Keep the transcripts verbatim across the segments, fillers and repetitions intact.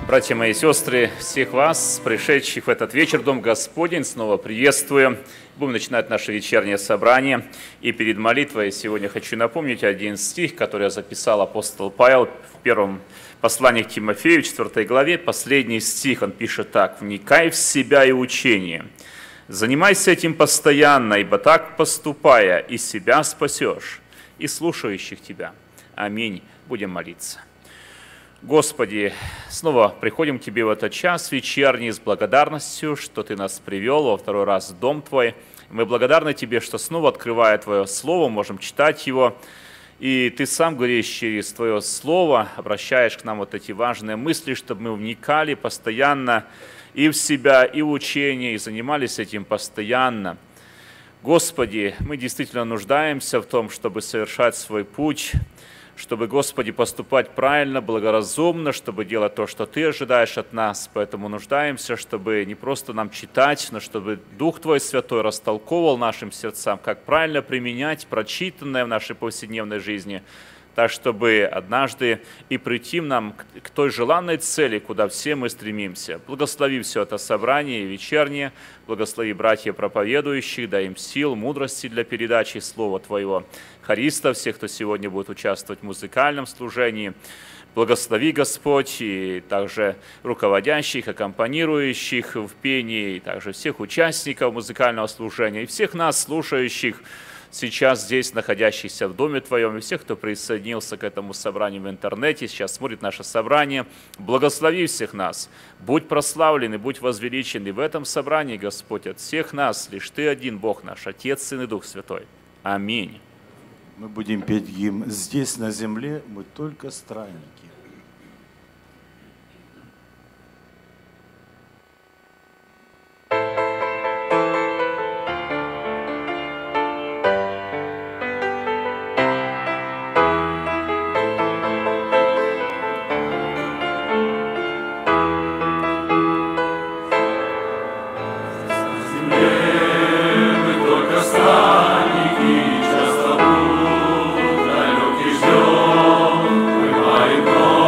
Братья мои и сестры, всех вас, пришедших в этот вечер в Дом Господень, снова приветствую. Будем начинать наше вечернее собрание. И перед молитвой сегодня хочу напомнить один стих, который я записал апостол Павел в первом послании к Тимофею, четвёртой главе. Последний стих, он пишет так: «Вникай в себя и учение. Занимайся этим постоянно, ибо так поступая, и себя спасешь, и слушающих тебя». Аминь. Будем молиться. Господи, снова приходим к Тебе в этот час вечерний с благодарностью, что Ты нас привел во второй раз в Дом Твой. Мы благодарны Тебе, что снова, открывая Твое Слово, можем читать его, и Ты сам говоришь через Твое Слово, обращаешь к нам вот эти важные мысли, чтобы мы вникали постоянно и в себя, и в учение, и занимались этим постоянно. Господи, мы действительно нуждаемся в том, чтобы совершать свой путь, чтобы, Господи, поступать правильно, благоразумно, чтобы делать то, что Ты ожидаешь от нас. Поэтому нуждаемся, чтобы не просто нам читать, но чтобы Дух Твой Святой растолковывал нашим сердцам, как правильно применять прочитанное в нашей повседневной жизни, так, чтобы однажды и прийти нам к той желанной цели, куда все мы стремимся. Благослови все это собрание вечернее, благослови братья проповедующих, дай им сил, мудрости для передачи Слова Твоего. Хористов, всех, кто сегодня будет участвовать в музыкальном служении. Благослови, Господь, и также руководящих, аккомпанирующих в пении, и также всех участников музыкального служения, и всех нас, слушающих сейчас здесь, находящихся в Доме Твоем, и всех, кто присоединился к этому собранию в интернете, сейчас смотрит наше собрание. Благослови всех нас. Будь прославлен и будь возвеличен и в этом собрании, Господь, от всех нас лишь Ты один, Бог наш, Отец, Сын и Дух Святой. Аминь. Мы будем петь гимн «Здесь на земле мы только странники». Часто будут далекий ждем, мы маем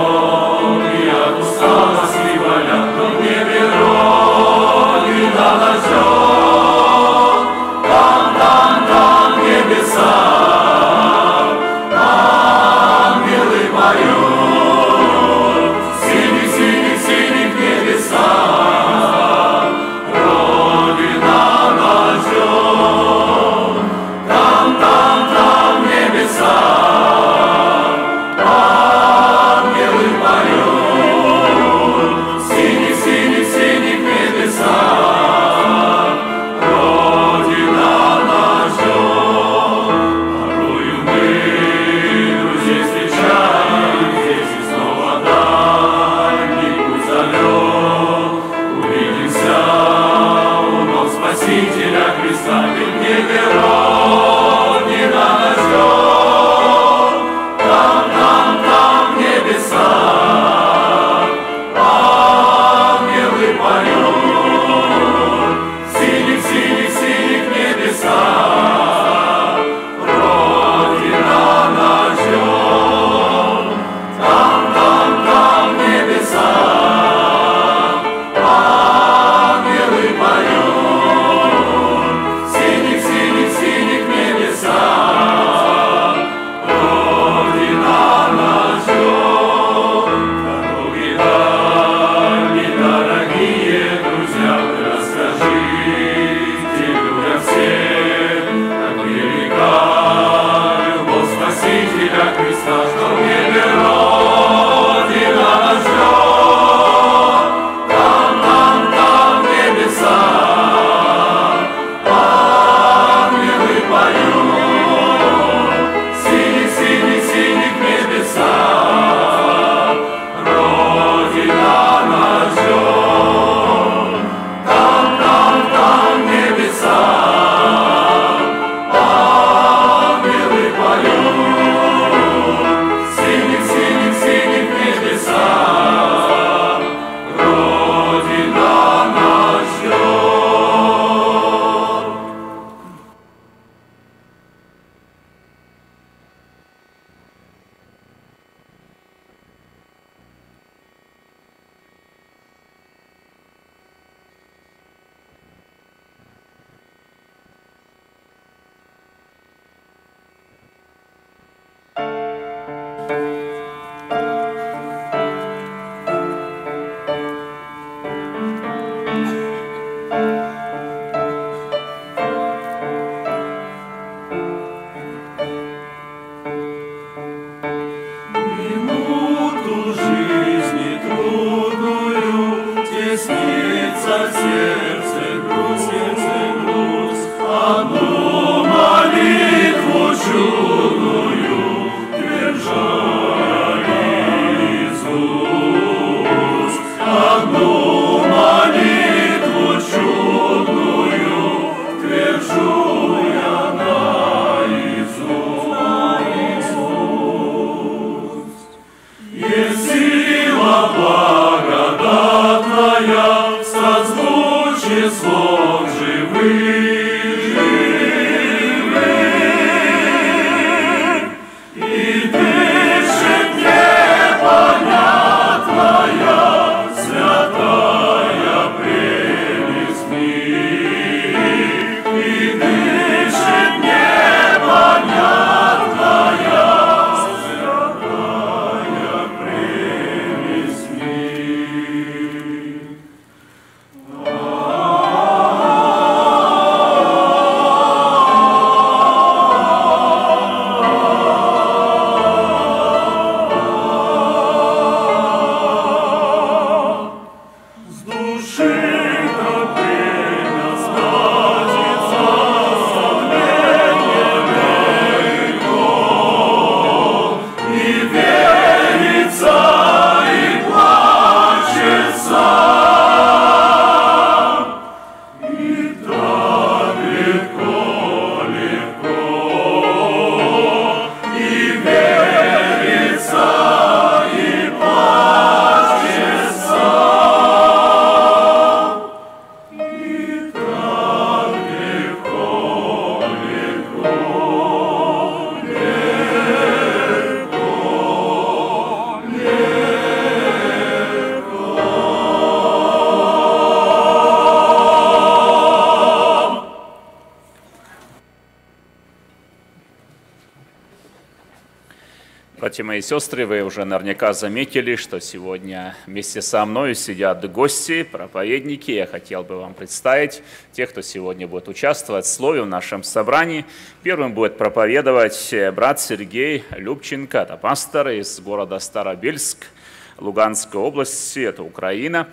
Братья мои и сестры, вы уже наверняка заметили, что сегодня вместе со мной сидят гости, проповедники. Я хотел бы вам представить тех, кто сегодня будет участвовать в слове в нашем собрании. Первым будет проповедовать брат Сергей Любченко, это пастор из города Старобельск, Луганской области, это Украина.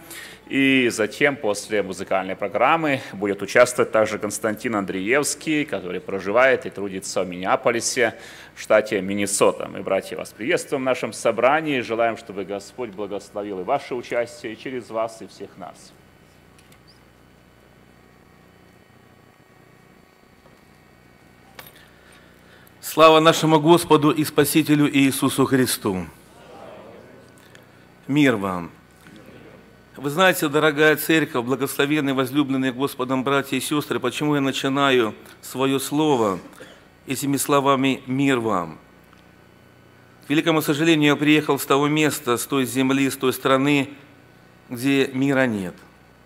И затем, после музыкальной программы, будет участвовать также Константин Андреевский, который проживает и трудится в Миннеаполисе, в штате Миннесота. Мы, братья, вас приветствуем в нашем собрании. Желаем, чтобы Господь благословил и ваше участие, и через вас, и всех нас. Слава нашему Господу и Спасителю Иисусу Христу! Мир вам! Вы знаете, дорогая церковь, благословенные, возлюбленные Господом братья и сестры, почему я начинаю свое слово этими словами «Мир вам». К великому сожалению, я приехал с того места, с той земли, с той страны, где мира нет.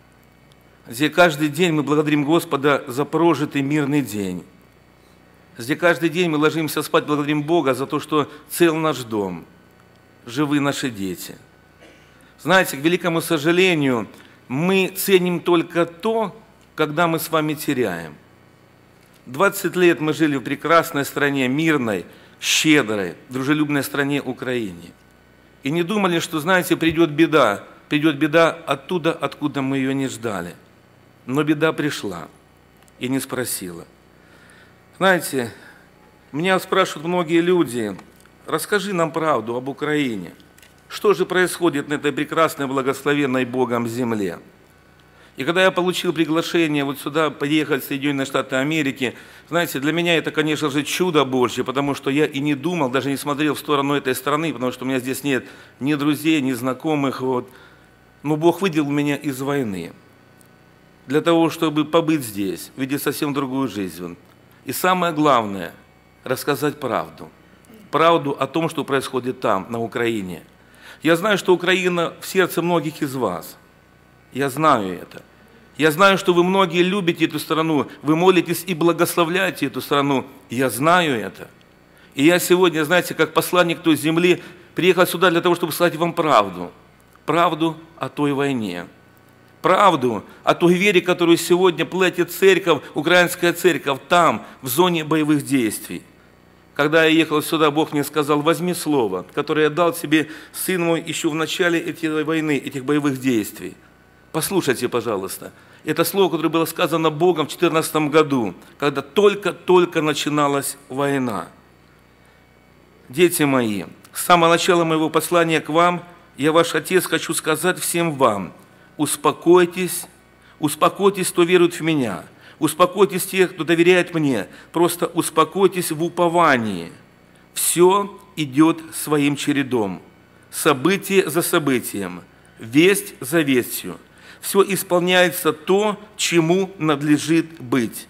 Где каждый день мы благодарим Господа за прожитый мирный день. Где каждый день мы ложимся спать, благодарим Бога за то, что цел наш дом, живы наши дети. Знаете, к великому сожалению, мы ценим только то, когда мы с вами теряем. двадцать лет мы жили в прекрасной стране, мирной, щедрой, дружелюбной стране Украине. И не думали, что, знаете, придет беда. Придет беда оттуда, откуда мы ее не ждали. Но беда пришла и не спросила. Знаете, меня спрашивают многие люди, расскажи нам правду об Украине. Что же происходит на этой прекрасной, благословенной Богом земле? И когда я получил приглашение вот сюда поехать в Соединенные Штаты Америки, знаете, для меня это, конечно же, чудо Божье, потому что я и не думал, даже не смотрел в сторону этой страны, потому что у меня здесь нет ни друзей, ни знакомых. Вот. Но Бог выделил меня из войны для того, чтобы побыть здесь, видеть совсем другую жизнь. И самое главное – рассказать правду. Правду о том, что происходит там, на Украине. Я знаю, что Украина в сердце многих из вас. Я знаю это. Я знаю, что вы многие любите эту страну, вы молитесь и благословляете эту страну. Я знаю это. И я сегодня, знаете, как посланник той земли, приехал сюда для того, чтобы сказать вам правду. Правду о той войне. Правду о той вере, которую сегодня платит церковь, украинская церковь, там, в зоне боевых действий. Когда я ехал сюда, Бог мне сказал, возьми слово, которое я дал тебе, сын мой, еще в начале этой войны, этих боевых действий. Послушайте, пожалуйста. Это слово, которое было сказано Богом в две тысячи четырнадцатом году, когда только-только начиналась война. Дети мои, с самого начала моего послания к вам, я, ваш Отец, хочу сказать всем вам: успокойтесь, успокойтесь, кто верует в Меня, успокойтесь тех, кто доверяет Мне, просто успокойтесь в уповании. Все идет своим чередом, событие за событием, весть за вестью. Все исполняется то, чему надлежит быть.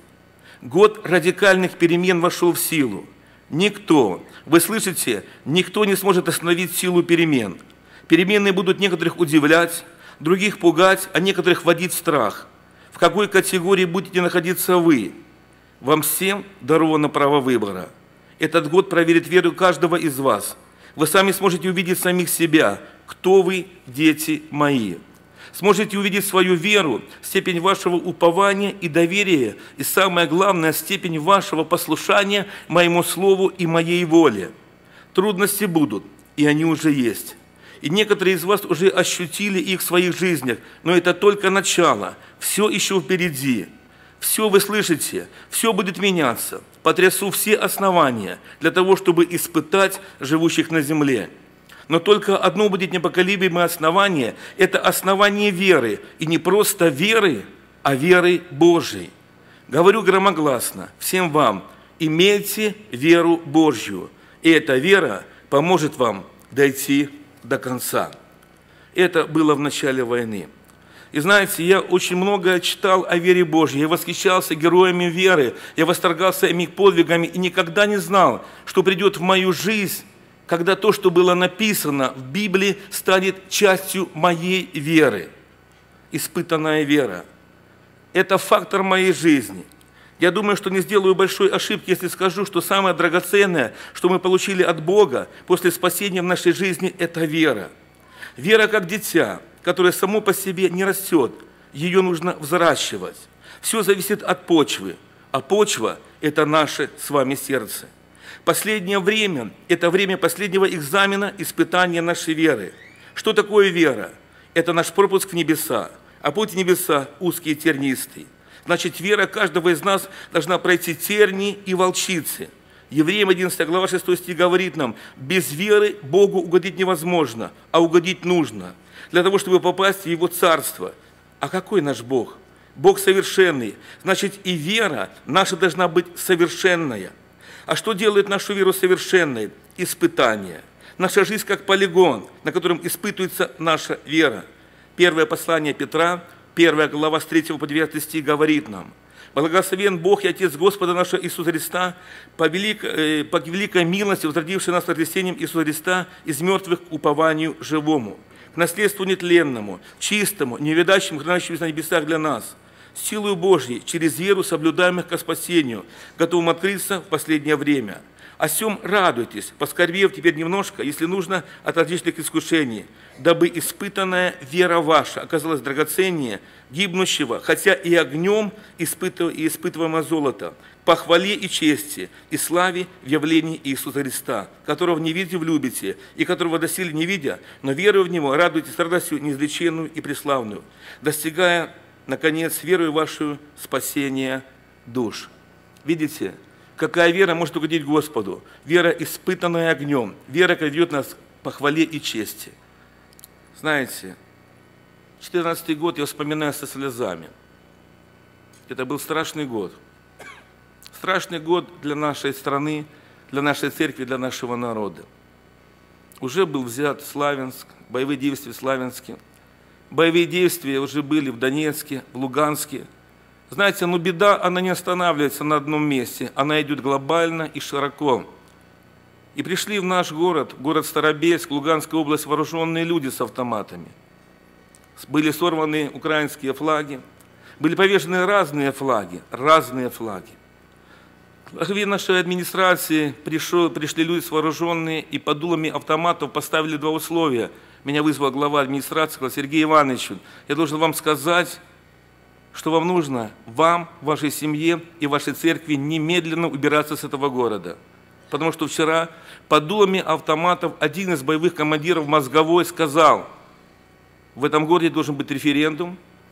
Год радикальных перемен вошел в силу. Никто, вы слышите, никто не сможет остановить силу перемен. Перемены будут некоторых удивлять, других пугать, а некоторых вводить в страх. В какой категории будете находиться вы? Вам всем даровано право выбора. Этот год проверит веру каждого из вас. Вы сами сможете увидеть самих себя, кто вы, дети мои. Сможете увидеть свою веру, степень вашего упования и доверия, и самое главное, степень вашего послушания моему слову и моей воле. Трудности будут, и они уже есть. И некоторые из вас уже ощутили их в своих жизнях, но это только начало, все еще впереди. Все вы слышите, все будет меняться. Потрясу все основания для того, чтобы испытать живущих на земле. Но только одно будет непоколебимое основание – это основание веры. И не просто веры, а веры Божьей. Говорю громогласно всем вам: имейте веру Божью. И эта вера поможет вам дойти до конца. Это было в начале войны. И знаете, я очень много читал о вере Божьей, я восхищался героями веры, я восторгался ими подвигами и никогда не знал, что придет в мою жизнь, когда то, что было написано в Библии, станет частью моей веры. Испытанная вера. Это фактор моей жизни. Я думаю, что не сделаю большой ошибки, если скажу, что самое драгоценное, что мы получили от Бога после спасения в нашей жизни, это вера. Вера как дитя, которое само по себе не растет, ее нужно взращивать. Все зависит от почвы, а почва – это наше с вами сердце. Последнее время – это время последнего экзамена, испытания нашей веры. Что такое вера? Это наш пропуск в небеса, а путь в небеса узкий и тернистый. Значит, вера каждого из нас должна пройти тернии и волчицы. Евреям одиннадцатая глава шестой стих говорит нам: без веры Богу угодить невозможно, а угодить нужно, для того, чтобы попасть в Его Царство. А какой наш Бог? Бог совершенный. Значит, и вера наша должна быть совершенная. А что делает нашу веру совершенной? Испытание. Наша жизнь как полигон, на котором испытывается наша вера. Первое послание Петра, первая глава с третьего по девятый стих говорит нам: «Благословен Бог и Отец Господа нашего Иисуса Христа, по великой, по великой милости, возродивший нас воскресением Иисуса Христа из мертвых к упованию живому, к наследству нетленному, чистому, невидящему, хранящемуся на небесах для нас, силою Божьей, через веру, соблюдаемых ко спасению, готовым открыться в последнее время. О сем радуйтесь, поскорбев теперь немножко, если нужно, от различных искушений, дабы испытанная вера ваша оказалась драгоценнее гибнущего, хотя и огнем испытыв... и испытываемого золота, по хвале и чести, и славе в явлении Иисуса Христа, которого не видите, влюбите, и которого доселе не видя, но веруя в Него, радуйтесь радостью неизлеченную и преславную, достигая, наконец, верою вашу спасения душ». Видите? Какая вера может угодить Господу? Вера, испытанная огнем. Вера, которая ведет нас по хвале и чести. Знаете, четырнадцатый год я вспоминаю со слезами. Это был страшный год. Страшный год для нашей страны, для нашей церкви, для нашего народа. Уже был взят Славянск, боевые действия в Славянске. Боевые действия уже были в Донецке, в Луганске. Знаете, но беда, она не останавливается на одном месте, она идет глобально и широко. И пришли в наш город, город Старобельск, Луганская область, вооруженные люди с автоматами. Были сорваны украинские флаги, были повешены разные флаги, разные флаги. Во главе нашей администрации пришел, пришли люди с вооруженные и под дулами автоматов поставили два условия. Меня вызвал глава администрации, сказал: Сергей Иванович, я должен вам сказать, что вам нужно, вам, вашей семье и вашей церкви немедленно убираться с этого города. Потому что вчера под дулами автоматов один из боевых командиров Мозговой сказал: в этом городе должен быть референдум,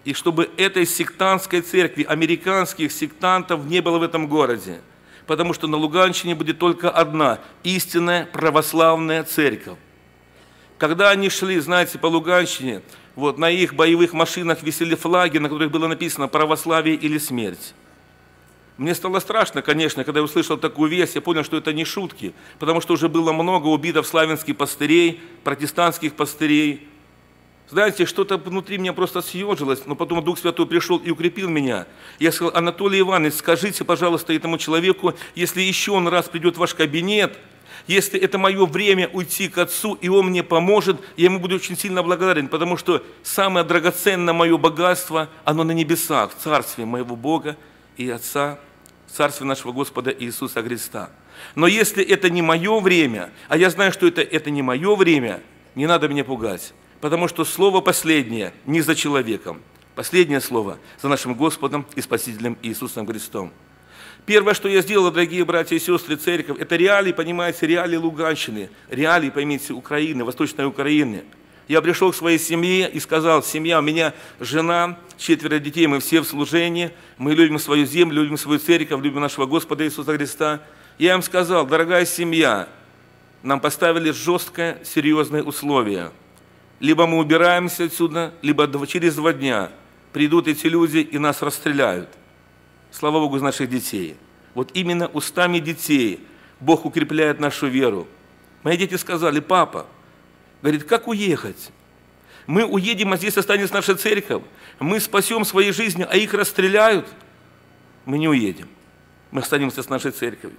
и чтобы этой сектантской церкви, американских сектантов не было в этом городе. Потому что на Луганщине будет только одна истинная православная церковь. Когда они шли, знаете, по Луганщине, вот на их боевых машинах висели флаги, на которых было написано «Православие или смерть». Мне стало страшно, конечно, когда я услышал такую весть, я понял, что это не шутки, потому что уже было много убито славянских пастырей, протестантских пастырей. Знаете, что-то внутри меня просто съежилось, но потом Дух Святой пришел и укрепил меня. Я сказал: Анатолий Иванович, скажите, пожалуйста, этому человеку, если еще он раз придет в ваш кабинет, если это мое время уйти к Отцу, и Он мне поможет, я Ему буду очень сильно благодарен, потому что самое драгоценное мое богатство, оно на небесах, в Царстве моего Бога и Отца, в Царстве нашего Господа Иисуса Христа. Но если это не мое время, а я знаю, что это, это не мое время, не надо меня пугать, потому что слово последнее не за человеком, последнее слово за нашим Господом и Спасителем Иисусом Христом. Первое, что я сделал, дорогие братья и сестры, церковь, это реалии, понимаете, реалии Луганщины, реалии, поймите, Украины, Восточной Украины. Я пришел к своей семье и сказал: семья, у меня жена, четверо детей, мы все в служении, мы любим свою землю, любим свою церковь, любим нашего Господа Иисуса Христа. Я им сказал: дорогая семья, нам поставили жесткое, серьезное условие. Либо мы убираемся отсюда, либо через два дня придут эти люди и нас расстреляют. Слава Богу, из наших детей. Вот именно устами детей Бог укрепляет нашу веру. Мои дети сказали: папа, говорит, как уехать? Мы уедем, а здесь останется наша церковь. Мы спасем свои жизни, а их расстреляют. Мы не уедем. Мы останемся с нашей церковью.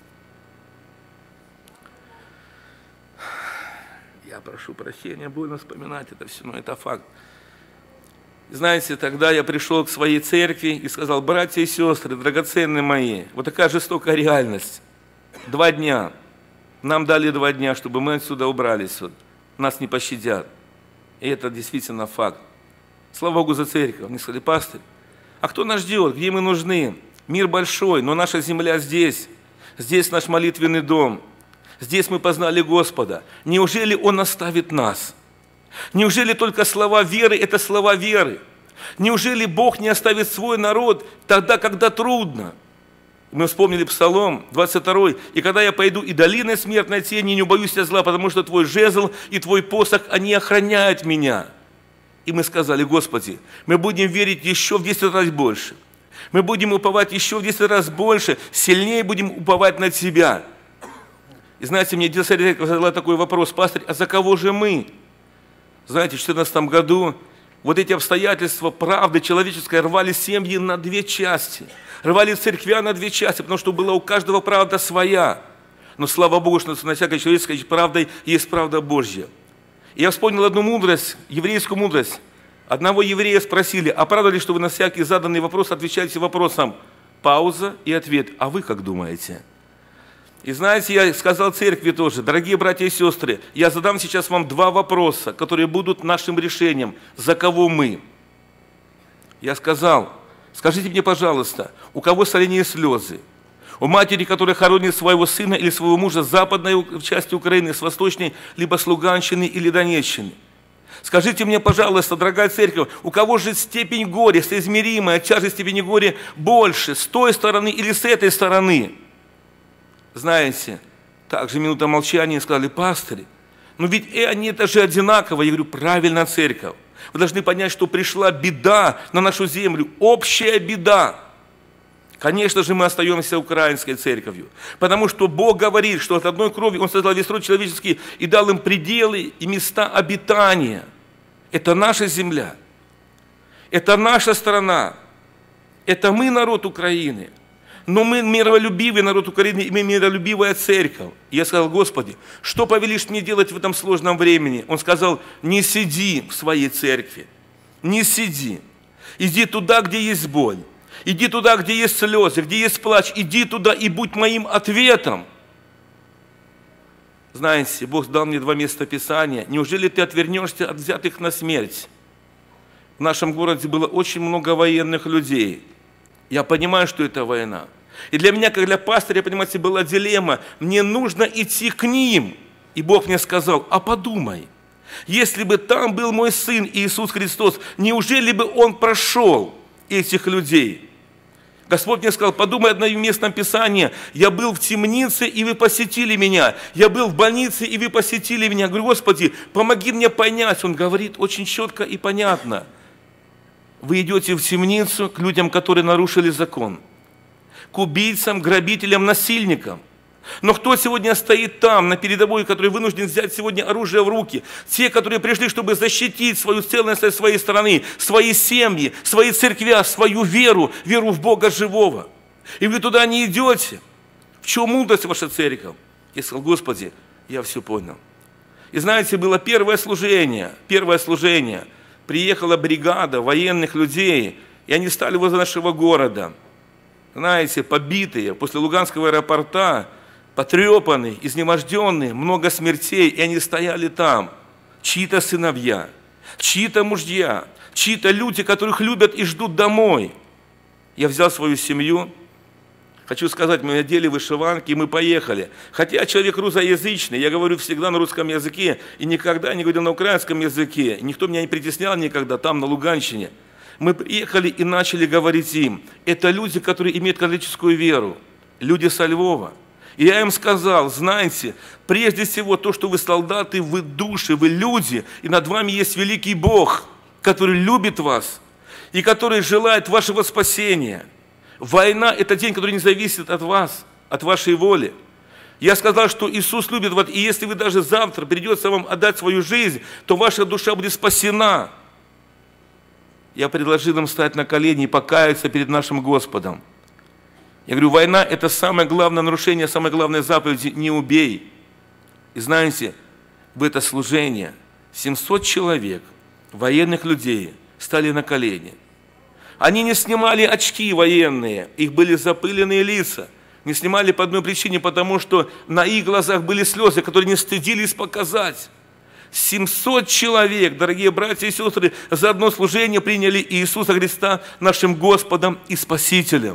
Я прошу прощения, больно вспоминать это все, но это факт. Знаете, тогда я пришел к своей церкви и сказал: братья и сестры, драгоценные мои, вот такая жестокая реальность. Два дня. Нам дали два дня, чтобы мы отсюда убрались. Вот. Нас не пощадят. И это действительно факт. Слава Богу за церковь. Мне сказали: пастырь, а кто нас ждет? Где мы нужны? Мир большой, но наша земля здесь. Здесь наш молитвенный дом. Здесь мы познали Господа. Неужели Он оставит нас? Неужели только слова веры – это слова веры? Неужели Бог не оставит свой народ тогда, когда трудно? Мы вспомнили Псалом двадцать второй. «И когда я пойду и долиной смертной тени, не убоюсь я зла, потому что Твой жезл и Твой посох, они охраняют меня». И мы сказали: Господи, мы будем верить еще в десять раз больше. Мы будем уповать еще в десять раз больше, сильнее будем уповать на Тебя. И знаете, мне Дилсария задала такой вопрос: пастырь, а за кого же мы? Знаете, в две тысячи четырнадцатом году вот эти обстоятельства правды человеческой рвали семьи на две части. Рвали церквя на две части, потому что была у каждого правда своя. Но слава Богу, что на всякой человеческой правдой есть правда Божья. И я вспомнил одну мудрость, еврейскую мудрость. Одного еврея спросили: а правда ли, что вы на всякий заданный вопрос отвечаете вопросом? Пауза и ответ: а вы как думаете? И знаете, я сказал церкви тоже: дорогие братья и сестры, я задам сейчас вам два вопроса, которые будут нашим решением. За кого мы? Я сказал: скажите мне, пожалуйста, у кого соленее слезы? У матери, которая хоронит своего сына или своего мужа с западной части Украины, с восточной, либо с Луганщины или Донеччины? Скажите мне, пожалуйста, дорогая церковь, у кого же степень горя, соизмеримая, тяжесть степени горя больше, с той стороны или с этой стороны? Знаете, также минута молчания, сказали: пастыри, ну ведь и они это же одинаково. Я говорю: правильно, церковь. Вы должны понять, что пришла беда на нашу землю, общая беда. Конечно же, мы остаемся украинской церковью, потому что Бог говорит, что от одной крови Он создал весь род человеческий и дал им пределы и места обитания. Это наша земля, это наша страна, это мы народ Украины. Но мы миролюбивый народ Украины, и мы миролюбивая церковь. И я сказал: Господи, что повелишь мне делать в этом сложном времени? Он сказал: не сиди в своей церкви, не сиди. Иди туда, где есть боль. Иди туда, где есть слезы, где есть плач. Иди туда и будь моим ответом. Знаете, Бог дал мне два места Писания. Неужели ты отвернешься от взятых на смерть? В нашем городе было очень много военных людей. Я понимаю, что это война. И для меня, как для пастыря, понимаете, была дилемма. Мне нужно идти к ним. И Бог мне сказал: а подумай, Если бы там был мой Сын Иисус Христос, неужели бы Он прошел этих людей? Господь мне сказал: подумай о местном Писании. Я был в темнице, и вы посетили меня. Я был в больнице, и вы посетили меня. Я говорю: Господи, помоги мне понять. Он говорит очень четко и понятно. Вы идете в темницу к людям, которые нарушили закон, к убийцам, грабителям, насильникам. Но кто сегодня стоит там, на передовой, который вынужден взять сегодня оружие в руки? Те, которые пришли, чтобы защитить свою целостность своей страны, свои семьи, свои церкви, свою веру, веру в Бога живого. И вы туда не идете. В чем мудрость ваша церковь? Я сказал: Господи, я все понял. И знаете, было первое служение, первое служение. Приехала бригада военных людей, и они стали возле нашего города. Знаете, побитые после Луганского аэропорта, потрепанные, изнеможденные, много смертей, и они стояли там. Чьи-то сыновья, чьи-то мужья, чьи-то люди, которых любят и ждут домой. Я взял свою семью, хочу сказать, мы одели вышиванки, и мы поехали. Хотя я человек русскоязычный, я говорю всегда на русском языке, и никогда не говорю на украинском языке. Никто меня не притеснял никогда там, на Луганщине. Мы приехали и начали говорить им. Это люди, которые имеют католическую веру, люди со Львова. И я им сказал: знаете, прежде всего то, что вы солдаты, вы души, вы люди, и над вами есть великий Бог, который любит вас и который желает вашего спасения. Война – это день, который не зависит от вас, от вашей воли. Я сказал, что Иисус любит вас, и если вы даже завтра придется вам отдать свою жизнь, то ваша душа будет спасена. Я предложил им встать на колени и покаяться перед нашим Господом. Я говорю: война – это самое главное нарушение, самая главная заповедь – не убей. И знаете, в это служение семьсот человек, военных людей, стали на колени. Они не снимали очки военные, их были запыленные лица. Не снимали по одной причине, потому что на их глазах были слезы, которые не стыдились показать. семьсот человек, дорогие братья и сестры, за одно служение приняли Иисуса Христа нашим Господом и Спасителем.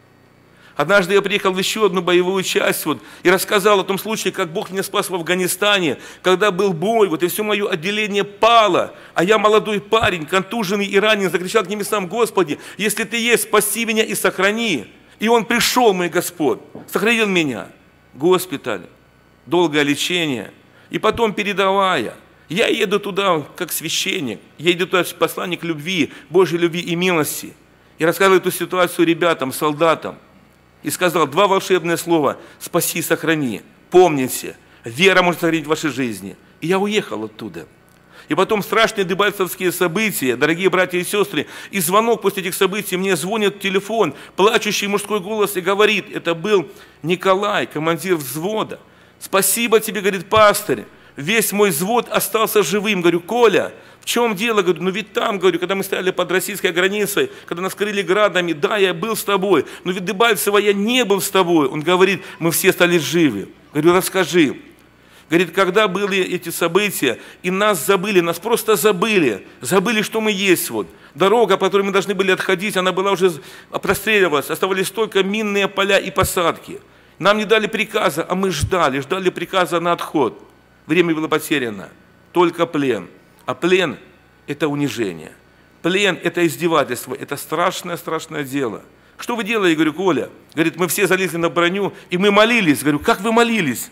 Однажды я приехал в еще одну боевую часть вот, и рассказал о том случае, как Бог меня спас в Афганистане, когда был бой, вот, и все мое отделение пало, а я молодой парень, контуженный и ранен, закричал к небесам: Господи, если Ты есть, спаси меня и сохрани. И Он пришел, мой Господь, сохранил меня. Госпиталь, долгое лечение. И потом передавая, я еду туда как священник, я еду туда посланник любви, Божьей любви и милости. И рассказываю эту ситуацию ребятам, солдатам. И сказал два волшебные слова: спаси, сохрани. Помните, вера может сохранить ваши жизни. И я уехал оттуда. И потом страшные дебальцевские события, дорогие братья и сестры, и звонок после этих событий, мне звонит телефон, плачущий мужской голос, и говорит: это был Николай, командир взвода. Спасибо тебе, говорит, пастырь, весь мой взвод остался живым. Говорю: Коля, в чем дело? Говорю: ну ведь там, говорю, когда мы стояли под российской границей, когда нас крыли градами, да, я был с тобой, но ведь Дебальцево я не был с тобой. Он говорит: мы все стали живы. Говорю: расскажи. Говорит: когда были эти события, и нас забыли, нас просто забыли, забыли, что мы есть. Вот. Дорога, по которой мы должны были отходить, она была уже простреливалась, оставались только минные поля и посадки. Нам не дали приказа, а мы ждали, ждали приказа на отход. Время было потеряно, только плен. А плен – это унижение. Плен – это издевательство, это страшное-страшное дело. Что вы делали? Я говорю: Коля. Говорит: мы все залезли на броню, и мы молились. Говорю: как вы молились?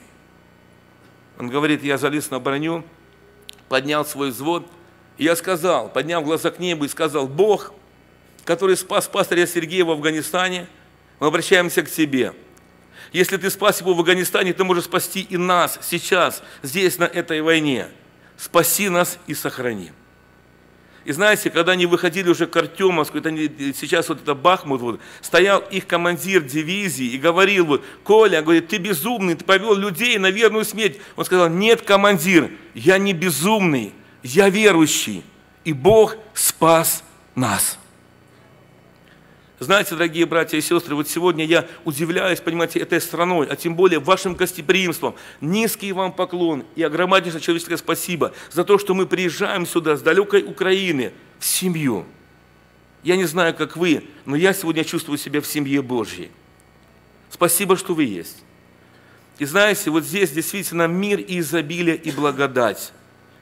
Он говорит: я залез на броню, поднял свой взвод, и я сказал, подняв глаза к небу, и сказал: Бог, который спас пастыря Сергея в Афганистане, мы обращаемся к Тебе. Если Ты спас его в Афганистане, Ты можешь спасти и нас сейчас, здесь, на этой войне. Спаси нас и сохрани. И знаете, когда они выходили уже к Артемовску, это не, сейчас вот это Бахмут, вот, стоял их командир дивизии и говорил: вот, Коля, говорит, ты безумный, ты повел людей на верную смерть. Он сказал: нет, командир, я не безумный, я верующий, и Бог спас нас. Знаете, дорогие братья и сестры, вот сегодня я удивляюсь, понимаете, этой страной, а тем более вашим гостеприимством. Низкий вам поклон и огромнейшее человеческое спасибо за то, что мы приезжаем сюда с далекой Украины в семью. Я не знаю, как вы, но я сегодня чувствую себя в семье Божьей. Спасибо, что вы есть. И знаете, вот здесь действительно мир и изобилие, и благодать.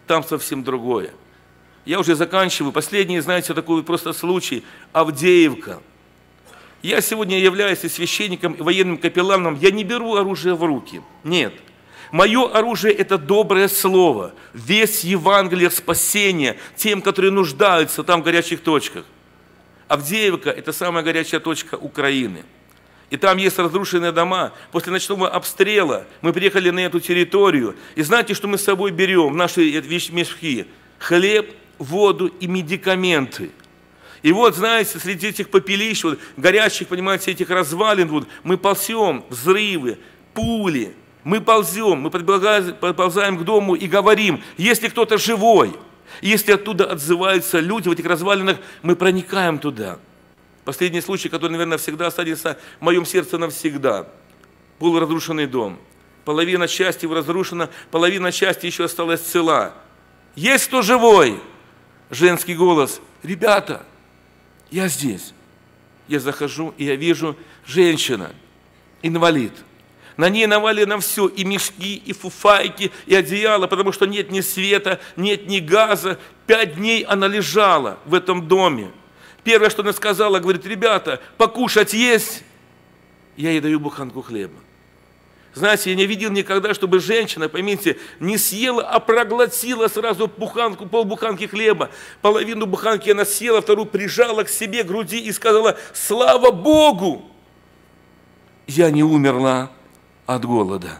там совсем другое. Я уже заканчиваю. Последний, знаете, такой просто случай. Авдеевка. Я сегодня являюсь и священником, и военным капелланом. Я не беру оружие в руки. Нет. Мое оружие – это доброе слово. Весь Евангелие спасения тем, которые нуждаются там в горячих точках. Авдеевка – это самая горячая точка Украины. И там есть разрушенные дома. После ночного обстрела мы приехали на эту территорию. И знаете, что мы с собой берем в наши мешки? Хлеб, воду и медикаменты. И вот, знаете, среди этих попелищ, вот, горящих, понимаете, этих развалин, вот, мы ползем, взрывы, пули. Мы ползем, мы подползаем к дому и говорим, если кто-то живой, если оттуда отзываются люди в этих развалинах, мы проникаем туда. Последний случай, который, наверное, всегда останется в моем сердце навсегда. Полуразрушенный дом. Половина части разрушена, половина части еще осталась цела. Есть кто живой? Женский голос. Ребята, я здесь. Я захожу, и я вижу женщина, инвалид. На ней навалено все, и мешки, и фуфайки, и одеяло, потому что нет ни света, нет ни газа. Пять дней она лежала в этом доме. Первое, что она сказала, говорит, ребята, покушать есть? Я ей даю буханку хлеба. Знаете, я не видел никогда, чтобы женщина, поймите, не съела, а проглотила сразу буханку, полбуханки хлеба. Половину буханки она съела, вторую прижала к себе, к груди и сказала, слава Богу, я не умерла от голода.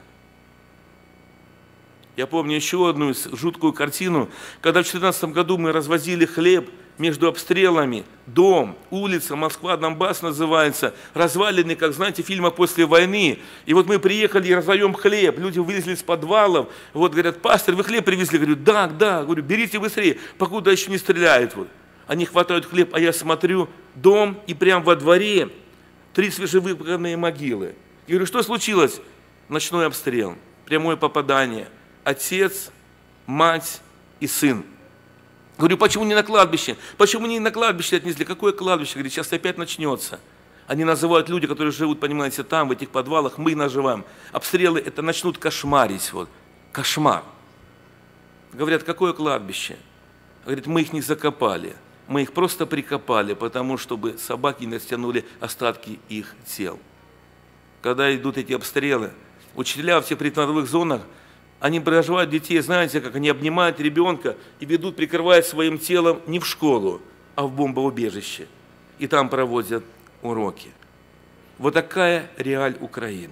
Я помню еще одну жуткую картину, когда в две тысячи четырнадцатом году мы развозили хлеб между обстрелами, дом, улица, Москва, Донбасс называется, развалины, как знаете, фильма «После войны». И вот мы приехали и раздаем хлеб, люди вылезли из подвалов, вот говорят, пастор, вы хлеб привезли? Говорю, да, да, говорю, берите быстрее, покуда еще не стреляют. Вот. Они хватают хлеб, а я смотрю, дом, и прямо во дворе три свежевыкопанные могилы. Я говорю, что случилось? Ночной обстрел, прямое попадание. Отец, мать и сын. Говорю, почему не на кладбище? Почему не на кладбище отнесли? Какое кладбище? Говорит, сейчас опять начнется. Они называют люди, которые живут, понимаете, там, в этих подвалах, мы наживаем. Обстрелы это начнут кошмарить. Вот. Кошмар. Говорят, какое кладбище? Говорит, мы их не закопали. Мы их просто прикопали, потому чтобы собаки не растянули остатки их тел. Когда идут эти обстрелы, учителя в тех прифронтовых зонах, они проживают детей, знаете, как они обнимают ребенка и ведут, прикрывая своим телом не в школу, а в бомбоубежище. И там проводят уроки. Вот такая реаль Украины.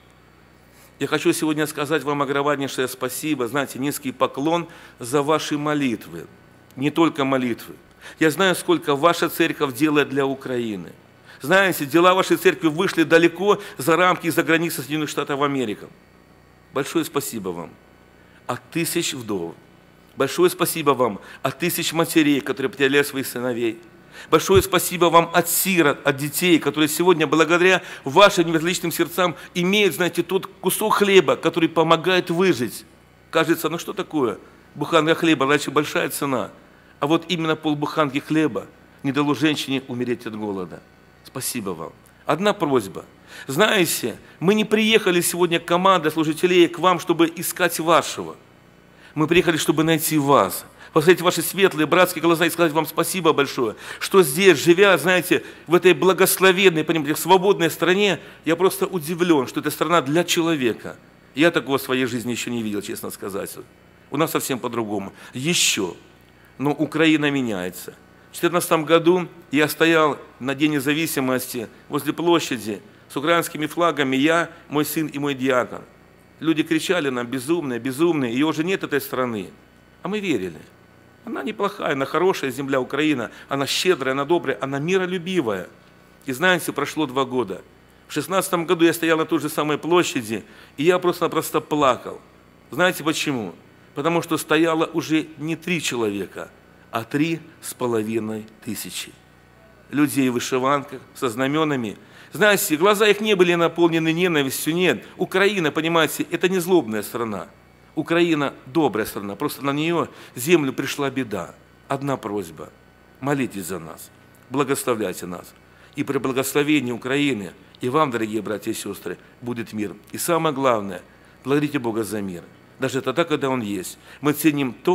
Я хочу сегодня сказать вам огромнейшее спасибо, знаете, низкий поклон за ваши молитвы. Не только молитвы. Я знаю, сколько ваша церковь делает для Украины. Знаете, дела вашей церкви вышли далеко за рамки и за границы Соединенных Штатов Америки. Большое спасибо вам от тысяч вдов. Большое спасибо вам от тысяч матерей, которые потеряли своих сыновей. Большое спасибо вам от сирот, от детей, которые сегодня, благодаря вашим безличным сердцам, имеют, знаете, тот кусок хлеба, который помогает выжить. Кажется, ну что такое? Буханка хлеба, раньше большая цена. А вот именно полбуханки хлеба не дало женщине умереть от голода. Спасибо вам. Одна просьба. Знаете, мы не приехали сегодня команда служителей к вам, чтобы искать вашего. Мы приехали, чтобы найти вас. Посмотреть ваши светлые братские глаза и сказать вам спасибо большое, что здесь, живя, знаете, в этой благословенной, понимаете, свободной стране, я просто удивлен, что эта страна для человека. Я такого в своей жизни еще не видел, честно сказать. У нас совсем по-другому. Еще. Но Украина меняется. В две тысячи четырнадцатом году я стоял на День независимости возле площади с украинскими флагами, я, мой сын и мой диакон. Люди кричали нам, безумные, безумные, ее уже нет этой страны. А мы верили. Она неплохая, она хорошая земля Украина, она щедрая, она добрая, она миролюбивая. И знаете, прошло два года. В две тысячи шестнадцатом году я стоял на той же самой площади, и я просто-напросто плакал. Знаете почему? Потому что стояло уже не три человека, а три с половиной тысячи. Людей в вышиванках, со знаменами. Знаете, глаза их не были наполнены ненавистью, нет. Украина, понимаете, это не злобная страна. Украина добрая страна, просто на нее землю пришла беда. Одна просьба – молитесь за нас, благословляйте нас. И при благословении Украины и вам, дорогие братья и сестры, будет мир. И самое главное – благодарите Бога за мир. Даже тогда, когда Он есть. Мы ценим то,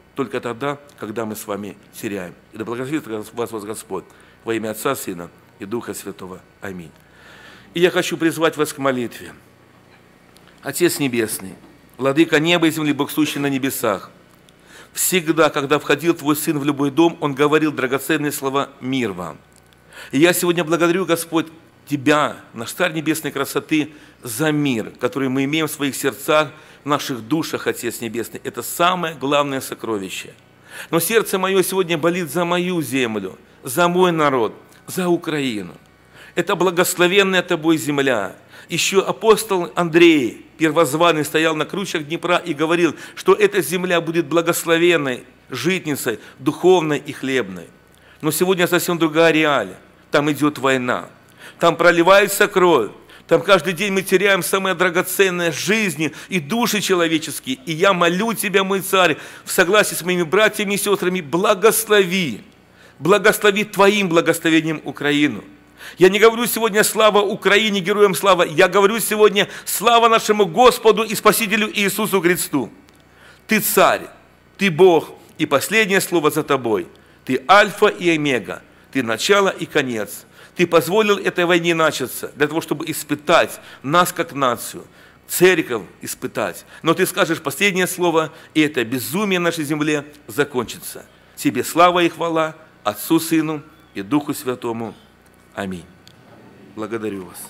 только тогда, когда мы с вами теряем. И да благословит вас, вас Господь во имя Отца, Сына и Духа Святого. Аминь. И я хочу призвать вас к молитве. Отец Небесный, Владыка неба и земли, Бог сущий на небесах, всегда, когда входил Твой Сын в любой дом, Он говорил драгоценные слова «Мир вам». И я сегодня благодарю, Господь, Тебя, наш Царь Небесной красоты, за мир, который мы имеем в своих сердцах, в наших душах, Отец Небесный. Это самое главное сокровище. Но сердце мое сегодня болит за мою землю, за мой народ, за Украину. Это благословенная Тобой земля. Еще апостол Андрей, первозванный, стоял на кручах Днепра и говорил, что эта земля будет благословенной житницей, духовной и хлебной. Но сегодня совсем другая реалия. Там идет война, там проливается кровь, там каждый день мы теряем самое драгоценное — жизни и души человеческие. И я молю Тебя, мой Царь, в согласии с моими братьями и сестрами, благослови, благослови Твоим благословением Украину. Я не говорю сегодня слава Украине, героям слава, я говорю сегодня слава нашему Господу и Спасителю Иисусу Христу. Ты Царь, Ты Бог, и последнее слово за Тобой. Ты Альфа и Омега, Ты начало и конец. Ты позволил этой войне начаться для того, чтобы испытать нас как нацию, церковь испытать. Но Ты скажешь последнее слово, и это безумие нашей земле закончится. Тебе слава и хвала, Отцу, Сыну и Духу Святому. Аминь. Благодарю вас.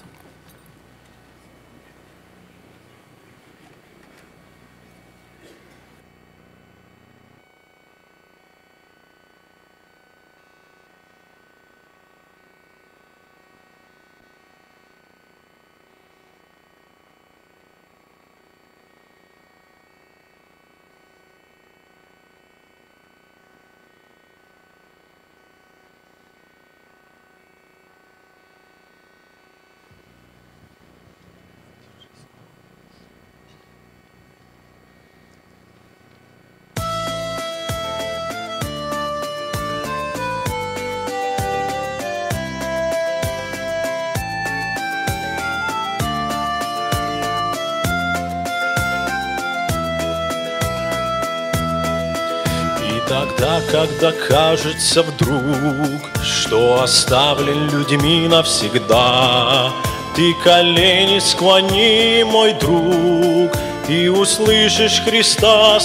Тогда, когда кажется вдруг, что оставлен людьми навсегда, Ты колени склони, мой друг, и услышишь Христа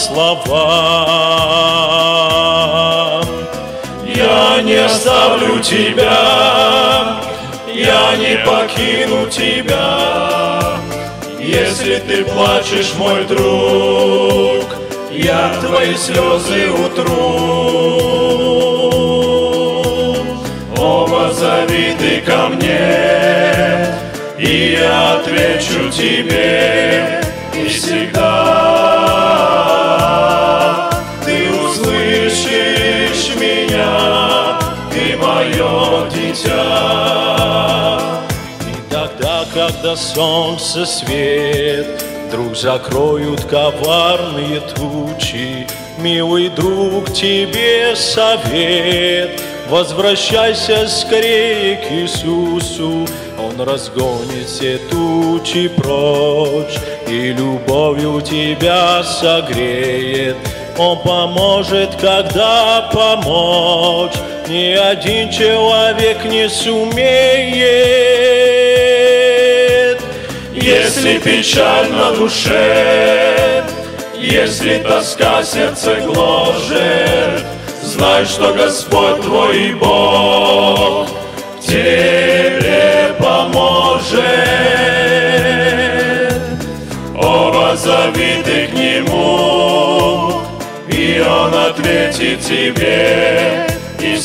слова. Я не оставлю тебя, я не покину тебя, если ты плачешь, мой друг, я твои слезы утру. О, воззови ты ко мне, и я отвечу тебе, и всегда ты услышишь меня, ты мое дитя. И тогда, когда солнце свет вдруг закроют коварные тучи, милый друг, тебе совет: возвращайся скорее к Иисусу, Он разгонит все тучи прочь и любовью тебя согреет. Он поможет, когда помочь ни один человек не сумеет. Если печаль на душе, если тоска сердце гложет, знай, что Господь твой Бог тебе поможет. О, воззови ты к Нему, и Он ответит тебе, и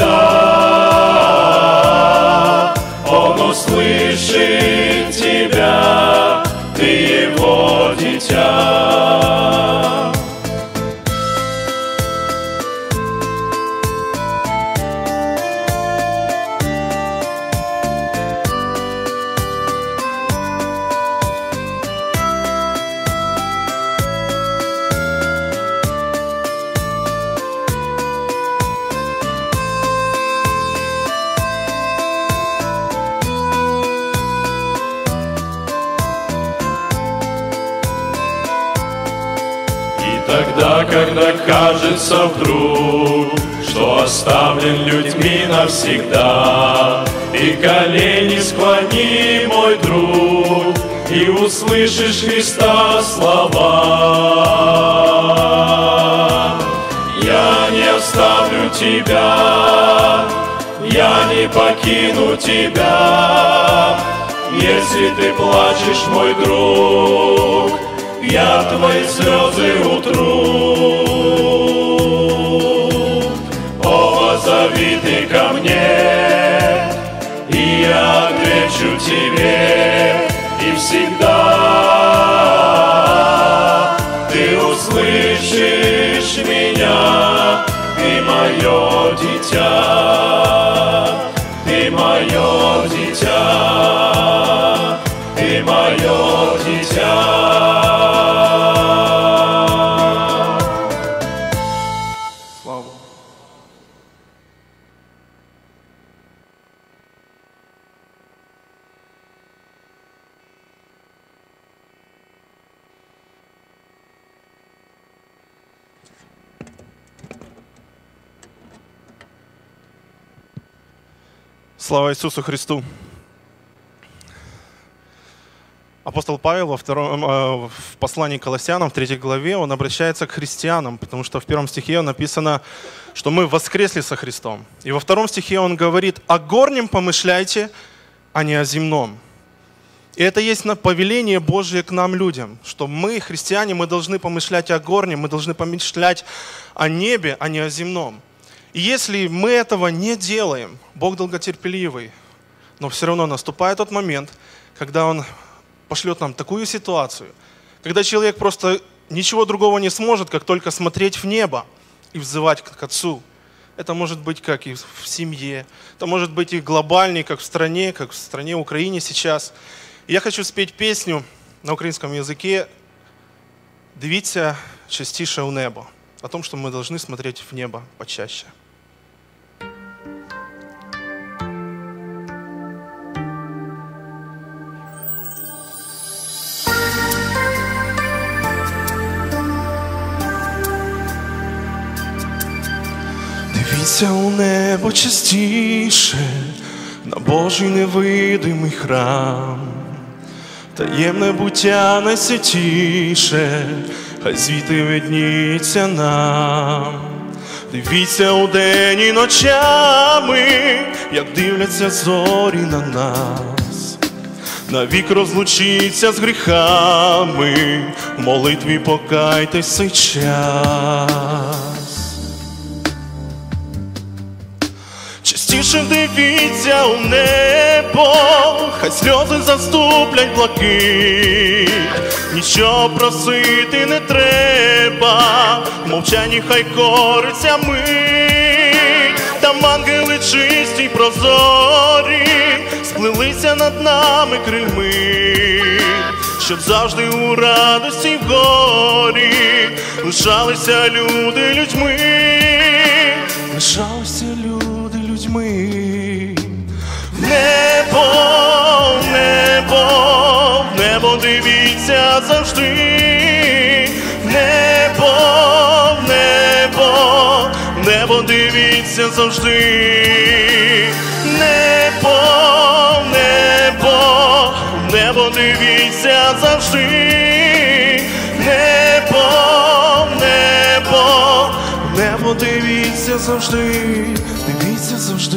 всегда Он услышит тебя, ты Его дитя. Тогда, когда кажется вдруг, что оставлен людьми навсегда, и колени склони, мой друг, и услышишь Христа слова. Я не оставлю тебя, я не покину тебя. Если ты плачешь, мой друг, я твои слезы утру. О, воззови ты ко мне, и я отвечу тебе, и всегда ты услышишь меня, ты мое дитя, ты мое дитя, ты мое дитя. Слава Иисусу Христу! Апостол Павел во втором, в послании к Колоссянам, в третьей главе, он обращается к христианам, потому что в первом стихе написано, что мы воскресли со Христом. И во втором стихе он говорит: «О горнем помышляйте, а не о земном». И это есть повеление Божие к нам, людям, что мы, христиане, мы должны помышлять о горнем, мы должны помышлять о небе, а не о земном. И если мы этого не делаем, Бог долготерпеливый, но все равно наступает тот момент, когда Он пошлет нам такую ситуацию, когда человек просто ничего другого не сможет, как только смотреть в небо и взывать к Отцу. Это может быть как и в семье, это может быть и глобальнее, как в стране, как в стране Украине сейчас. И я хочу спеть песню на украинском языке «Дивіться частіше у небо», о том, что мы должны смотреть в небо почаще. Дивіться у небо частіше, на Божий невидимий храм, таємне буття найсвятіше, хай звідти видніться нам. Дивіться удень і ночами, як дивляться зорі на нас. Навік розлучіться з гріхами, в молитві покайтесь цей час. Частіше дивіться у небо, хай сльози заступлять блакить. Нічого просити не треба, в мовчанні хай кориться мить. Там ангели чисті й прозорі сплилися над нами крильми, щоб завжди у радості й в горі лишалися люди людьми, лишалися люди людьми. В небо, в небо, в небо дивіться завжди. В небо, в небо, в небо дивіться завжди. В небо, в небо, в небо дивіться завжди. В небо, в небо, в небо дивіться завжди, дивіться завжди.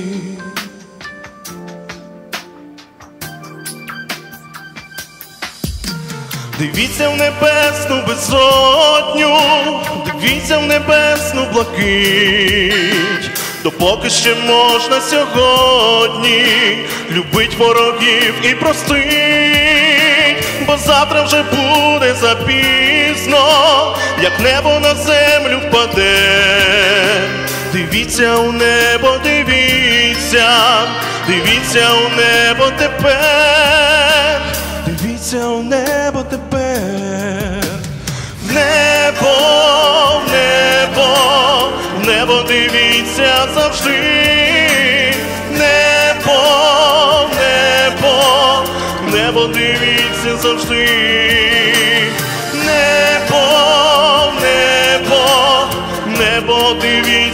Дивіться в небесну безодню, дивіться в небесну блакить, допоки ще можна сьогодні любить ворогів і простить, бо завтра вже буде запізно, як небо на землю впаде. Дивіться у небо, дивіться, дивіться у небо тепер. Дивіться у небо тепер. В небо, в небо, в небо дивіться завжди. В небо, в небо, в небо дивіться завжди. В небо, в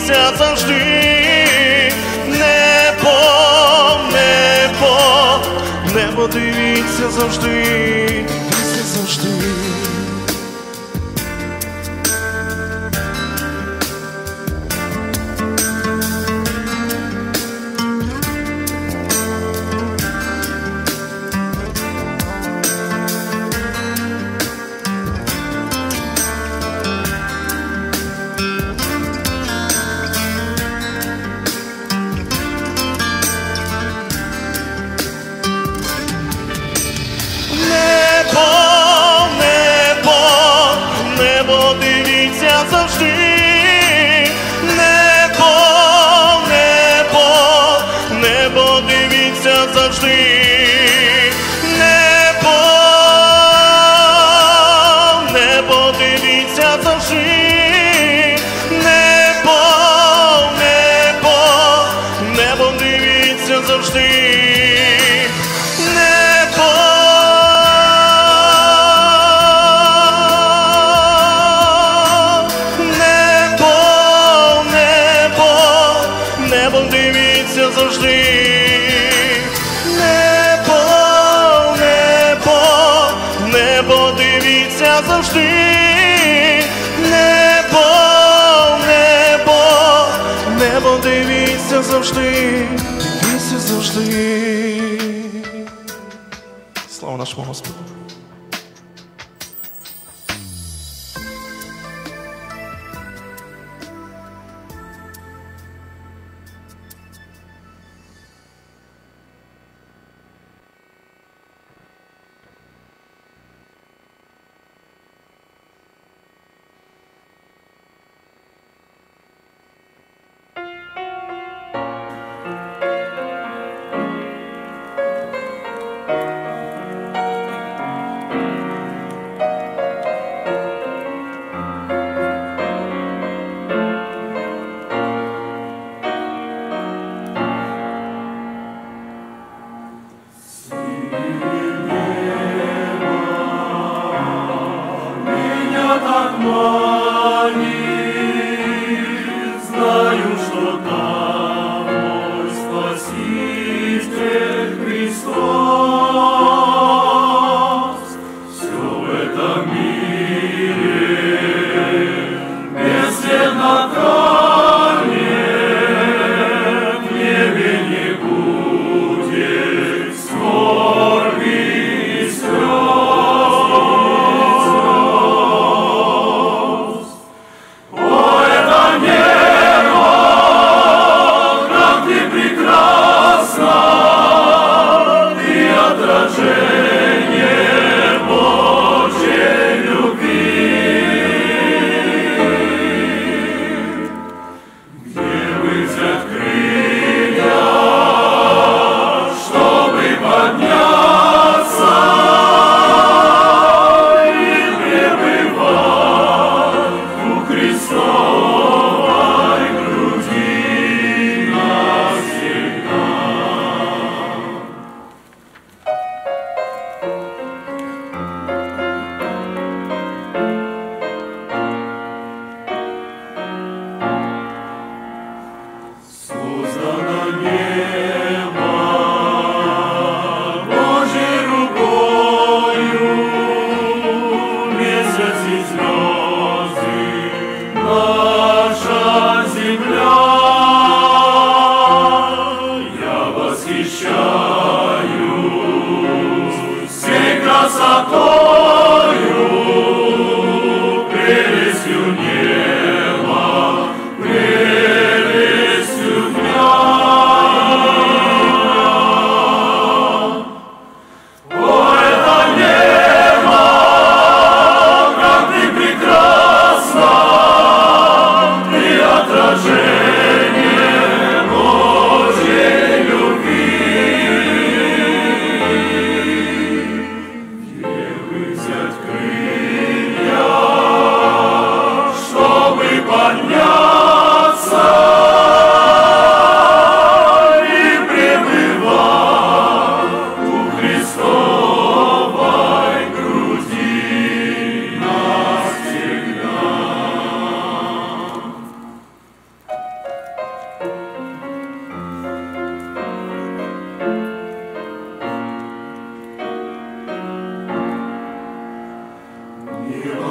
дивіться завжди, небо, небо, небо дивіться завжди, дивіться завжди. Завжди, небо, небо, небо дивіться завжди, небо, небо дивіться завжди, небо, небо, небо дивіться завжди, небо. Небо дивіться завжди, небо, небо, небо дивіться завжди, небо, небо, небо дивіться завжди, дивіться завжди. Слава нашому Господу.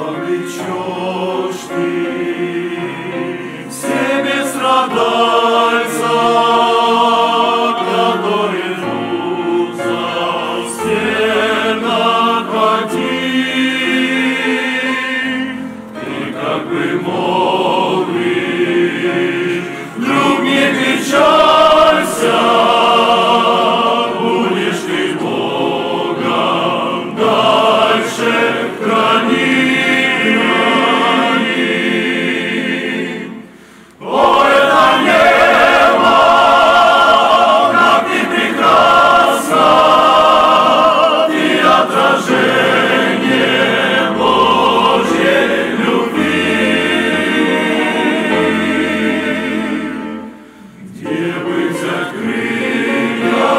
повлечешь ты себе страдальца, которые ждутся в стенах один. Ты как бы мог бы, друг, не печалься, будешь ты Богом дальше храним. О, это небо, как ты прекрасна, ты отражение Божьей любви. Где бы взять крылья,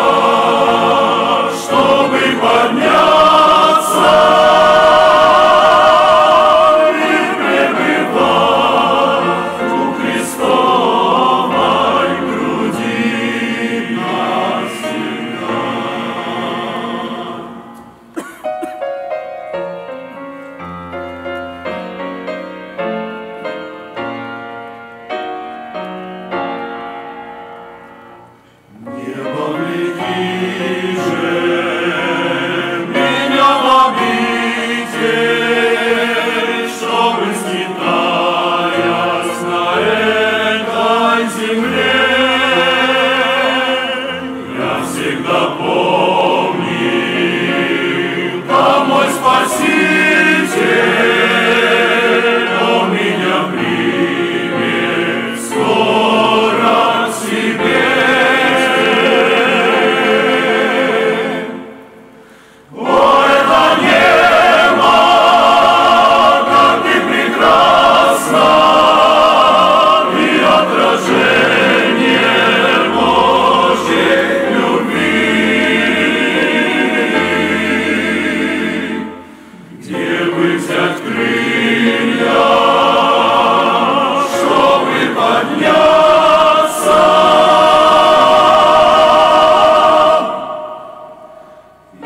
чтобы подняться и пребывать у Христовой груди навсегда. Не повлеки же меня в обитель, чтобы, скитаясь на этой земле, я всегда помнил, там мой Спаситель, Он меня примет скоро к себе. О, это небо, как ты прекрасна, ты отражение Божьей любви. Где бы взять крылья, чтобы подняться и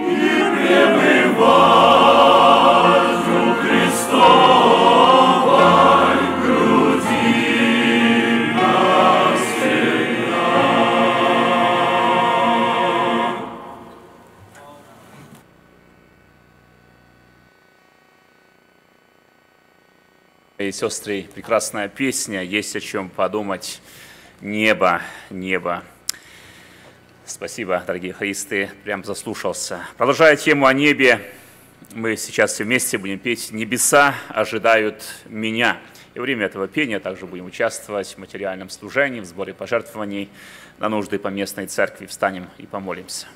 пребывать у Христовой груди навсегда. И, сестры, прекрасная песня, есть о чем подумать. Небо, небо. Спасибо, дорогие хористы, прям заслушался. Продолжая тему о небе, мы сейчас все вместе будем петь «Небеса ожидают меня». И во время этого пения также будем участвовать в материальном служении, в сборе пожертвований на нужды поместной церкви. Встанем и помолимся.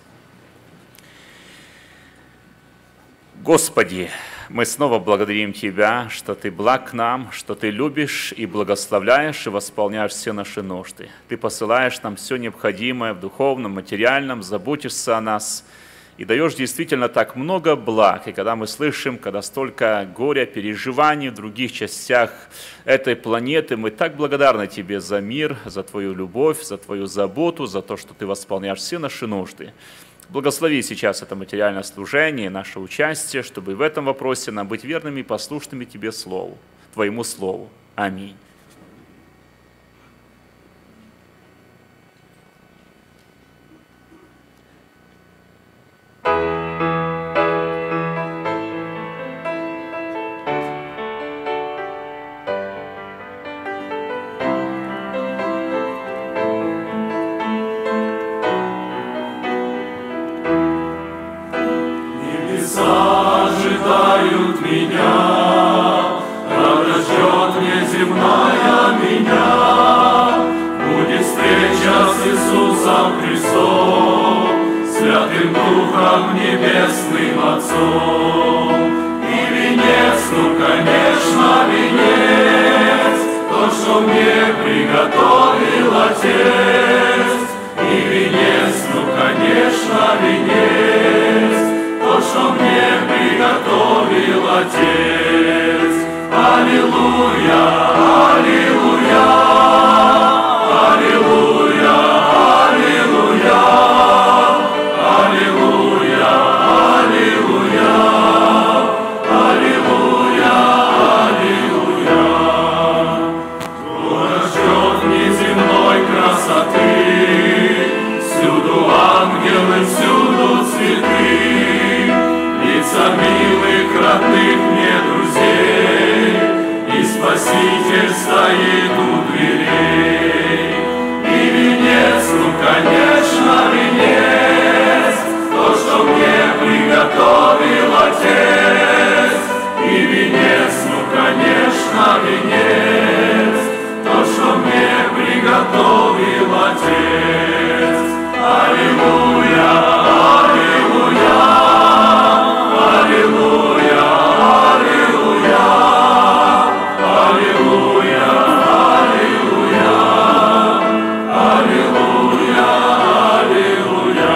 Господи, мы снова благодарим Тебя, что Ты благ к нам, что Ты любишь и благословляешь и восполняешь все наши нужды. Ты посылаешь нам все необходимое в духовном, материальном, заботишься о нас и даешь действительно так много благ. И когда мы слышим, когда столько горя, переживаний в других частях этой планеты, мы так благодарны Тебе за мир, за Твою любовь, за Твою заботу, за то, что Ты восполняешь все наши нужды. Благослови сейчас это материальное служение, наше участие, чтобы в этом вопросе нам быть верными и послушными Тебе Слову, Твоему Слову. Аминь. Ожидают меня, радость ждет неземная меня. Будет встреча с Иисусом Христом, Святым Духом Небесным Отцом. И венец, ну конечно венец, тот, что мне приготовил Отец. И венец, ну конечно венец, то, что мне приготовил Отец. Аллилуйя, аллилуйя, аллилуйя, аллилуйя, аллилуйя, аллилуйя, аллилуйя, конечно, венец, то, что мне приготовил Отец. Аллилуйя, аллилуйя, аллилуйя, аллилуйя, аллилуйя, аллилуйя, аллилуйя, аллилуйя.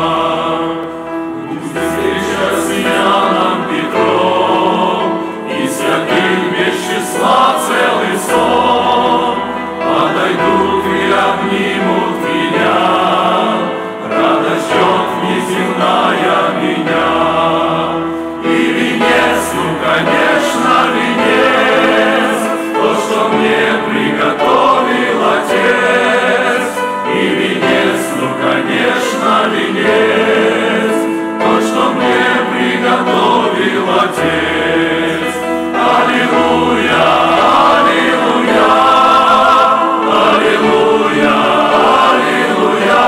Встреча с Иоанном Петром и святым без числа целый сон подойдут и обнимут меня. Радость ждет неземная меня. И венец, ну, конечно, венец, то, что мне приготовил Отец. И венец, ну, конечно, венец, то, что мне приготовил Отец. Аллилуйя, аллилуйя, аллилуйя, аллилуйя,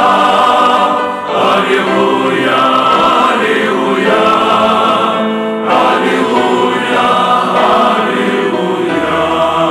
аллилуйя, аллилуйя, аллилуйя, аллилуйя.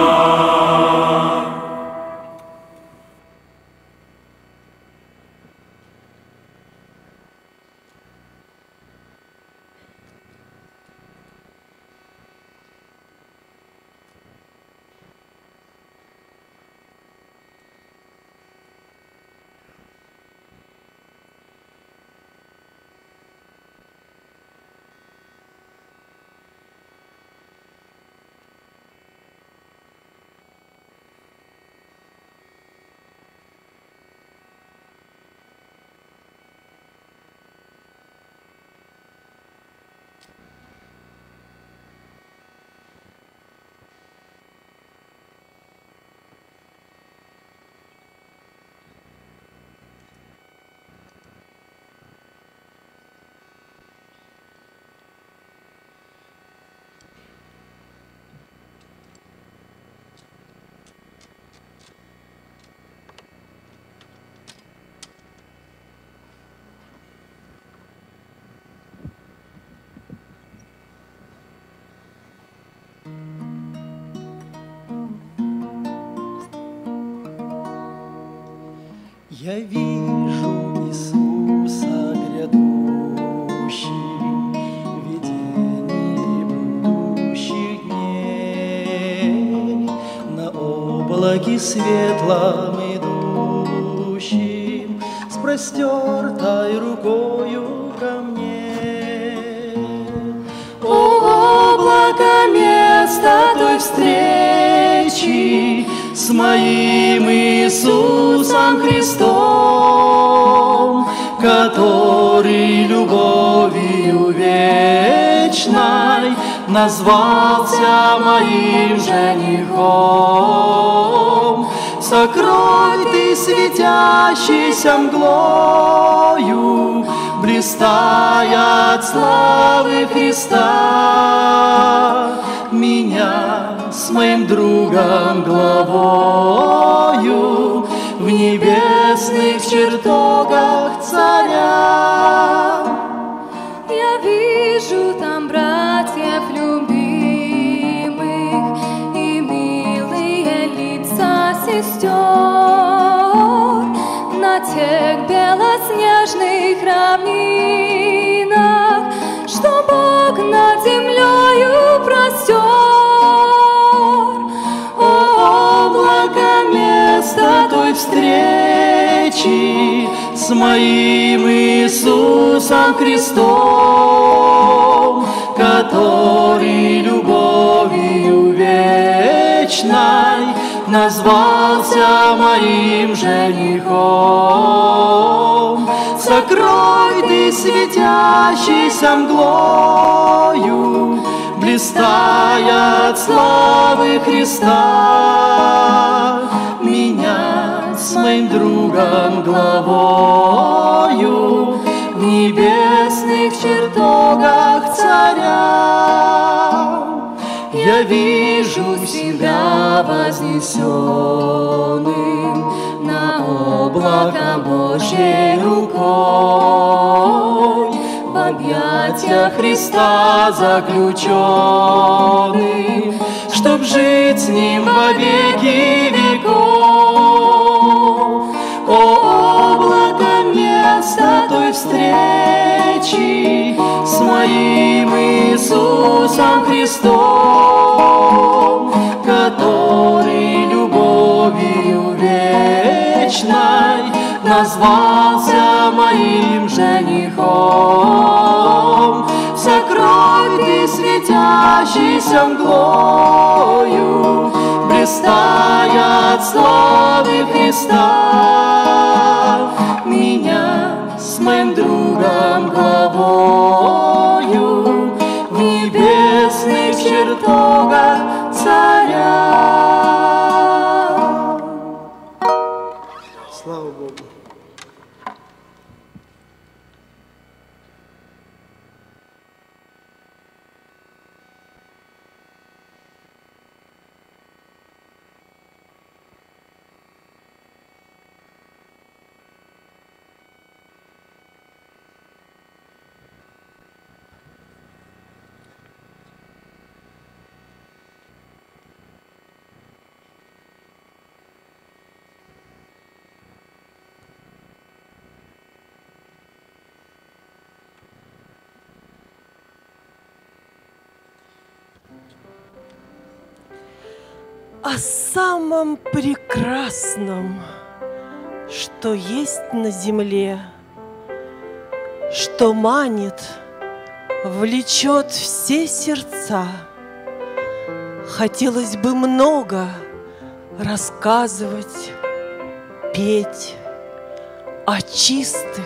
Я вижу Иисуса грядущий, видение будущих дней, на облаке светлом идущим, с простертой рукою ко мне. О, облако, место той встречи с моим Иисусом Христом, который любовью вечной назвался моим женихом. Сокрой ты светящейся мглою, блистая от славы Христа, меня с моим другом главою в небесных чертогах царя. Я вижу там братьев любимых и милые лица сестер на тех белоснежных равнинах, что Бог над землею простер. Место той встречи с моим Иисусом Христом, который любовью вечной назвался моим женихом. Сокрой ты светящейся мглою, блистая от славы Христа, меня с моим другом главою в небесных чертогах царя. Я вижу себя вознесенным на облако Божьей рукой, в объятия Христа заключенным, чтоб жить быть с Ним во веки веков. О, облако место той встречи с моим Иисусом Христом, который любовью вечной назвался моим женихом. Сокрой ты светящейся мглою, блистая от славы Христа, меня с моим другом главою в небесных чертогах царя. Слава Богу! О самом прекрасном, что есть на земле, что манит, влечет все сердца. Хотелось бы много рассказывать, петь о чистых,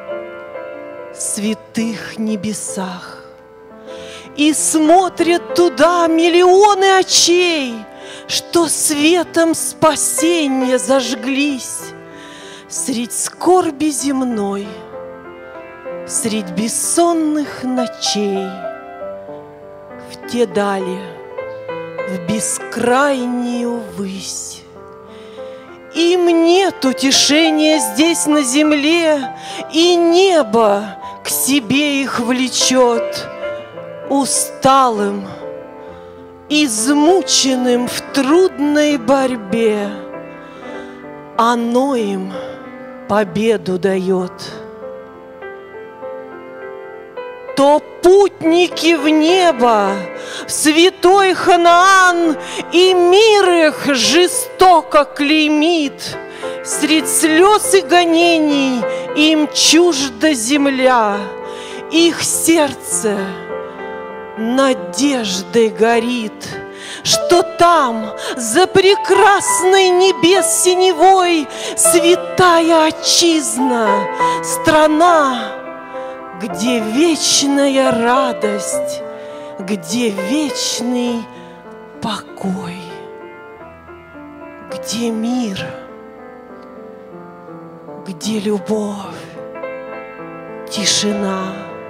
святых небесах. И смотрят туда миллионы очей, что светом спасения зажглись средь скорби земной, средь бессонных ночей, в те дали, в бескрайнюю высь. Им нет утешения здесь на земле, и небо к себе их влечет усталым, измученным в трудной борьбе, оно им победу дает. То путники в небо, в святой Ханаан, и мир их жестоко клеймит. Средь слез и гонений им чужда земля, их сердце надеждой горит, что там, за прекрасной небес синевой, святая отчизна, страна, где вечная радость, где вечный покой, где мир, где любовь, тишина.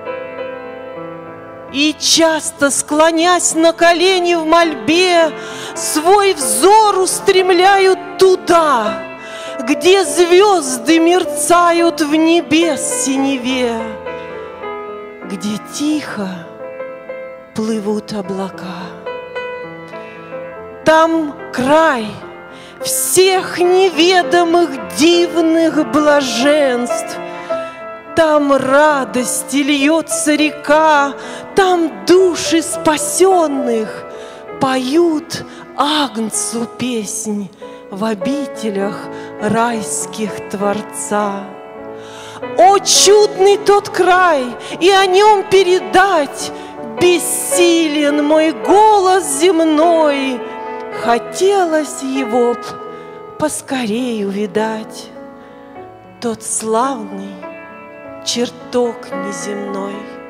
И часто, склонясь на колени в мольбе, свой взор устремляют туда, где звезды мерцают в небес синеве, где тихо плывут облака. Там край всех неведомых дивных блаженств, там радости льется река, там души спасенных поют Агнцу песнь в обителях райских Творца. О, чудный тот край, и о нем передать бессилен мой голос земной. Хотелось его б поскорей увидать, тот славный чертог неземной.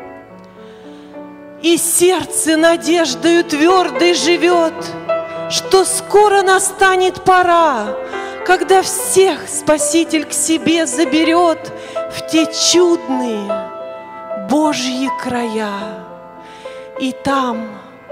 И сердце надеждою твердой живет, что скоро настанет пора, когда всех Спаситель к себе заберет в те чудные Божьи края. И там,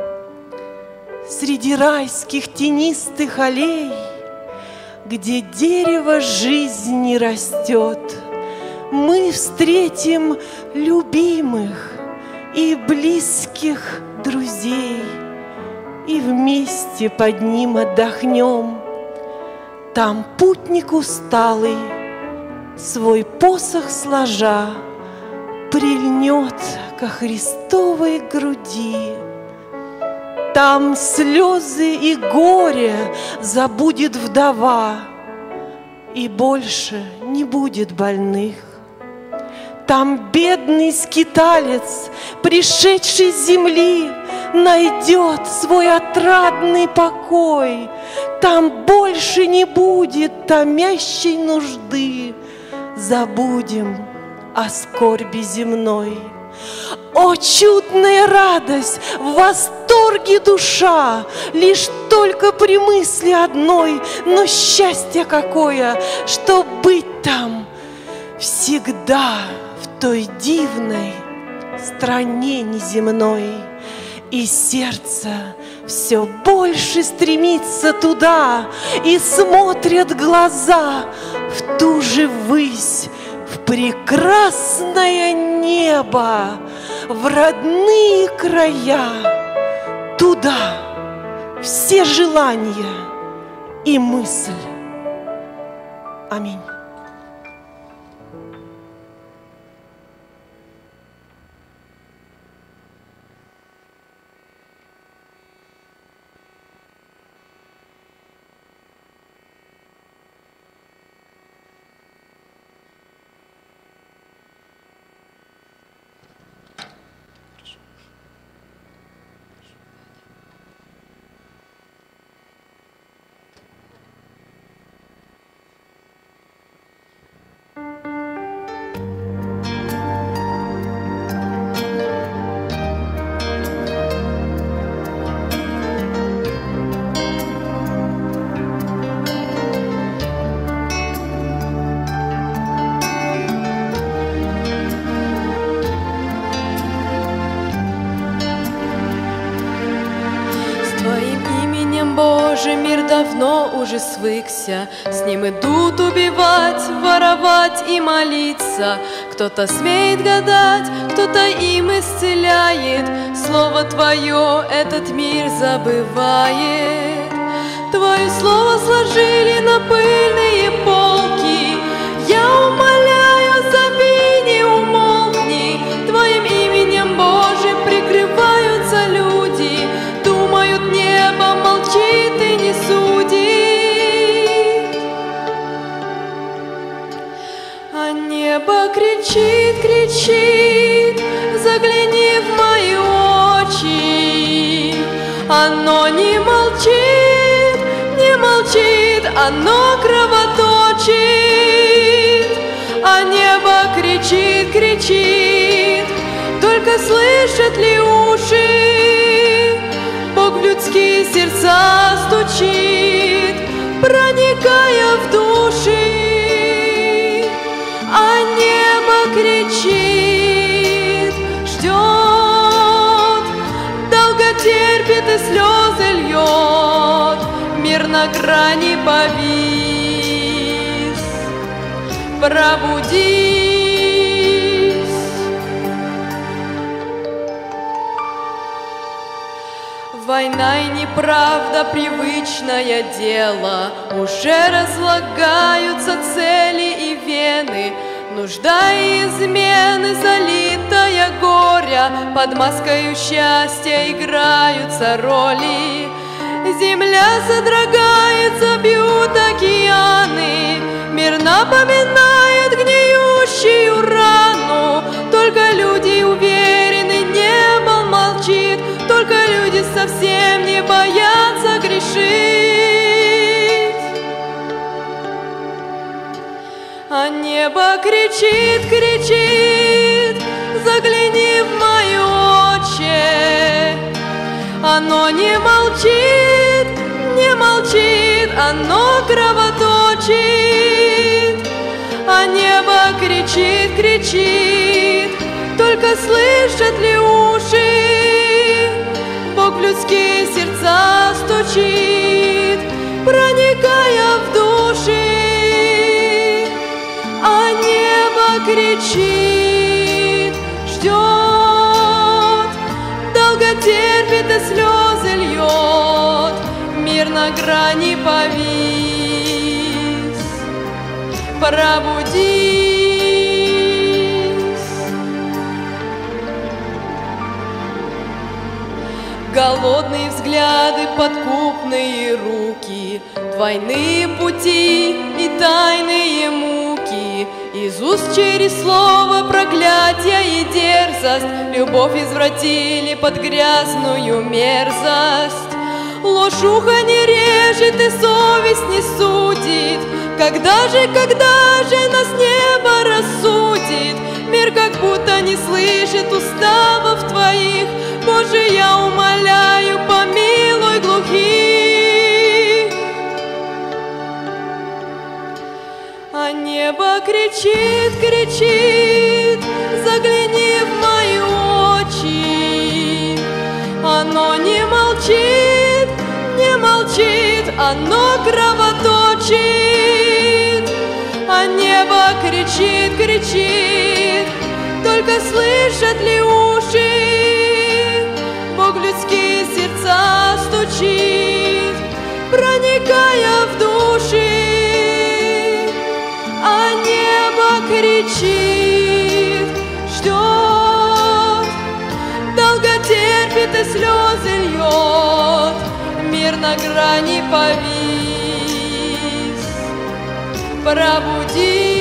среди райских тенистых аллей, где дерево жизни растет, мы встретим любимых и близких друзей, и вместе под ним отдохнем. Там путник усталый, свой посох сложа, прильнет ко Христовой груди. Там слезы и горе забудет вдова, и больше не будет больных. Там бедный скиталец, пришедший с земли, найдет свой отрадный покой. Там больше не будет томящей нужды. Забудем о скорби земной. О, чудная радость, в восторге душа, лишь только при мысли одной, но счастье какое, что быть там всегда в той дивной стране неземной. И сердце все больше стремится туда, и смотрят глаза в ту же высь, в прекрасное небо, в родные края. Туда все желания и мысль. Аминь. Боже, мир давно уже свыкся, с ним идут убивать, воровать и молиться. Кто-то смеет гадать, кто-то им исцеляет. Слово Твое этот мир забывает. Твое слово сложили на пыльные полки. Я умоляю, зови, не умолкни. Твоим именем, Боже, прикрываются люди. Думают, небо молчит и не судит, а небо кричит, кричит, загляни в мои очи. Оно не молчит, не молчит, оно кровоточит, а небо кричит, кричит, только слышат ли уши? Бог в людские сердца стучит, проникая в души, а небо кричит, ждет, долго терпит и слезы льет, мир на грани повис. Пробудись. Война и неправда, привычное дело, уже разлагаются цели и вены. Нужда и измены, залитая горя, под маскою счастья играются роли. Земля содрогается, бьют океаны, мир напоминает гниющую рану. Только люди уверены, небо молчит, только люди совсем не боятся грешить. А небо кричит, кричит, загляни в мои очи. Оно не молчит, не молчит, оно кровоточит, а небо кричит, кричит, только слышат ли уши? Бог в людские сердца стучит, проникая в души, а небо кричит, ждет, долго терпит и слезы льет. на грани повис. Пробудись. Голодные взгляды, подкупные руки, двойные пути и тайные муки. Из уст через слово проклятия и дерзость любовь извратили под грязную мерзость. Ложь ухо не режет и совесть не судит. Когда же, когда же нас небо рассудит? Мир как будто не слышит уставов твоих. Боже, я умоляю, помилуй глухих. А небо кричит, кричит, загляни в мои очи. Оно не молчит, не молчит, оно кровоточит. А небо кричит, кричит, только слышат ли уши? Бог людские сердца стучит, проникая в души. А небо кричит, ждет, долго терпит и слезы льет. Мир на грани повис. Пробудись.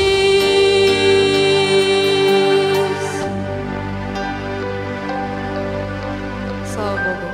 Слава Богу.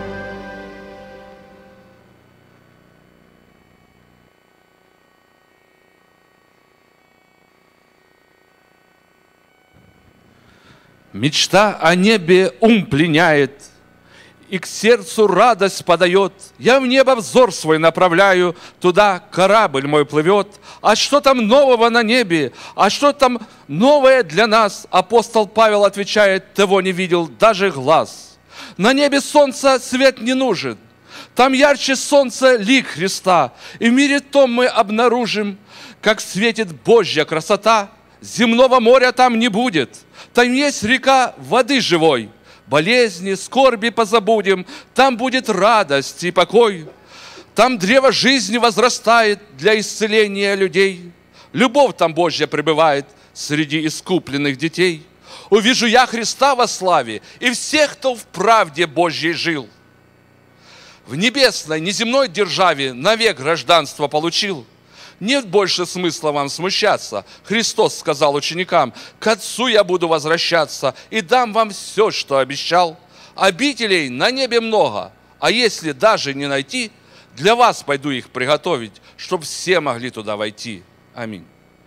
Мечта о небе ум пленяет, и к сердцу радость подает. Я в небо взор свой направляю, туда корабль мой плывет. А что там нового на небе? А что там новое для нас? Апостол Павел отвечает: того не видел даже глаз. На небе солнца свет не нужен, там ярче солнца лик Христа. И в мире том мы обнаружим, как светит Божья красота. Земного моря там не будет, там есть река воды живой. Болезни, скорби позабудем, там будет радость и покой. Там древо жизни возрастает для исцеления людей. Любовь там Божья пребывает среди искупленных детей. Увижу я Христа во славе и всех, кто в правде Божьей жил. В небесной, неземной державе навек гражданство получил. Нет больше смысла вам смущаться. Христос сказал ученикам: к Отцу я буду возвращаться и дам вам все, что обещал. Обителей на небе много, а если даже не найти, для вас пойду их приготовить, чтобы все могли туда войти. Аминь.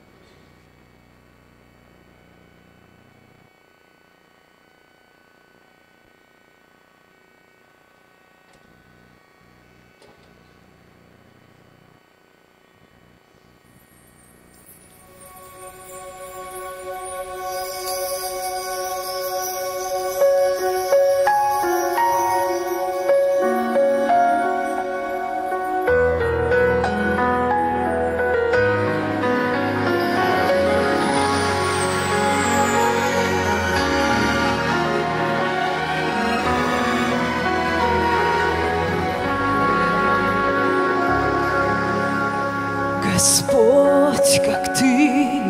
Господь, как Ты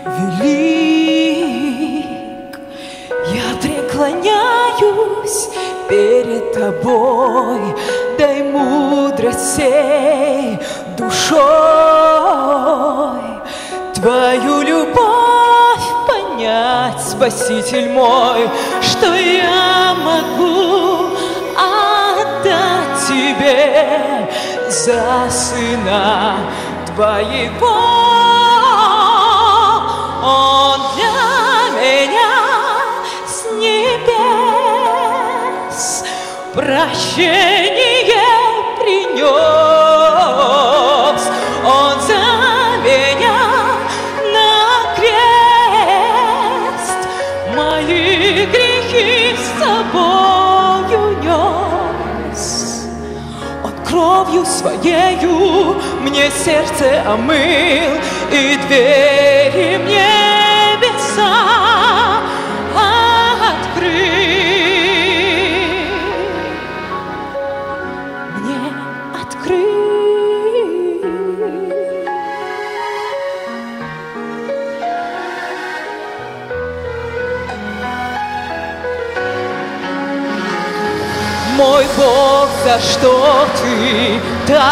велик, я преклоняюсь перед Тобой, дай мудрость сей душой, Твою любовь понять, Спаситель мой, что я могу отдать Тебе за Сына Твоего. Он для меня с небес прощение принес. Он за меня на крест мои грехи с собою нес. Он кровью своею мне сердце омыл и двери в небеса открыл. Мне открыл. за что ты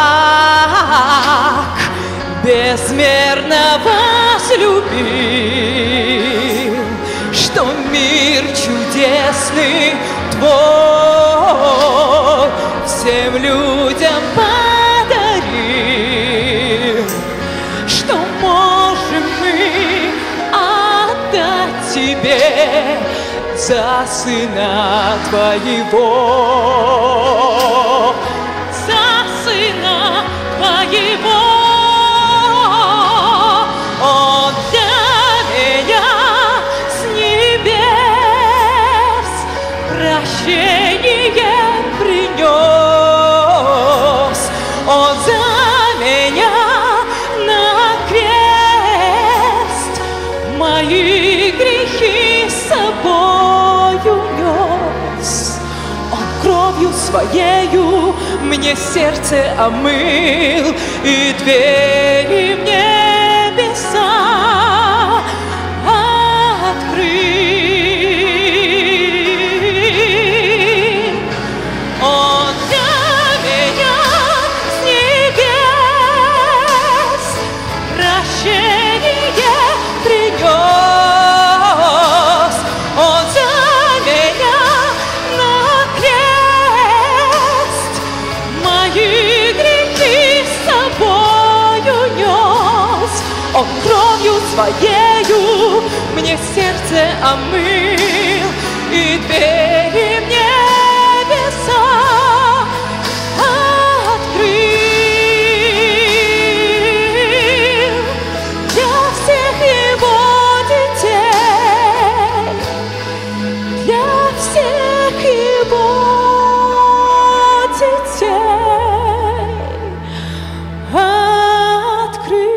так безмерно возлюбил, что мир чудесный Твой всем людям подарил, что можем мы отдать Тебе за Сына Твоего, за Сына Твоего. Он для меня с небес прощение принес. Он за меня на крест мои грехи с собою нес. Он кровью своею мне сердце омыл и двери в небеса открыл. Он для меня с небес прощение принес. Он за меня на крест мои грехи с собою нес. Он кровью своею мне сердце омыл и двери в небеса открыл. Для всех его детей, для всех его детей открыл.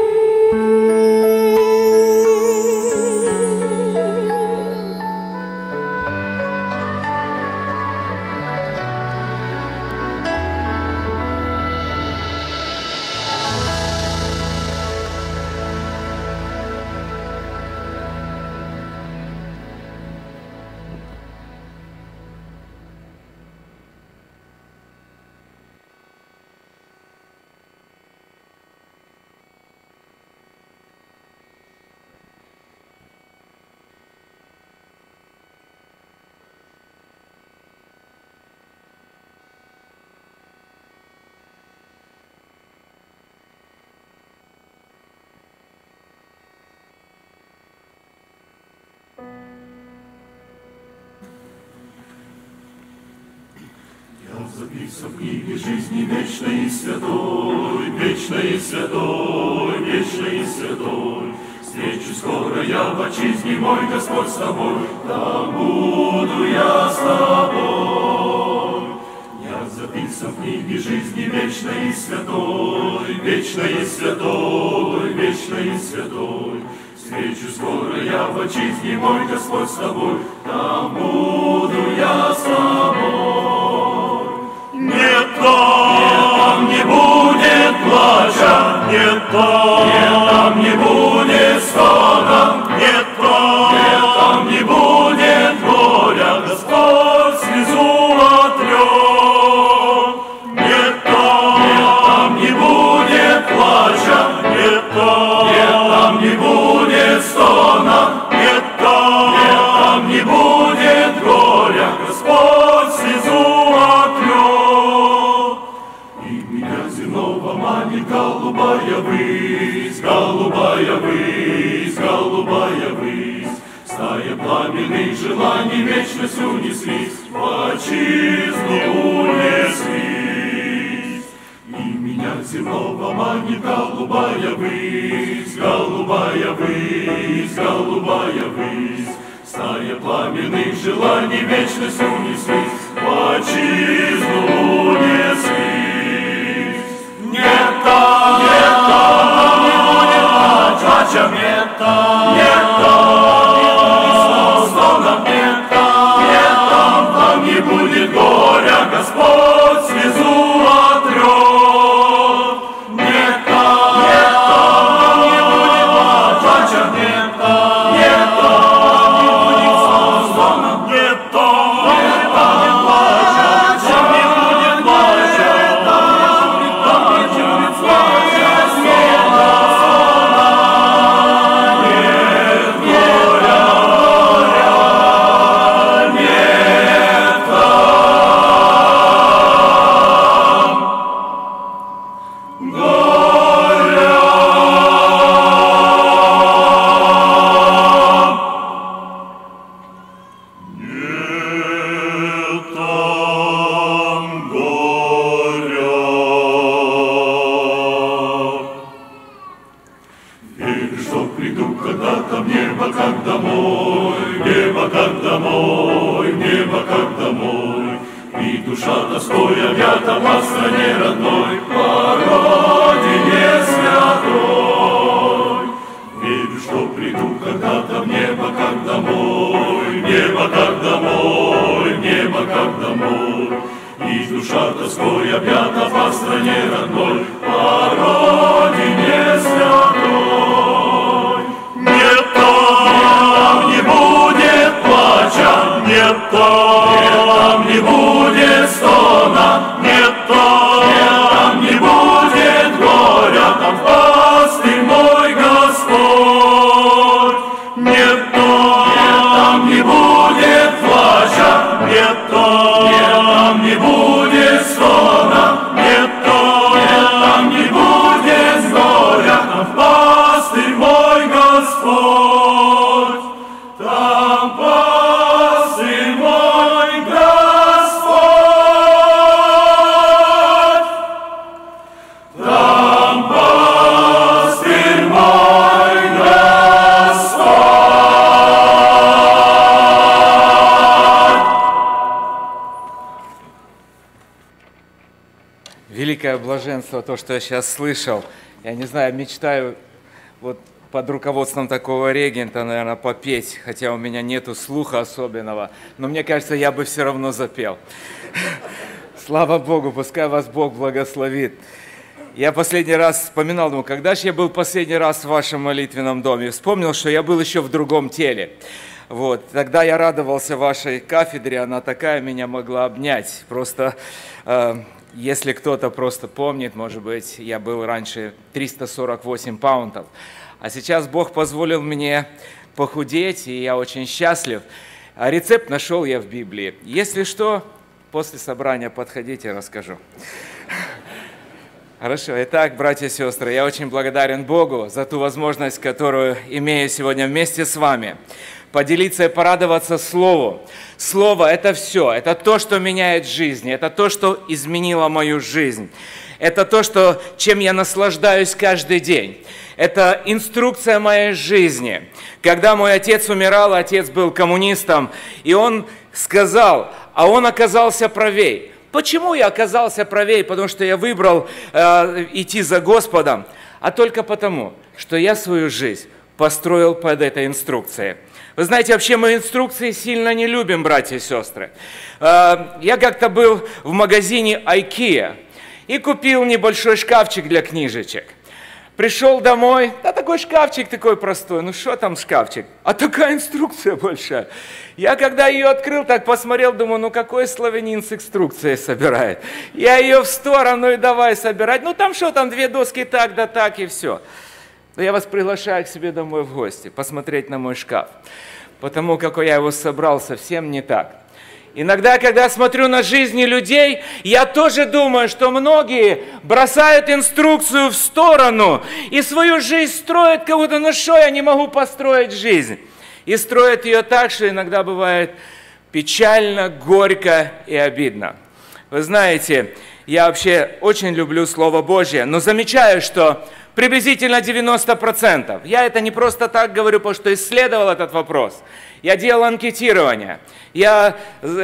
Записан в книге жизни вечной и святой, вечной и святой, вечной и святой. Встречу скоро я в отчизне, мой Господь с тобой, там буду я с тобой. Я записан в книге жизни вечной и святой, вечной и святой, вечной и святой. Встречу скоро я в отчизне, мой Господь с тобой, там буду я с тобой. Нет, там не будет плача, нет, там не будет стона, нет, там не будет горя, Господь слезу отрет. Нет, там не будет плача, нет, там не будет стона, нет, там не будет горя, Господь слезу отрет. Голубая высь, голубая высь, голубая высь, стая пламенных желаний вечность унеслись, в отчизну унеслись. И меня земного манит голубая высь, голубая высь, голубая высь, стая пламенных желаний вечность унеслись, в отчизну унеслись. Нет, там, нет, там не будет плача, нет, там, нет, там не будет стона, нет, там, нет, там, там не будет горя, Господь слезу отрет. Нет, там, нет, там не будет плача, нет, там, нет, там не будет стона, нет, там, нет, там не плача, там не будет плача. Великое блаженство, то, что я сейчас слышал. Я не знаю, мечтаю вот под руководством такого регента, наверное, попеть, хотя у меня нету слуха особенного, но мне кажется, я бы все равно запел. Слава Богу, пускай вас Бог благословит. Я последний раз вспоминал, думаю, когда же я был последний раз в вашем молитвенном доме? Вспомнил, что я был еще в другом теле. Вот. Тогда я радовался вашей кафедре, она такая меня могла обнять. Просто, э, если кто-то просто помнит, может быть, я был раньше триста сорок восемь паунтов. А сейчас Бог позволил мне похудеть, и я очень счастлив. А рецепт нашел я в Библии. Если что, после собрания подходите, расскажу. Хорошо. Итак, братья и сестры, я очень благодарен Богу за ту возможность, которую имею сегодня вместе с вами. Поделиться и порадоваться Слову. Слово – это все. Это то, что меняет жизнь. Это то, что изменило мою жизнь. Это то, что, чем я наслаждаюсь каждый день. Это инструкция моей жизни. Когда мой отец умирал, отец был коммунистом, и он сказал, а он оказался правей. Почему я оказался правей? Потому что я выбрал э, идти за Господом, а только потому, что я свою жизнь построил под этой инструкцией. Вы знаете, вообще мы инструкции сильно не любим, братья и сестры. Э, я как-то был в магазине IKEA и купил небольшой шкафчик для книжечек. Пришел домой, да такой шкафчик такой простой, ну что там шкафчик? А такая инструкция большая. Я когда ее открыл, так посмотрел, думаю, ну какой славянин с инструкцией собирает? Я ее в сторону и давай собирать. Ну там что, там две доски так да так и все. Но я вас приглашаю к себе домой в гости, посмотреть на мой шкаф. Потому как я его собрал совсем не так. Иногда, когда смотрю на жизни людей, я тоже думаю, что многие бросают инструкцию в сторону и свою жизнь строят, как будто, ну что, я не могу построить жизнь. И строят ее так, что иногда бывает печально, горько и обидно. Вы знаете, я вообще очень люблю Слово Божье, но замечаю, что приблизительно девяносто процентов. Я это не просто так говорю, потому что исследовал этот вопрос. Я делал анкетирование. Я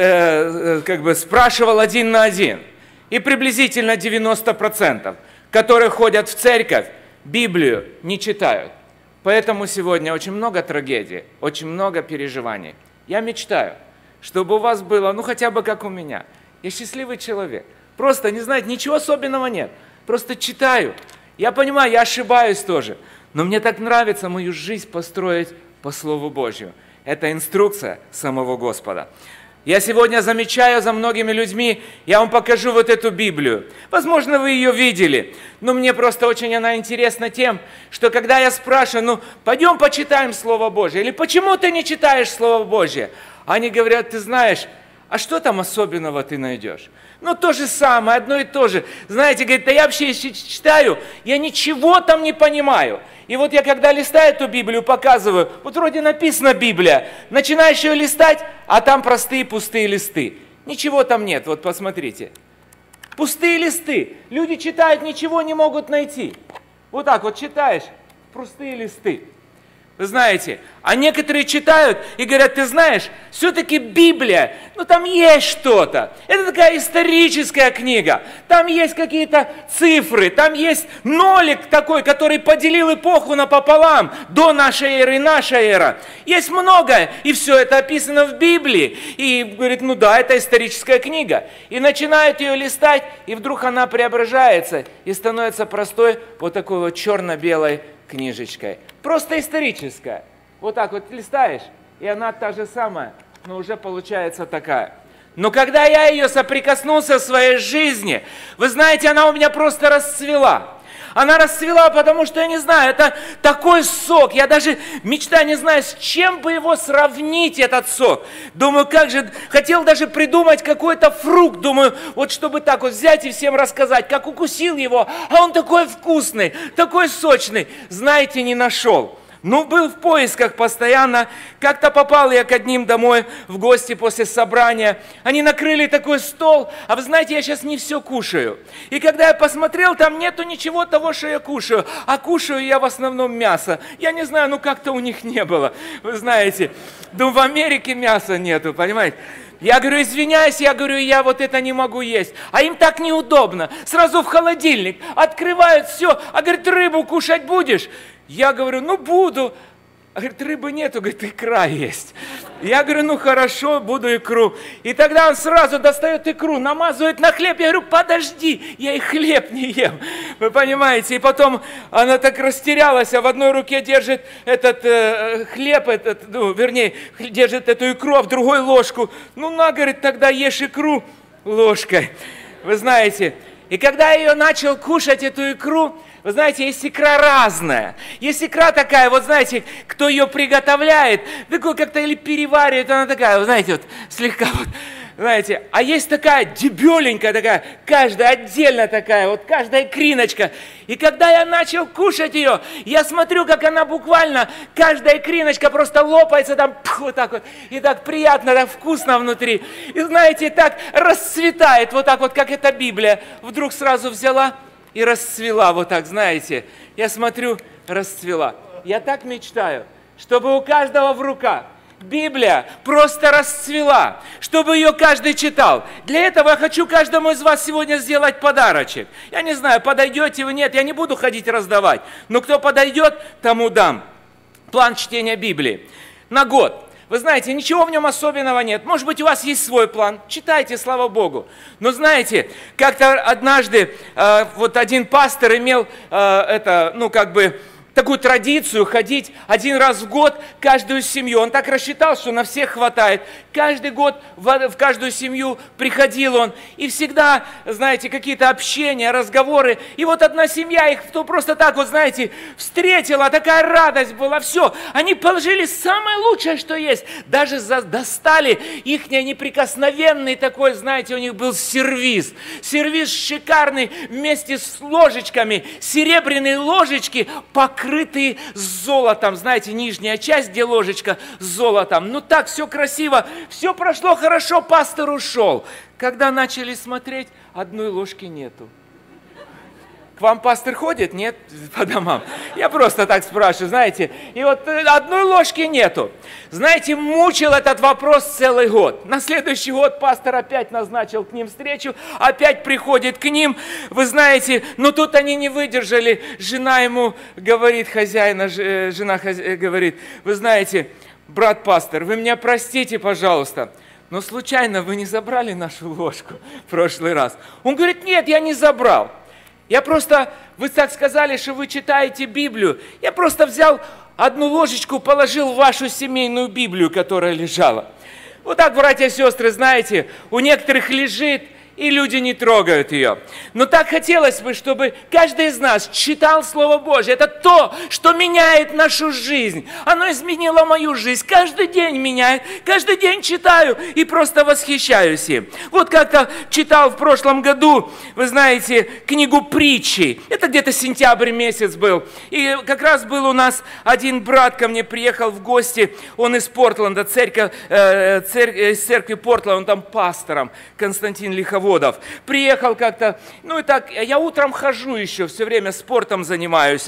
э, как бы спрашивал один на один. И приблизительно девяносто процентов, которые ходят в церковь, Библию не читают. Поэтому сегодня очень много трагедий, очень много переживаний. Я мечтаю, чтобы у вас было, ну хотя бы как у меня. Я счастливый человек. Просто, не знаете, ничего особенного нет. Просто читаю. Я понимаю, я ошибаюсь тоже. Но мне так нравится мою жизнь построить по Слову Божьему. Это инструкция самого Господа. Я сегодня замечаю за многими людьми, я вам покажу вот эту Библию. Возможно, вы ее видели, но мне просто очень она интересна тем, что когда я спрашиваю, ну, пойдем почитаем Слово Божье, или почему ты не читаешь Слово Божье? Они говорят, ты знаешь, А что там особенного ты найдешь? Ну, то же самое, одно и то же. Знаете, говорит, да я вообще если читаю, я ничего там не понимаю. И вот я когда листаю эту Библию, показываю, вот вроде написано Библия, начинаешь ее листать, а там простые пустые листы. Ничего там нет, вот посмотрите. Пустые листы. Люди читают, ничего не могут найти. Вот так вот читаешь, пустые листы. Вы знаете, а некоторые читают и говорят, ты знаешь, все-таки Библия, ну там есть что-то. Это такая историческая книга. Там есть какие-то цифры, там есть нолик такой, который поделил эпоху напополам, до нашей эры и наша эра. Есть многое, и все это описано в Библии. И говорит, ну да, это историческая книга. И начинают ее листать, и вдруг она преображается и становится простой вот такой вот черно-белой книжечкой. Просто историческая. Вот так вот листаешь, и она та же самая, но уже получается такая. Но когда я ее соприкоснулся в своей жизни, вы знаете, она у меня просто расцвела. Она расцвела, потому что, я не знаю, это такой сок. Я даже мечтаю, не знаю, с чем бы его сравнить, этот сок. Думаю, как же, хотел даже придумать какой-то фрукт. Думаю, вот чтобы так вот взять и всем рассказать, как укусил его, а он такой вкусный, такой сочный. Знаете, не нашел. Ну, был в поисках постоянно. Как-то попал я к одним домой в гости после собрания. Они накрыли такой стол, а вы знаете, я сейчас не все кушаю. И когда я посмотрел, там нету ничего того, что я кушаю. А кушаю я в основном мясо. Я не знаю, ну как-то у них не было. Вы знаете, ну в Америке мяса нету, понимаете? Я говорю, извиняюсь, я говорю, я вот это не могу есть. А им так неудобно. Сразу в холодильник. Открывают все. А говорит, рыбу кушать будешь? Я говорю, ну буду. А говорит, рыбы нету, говорит, икра есть. Я говорю, ну хорошо, буду икру. И тогда он сразу достает икру, намазывает на хлеб. Я говорю, подожди, я и хлеб не ем. Вы понимаете? И потом она так растерялась, а в одной руке держит этот э, хлеб, этот, ну, вернее, держит эту икру, а в другой ложку. Ну на, говорит, тогда ешь икру ложкой. Вы знаете, и когда я ее начал кушать, эту икру, вы знаете, есть икра разная. Есть икра такая, вот знаете, кто ее приготовляет, такой как-то или переваривает, она такая, вы знаете, вот слегка вот, знаете. А есть такая дебеленькая такая, каждая отдельно такая, вот каждая икриночка. И когда я начал кушать ее, я смотрю, как она буквально, каждая икриночка просто лопается там, пх, вот так вот, и так приятно, так вкусно внутри. И знаете, так расцветает, вот так вот, как эта Библия. Вдруг сразу взяла и расцвела, вот так, знаете. Я смотрю, расцвела. Я так мечтаю, чтобы у каждого в руках Библия просто расцвела, чтобы ее каждый читал. Для этого я хочу каждому из вас сегодня сделать подарочек. Я не знаю, подойдете вы, нет, я не буду ходить раздавать. Но кто подойдет, тому дам. План чтения Библии на год. Вы знаете, ничего в нем особенного нет. Может быть, у вас есть свой план. Читайте, слава Богу. Но знаете, как-то однажды э, вот один пастор имел э, это, ну как бы, такую традицию ходить один раз в год в каждую семью. Он так рассчитал, что на всех хватает. Каждый год в, в каждую семью приходил он. И всегда, знаете, какие-то общения, разговоры. И вот одна семья их то просто так вот, знаете, встретила. Такая радость была. Все. Они положили самое лучшее, что есть. Даже за, достали их неприкосновенный такой, знаете, у них был сервиз. Сервиз шикарный вместе с ложечками. Серебряные ложечки покрытые. Крытые золотом, знаете, нижняя часть, где ложечка с золотом. Ну так, все красиво, все прошло хорошо, пастор ушел. Когда начали смотреть, одной ложки нету. К вам пастор ходит? Нет? По домам. Я просто так спрашиваю, знаете. И вот одной ложки нету. Знаете, мучил этот вопрос целый год. На следующий год пастор опять назначил к ним встречу, опять приходит к ним. Вы знаете, но тут они не выдержали. Жена ему говорит, хозяина, жена говорит, вы знаете, брат пастор, вы меня простите, пожалуйста, но случайно вы не забрали нашу ложку в прошлый раз? Он говорит, нет, я не забрал. Я просто, вы так сказали, что вы читаете Библию. Я просто взял одну ложечку, положил в вашу семейную Библию, которая лежала. Вот так, братья и сестры, знаете, у некоторых лежит, и люди не трогают ее. Но так хотелось бы, чтобы каждый из нас читал Слово Божье. Это то, что меняет нашу жизнь. Оно изменило мою жизнь. Каждый день меняет. Каждый день читаю и просто восхищаюсь им. Вот как-то читал в прошлом году, вы знаете, книгу притчи. Это где-то сентябрь месяц был. И как раз был у нас один брат ко мне приехал в гости. Он из Портленда, церковь, э, церковь, из церкви Портленда, он там пастором, Константин Лиховодов. Приехал как-то, ну и так, я утром хожу еще, все время спортом занимаюсь.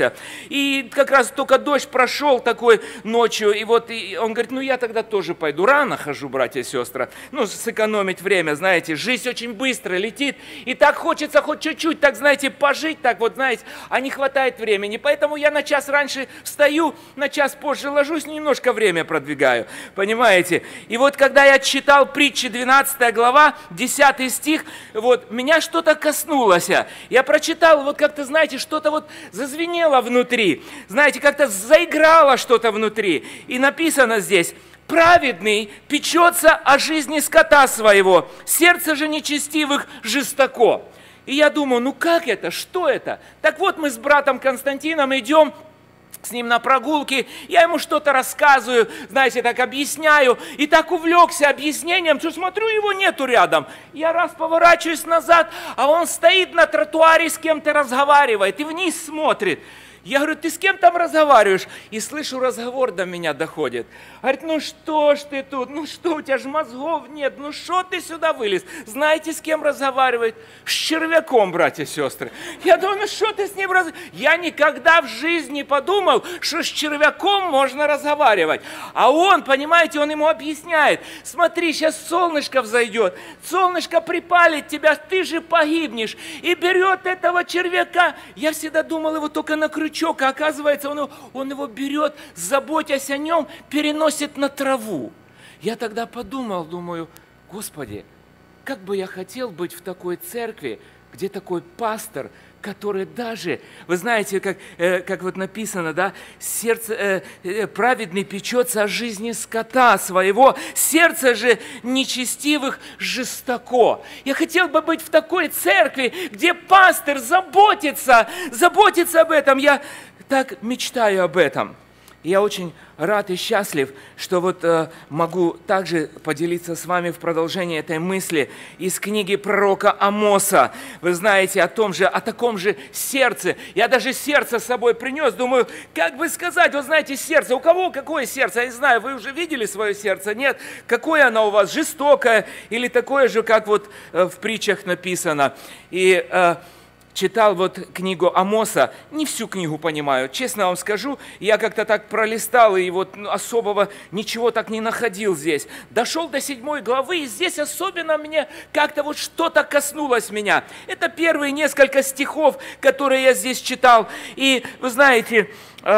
И как раз только дождь прошел такой ночью, и вот и он говорит, ну я тогда тоже пойду. Рано хожу, братья и сестры, ну сэкономить время, знаете, жизнь очень быстро летит, и так хочется хоть чуть-чуть, так знаете, пожить, так вот, знаете, а не хватает времени. Поэтому я на час раньше встаю, на час позже ложусь, немножко время продвигаю, понимаете. И вот когда я читал притчи, двенадцатая глава, десятый стих, вот, меня что-то коснулось. Я прочитал, вот как-то, знаете, что-то вот зазвенело внутри. Знаете, как-то заиграло что-то внутри. И написано здесь, праведный печется о жизни скота своего, сердце же нечестивых жестоко. И я думаю, ну как это, что это? Так вот мы с братом Константином идем, с ним на прогулке, я ему что-то рассказываю, знаете, так объясняю, и так увлекся объяснением, что смотрю, его нету рядом. Я раз поворачиваюсь назад, а он стоит на тротуаре, с кем-то разговаривает и вниз смотрит. Я говорю, ты с кем там разговариваешь? И слышу, разговор до меня доходит. Говорит, ну что ж ты тут, ну что, у тебя же мозгов нет, ну что ты сюда вылез? Знаете, с кем разговаривает? С червяком, братья и сестры. Я думаю, ну что ты с ним разговариваешь? Я никогда в жизни не подумал, что с червяком можно разговаривать. А он, понимаете, он ему объясняет, смотри, сейчас солнышко взойдет, солнышко припалит тебя, ты же погибнешь. И берет этого червяка. Я всегда думал, его только на крючок. А оказывается, он его, он его берет, заботясь о нем, переносит на траву. Я тогда подумал, думаю, Господи, как бы я хотел быть в такой церкви, где такой пастор, который даже, вы знаете, как, э, как вот написано, да, сердце, э, э, праведный печется о жизни скота своего, сердце же нечестивых жестоко. Я хотел бы быть в такой церкви, где пастор заботится, заботится об этом. Я так мечтаю об этом. Я очень рад и счастлив, что вот э, могу также поделиться с вами в продолжении этой мысли из книги пророка Амоса. Вы знаете о том же, о таком же сердце. Я даже сердце с собой принес, думаю, как бы сказать, вы знаете, сердце, у кого какое сердце? Я не знаю, вы уже видели свое сердце? Нет? Какое оно у вас? Жестокое или такое же, как вот э, в притчах написано? И... Э, читал вот книгу Амоса, не всю книгу понимаю, честно вам скажу, я как-то так пролистал и вот особого ничего так не находил здесь. Дошел до седьмой главы, и здесь особенно мне как-то вот что-то коснулось меня. Это первые несколько стихов, которые я здесь читал. И вы знаете,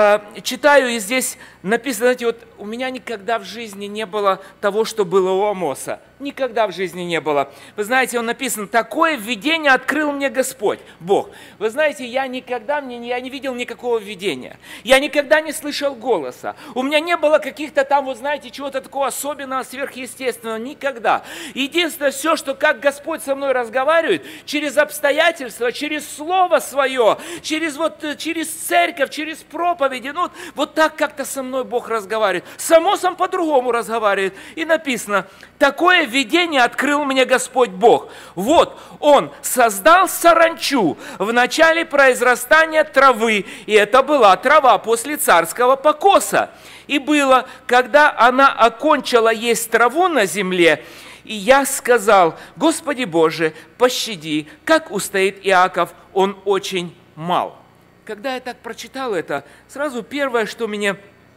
читаю, и здесь написано, знаете, вот у меня никогда в жизни не было того, что было у Амоса. Никогда в жизни не было. Вы знаете, он написан, такое видение открыл мне Господь, Бог. Вы знаете, я никогда, я не видел никакого видения. Я никогда не слышал голоса. У меня не было каких-то там, вот знаете, чего-то такого особенного, сверхъестественного. Никогда. Единственное, все, что как Господь со мной разговаривает, через обстоятельства, через Слово Свое, через, вот, через церковь, через проповеди, ну, вот так как-то со мной Бог разговаривает. С Амосом по-другому разговаривает. И написано, такое видение открыл мне Господь Бог. Вот, Он создал саранчу в начале произрастания травы, и это была трава после царского покоса. И было, когда она окончила есть траву на земле, и я сказал, Господи Боже, пощади, как устоит Иаков, он очень мал. Когда я так прочитал это, сразу первое, что мне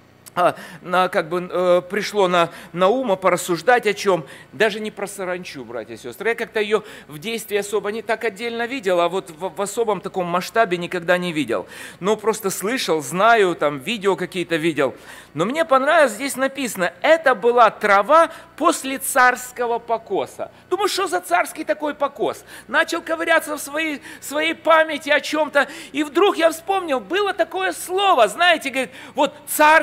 а, на, как бы, э, пришло на, на ум, порассуждать о чем, даже не про саранчу, братья и сестры. Я как-то ее в действии особо не так отдельно видел, а вот в, в особом таком масштабе никогда не видел. Но просто слышал, знаю, там видео какие-то видел. Но мне понравилось, здесь написано, это была трава после царского покоса. Думаю, что за царский такой покос? Начал ковыряться в своей, своей памяти о чем-то, и вдруг я вспомнил, было такое слово, знаете, говорит, вот царская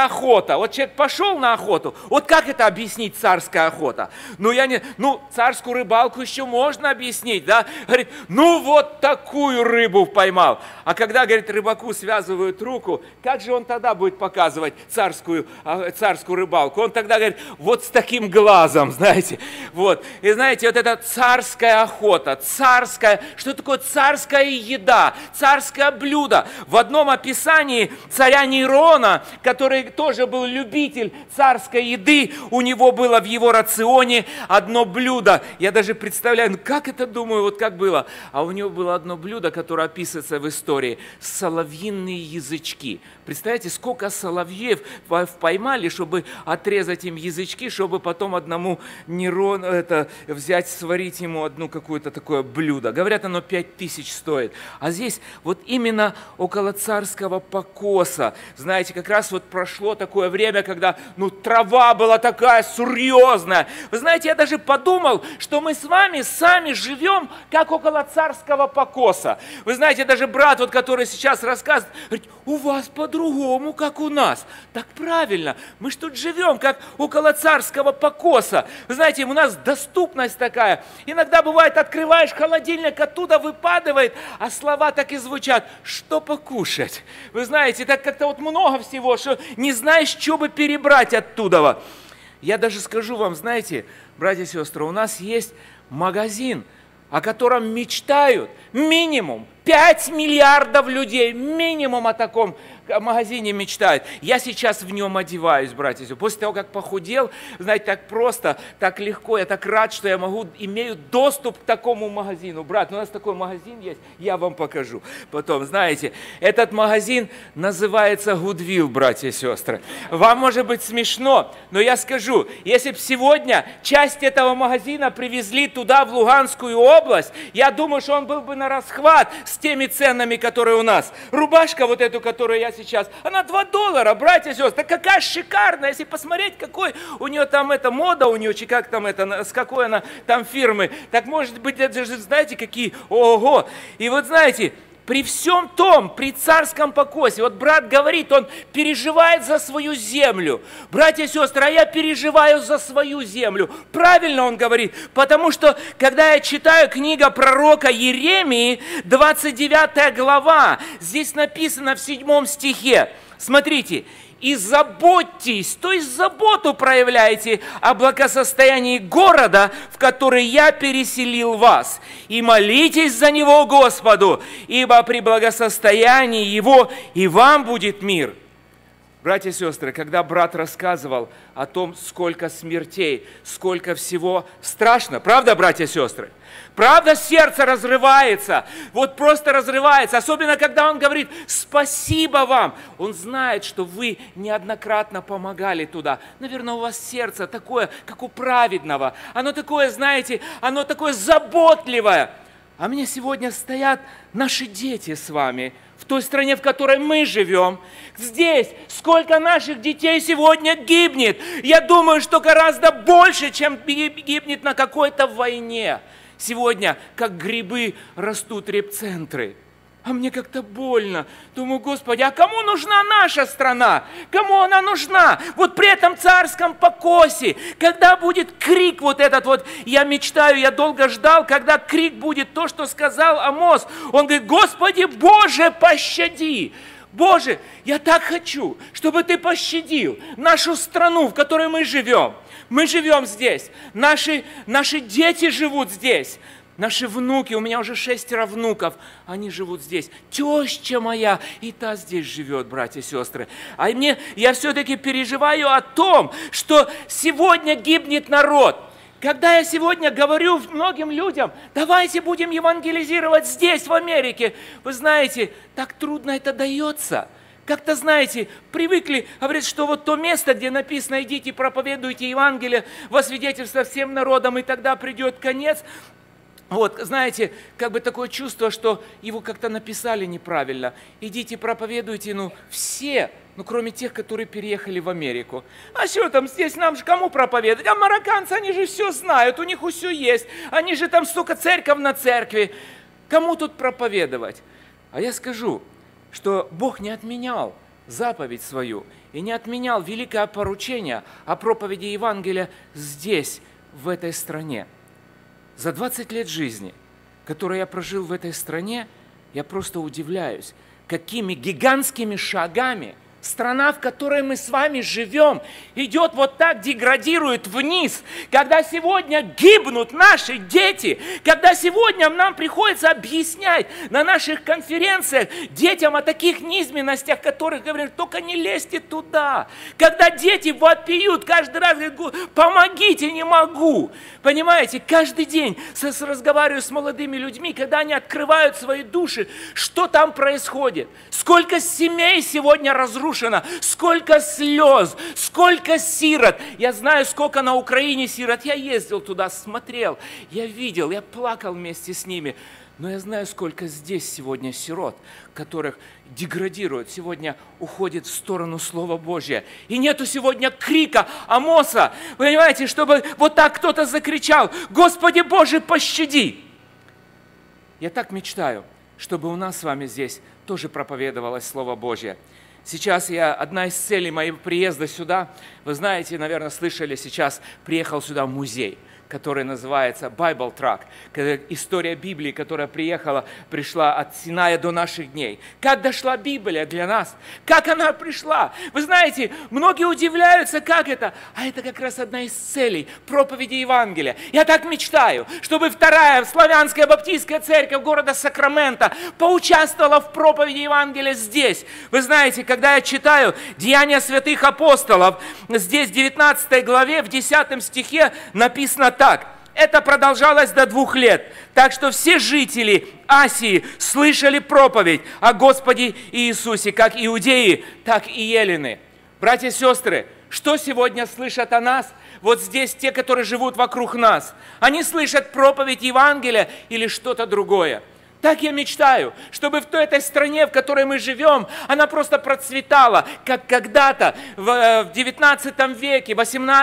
царская охота. Вот человек пошел на охоту. Вот как это объяснить, царская охота? Ну, я не... Ну, царскую рыбалку еще можно объяснить, да? Говорит, ну, вот такую рыбу поймал. А когда, говорит, рыбаку связывают руку, как же он тогда будет показывать царскую, царскую рыбалку? Он тогда говорит, вот с таким глазом, знаете. Вот. И знаете, вот это царская охота, царская... Что такое царская еда, царское блюдо? В одном описании царя Нерона, который тоже был любитель царской еды, у него было в его рационе одно блюдо. Я даже представляю, ну как это, думаю, вот как было. А у него было одно блюдо, которое описывается в истории. Соловьиные язычки. Представляете, сколько соловьев поймали, чтобы отрезать им язычки, чтобы потом одному Нерону это, взять, сварить ему одну какое-то такое блюдо. Говорят, оно пять тысяч стоит. А здесь вот именно около царского покоса, знаете, как раз вот прошло такое время, когда ну, трава была такая серьезная. Вы знаете, я даже подумал, что мы с вами сами живем, как около царского покоса. Вы знаете, даже брат, вот, который сейчас рассказывает, говорит, у вас по-другому, как у нас. Так правильно, мы ж тут живем, как около царского покоса. Вы знаете, у нас доступность такая. Иногда бывает, открываешь холодильник, оттуда выпадывает, а слова так и звучат, что покушать. Вы знаете, так как-то вот много всего, что не знаешь, что бы перебрать оттуда. Я даже скажу вам, знаете, братья и сестры, у нас есть магазин, о котором мечтают минимум пять миллиардов людей, минимум о таком магазине мечтают. Я сейчас в нем одеваюсь, братья и сестры. После того, как похудел, знаете, так просто, так легко, я так рад, что я могу, имею доступ к такому магазину. Брат, у нас такой магазин есть, я вам покажу. Потом, знаете, этот магазин называется Goodwill, братья и сестры. Вам может быть смешно, но я скажу, если бы сегодня часть этого магазина привезли туда, в Луганскую область, я думаю, что он был бы на расхват с теми ценами, которые у нас. Рубашка вот эту, которую я сейчас, она два доллара, братья и сестры. Какая шикарная, если посмотреть, какой у нее там эта мода, у нее, как там это, с какой она там фирмы. Так может быть, это же, знаете, какие, ого. И вот знаете, при всем том, при царском покосе, вот брат говорит, он переживает за свою землю. Братья и сестры, а я переживаю за свою землю. Правильно он говорит, потому что, когда я читаю книгу пророка Иеремии, двадцать девятая глава, здесь написано в седьмом стихе, смотрите, и заботьтесь, то есть заботу проявляйте о благосостоянии города, в который я переселил вас, и молитесь за него Господу, ибо при благосостоянии его и вам будет мир. Братья и сестры, когда брат рассказывал о том, сколько смертей, сколько всего, страшно, правда, братья и сестры? Правда, сердце разрывается, вот просто разрывается, особенно когда он говорит «спасибо вам». Он знает, что вы неоднократно помогали туда. Наверное, у вас сердце такое, как у праведного. Оно такое, знаете, оно такое заботливое. А мне сегодня стоят наши дети с вами, в той стране, в которой мы живем. Здесь сколько наших детей сегодня гибнет. Я думаю, что гораздо больше, чем гибнет на какой-то войне. Сегодня, как грибы, растут репцентры. А мне как-то больно. Думаю, Господи, а кому нужна наша страна? Кому она нужна? Вот при этом царском покосе, когда будет крик вот этот вот, я мечтаю, я долго ждал, когда крик будет то, что сказал Амос. Он говорит, Господи Боже, пощади. Боже, я так хочу, чтобы Ты пощадил нашу страну, в которой мы живем. Мы живем здесь, наши, наши дети живут здесь, наши внуки, у меня уже шестеро внуков, они живут здесь. Теща моя и та здесь живет, братья и сестры. А мне, я все-таки переживаю о том, что сегодня гибнет народ. Когда я сегодня говорю многим людям, давайте будем евангелизировать здесь, в Америке, вы знаете, так трудно это дается. Как-то, знаете, привыкли, говорят, что вот то место, где написано, идите, проповедуйте Евангелие во свидетельство всем народам, и тогда придет конец. Вот, знаете, как бы такое чувство, что его как-то написали неправильно. Идите, проповедуйте, ну, все, ну, кроме тех, которые переехали в Америку. А что там здесь, нам же кому проповедовать? А марокканцы, они же все знают, у них все есть. Они же там столько церковь на церкви. Кому тут проповедовать? А я скажу, что Бог не отменял заповедь свою и не отменял великое поручение о проповеди Евангелия здесь, в этой стране. За двадцать лет жизни, которые я прожил в этой стране, я просто удивляюсь, какими гигантскими шагами страна, в которой мы с вами живем, идет вот так, деградирует вниз, когда сегодня гибнут наши дети, когда сегодня нам приходится объяснять на наших конференциях детям о таких низменностях, которых говорят, только не лезьте туда. Когда дети вопиют каждый раз, говорят, помогите, не могу. Понимаете, каждый день с, с, разговариваю с молодыми людьми, когда они открывают свои души, что там происходит, сколько семей сегодня разрушено, сколько слез, сколько сирот. Я знаю, сколько на Украине сирот. Я ездил туда, смотрел, я видел, я плакал вместе с ними. Но я знаю, сколько здесь сегодня сирот, которых деградируют, сегодня уходит в сторону Слова Божия. И нету сегодня крика Амоса, понимаете, чтобы вот так кто-то закричал: «Господи Боже, пощади!» Я так мечтаю, чтобы у нас с вами здесь тоже проповедовалось Слово Божье. Сейчас я, одна из целей моего приезда сюда, вы знаете, наверное, слышали, сейчас приехал сюда музей, который называется Bible Track, история Библии, которая приехала, пришла от Синая до наших дней. Как дошла Библия для нас? Как она пришла? Вы знаете, многие удивляются, как это? А это как раз одна из целей проповеди Евангелия. Я так мечтаю, чтобы вторая славянская баптистская церковь города Сакраменто поучаствовала в проповеди Евангелия здесь. Вы знаете, когда я читаю Деяния святых апостолов, здесь в девятнадцатой главе, в десятом стихе написано так. Так, это продолжалось до двух лет, так что все жители Асии слышали проповедь о Господе Иисусе, как иудеи, так и елены. Братья и сестры, что сегодня слышат о нас? Вот здесь те, которые живут вокруг нас. Они слышат проповедь Евангелия или что-то другое. Так я мечтаю, чтобы в той этой стране, в которой мы живем, она просто процветала, как когда-то в девятнадцатом веке,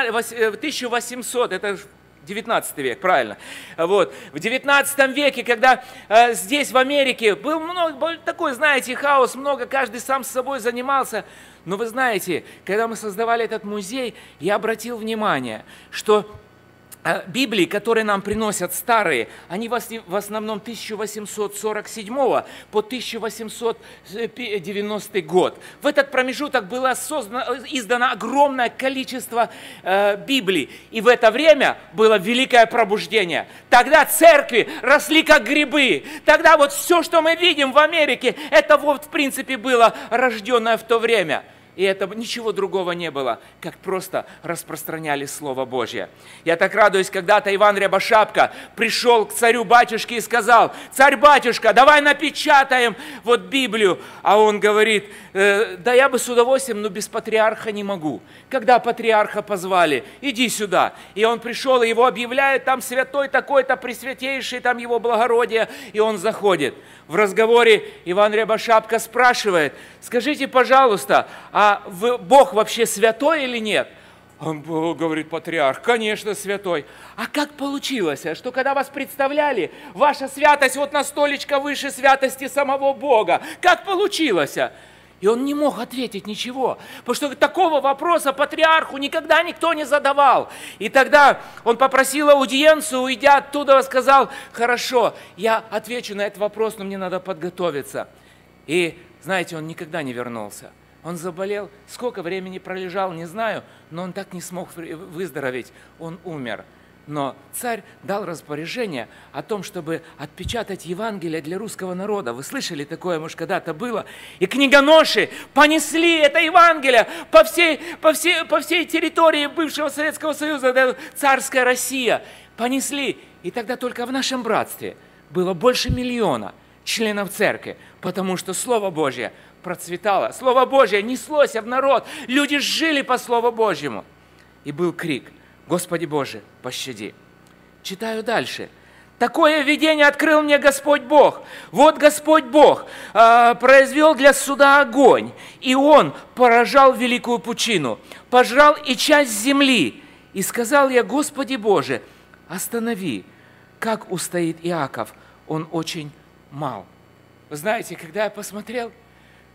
тысяча восемьсот, это девятнадцатый век, правильно. Вот. В девятнадцатом веке, когда э, здесь, в Америке, был много, был такой, знаете, хаос, много, каждый сам с собой занимался. Но вы знаете, когда мы создавали этот музей, я обратил внимание, что Библии, которые нам приносят старые, они в основном тысяча восемьсот сорок седьмого по тысяча восемьсот девяностый год. В этот промежуток было создано, издано огромное количество э, Библий. И в это время было великое пробуждение. Тогда церкви росли как грибы. Тогда вот все, что мы видим в Америке, это вот в принципе было рожденное в то время. И это ничего другого не было, как просто распространяли Слово Божье. Я так радуюсь, когда-то Иван Рябошапка пришел к царю-батюшке и сказал: «Царь-батюшка, давай напечатаем вот Библию». А он говорит: э, «Да я бы с удовольствием, но без патриарха не могу». Когда патриарха позвали: «Иди сюда». И он пришел, и его объявляют там святой такой-то, пресвятейший, там его благородие, и он заходит. В разговоре Иван Рябошапка спрашивает: «Скажите, пожалуйста, а Бог вообще святой или нет?» Он говорит: «Патриарх, конечно, святой». «А как получилось, что когда вас представляли, ваша святость вот на столечко выше святости самого Бога? Как получилось?» И он не мог ответить ничего, потому что такого вопроса патриарху никогда никто не задавал. И тогда он попросил аудиенцию, уйдя оттуда, сказал: «Хорошо, я отвечу на этот вопрос, но мне надо подготовиться». И, знаете, он никогда не вернулся. Он заболел, сколько времени пролежал, не знаю, но он так не смог выздороветь, он умер. Но царь дал распоряжение о том, чтобы отпечатать Евангелие для русского народа. Вы слышали такое, может, когда-то было? И книгоноши понесли это Евангелие по всей, по всей, по всей территории бывшего Советского Союза, царская Россия. Понесли. И тогда только в нашем братстве было больше миллиона членов церкви, потому что Слово Божье процветало. Слово Божье неслось в народ. Люди жили по Слову Божьему. И был крик: «Господи Боже, пощади». Читаю дальше. «Такое видение открыл мне Господь Бог. Вот Господь Бог э, произвел для суда огонь, и Он поражал великую пучину, пожрал и часть земли. И сказал я: Господи Боже, останови, как устоит Иаков, он очень мал». Вы знаете, когда я посмотрел,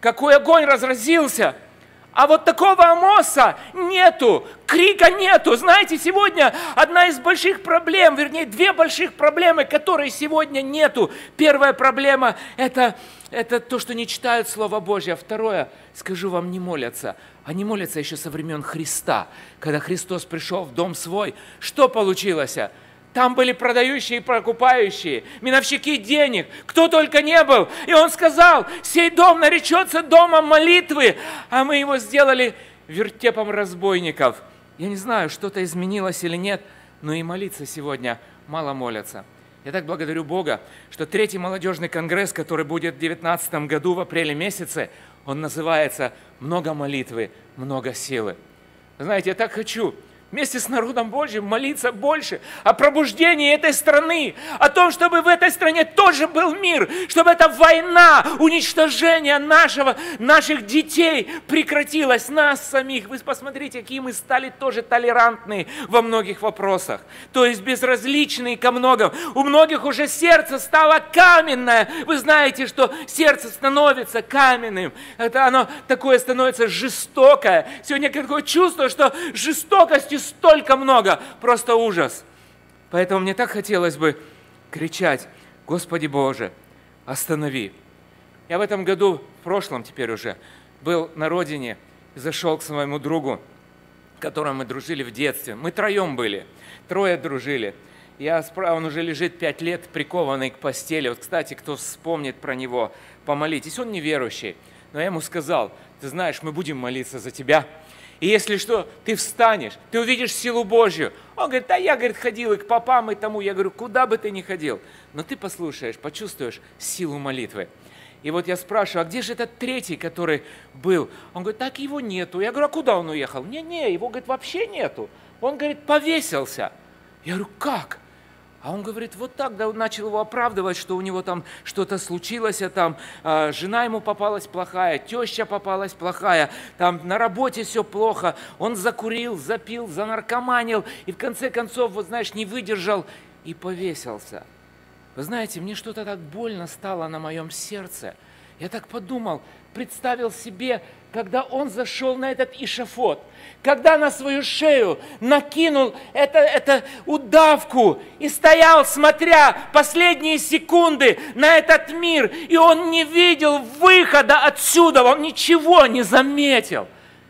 какой огонь разразился. А вот такого Амоса нету, крика нету. Знаете, сегодня одна из больших проблем, вернее, две больших проблемы, которые сегодня нету. Первая проблема – это, это то, что не читают Слово Божье. А второе, скажу вам, не молятся. Они молятся еще со времен Христа. Когда Христос пришел в дом свой, что получилось? Там были продающие и покупающие, миновщики денег, кто только не был. И он сказал, сей дом наречется домом молитвы, а мы его сделали вертепом разбойников. Я не знаю, что-то изменилось или нет, но и молиться сегодня мало молятся. Я так благодарю Бога, что третий молодежный конгресс, который будет в две тысячи девятнадцатом году в апреле месяце, он называется «Много молитвы, много силы». Знаете, я так хочу вместе с народом Божьим молиться больше о пробуждении этой страны, о том, чтобы в этой стране тоже был мир, чтобы эта война, уничтожение нашего, наших детей прекратилась, нас самих. Вы посмотрите, какие мы стали тоже толерантные во многих вопросах, то есть безразличные ко многим. У многих уже сердце стало каменное. Вы знаете, что сердце становится каменным. Это оно такое становится жестокое. Сегодня такое чувство, что жестокости столько много, просто ужас. Поэтому мне так хотелось бы кричать: Господи Боже, останови. Я в этом году, в прошлом теперь уже, был на родине и зашел к своему другу, с которым мы дружили в детстве. Мы троем были, трое дружили. Я, он уже лежит пять лет прикованный к постели. Вот, кстати, кто вспомнит про него, помолитесь. Он неверующий, но я ему сказал: ты знаешь, мы будем молиться за тебя. И если что, ты встанешь, ты увидишь силу Божью. Он говорит: да я, говорит, ходил и к попам, и тому. Я говорю: куда бы ты ни ходил, но ты послушаешь, почувствуешь силу молитвы. И вот я спрашиваю: а где же этот третий, который был? Он говорит: так его нету. Я говорю: а куда он уехал? Не-не, его, говорит, вообще нету. Он, говорит, повесился. Я говорю: как? А он говорит: вот так, да, он начал его оправдывать, что у него там что-то случилось, а там э, жена ему попалась плохая, теща попалась плохая, там на работе все плохо, он закурил, запил, занаркоманил и в конце концов, вот знаешь, не выдержал и повесился. Вы знаете, мне что-то так больно стало на моем сердце. Я так подумал, представил себе, когда он зашел на этот эшафот, когда на свою шею накинул это, это удавку и стоял, смотря последние секунды на этот мир, и он не видел выхода отсюда, он ничего не заметил.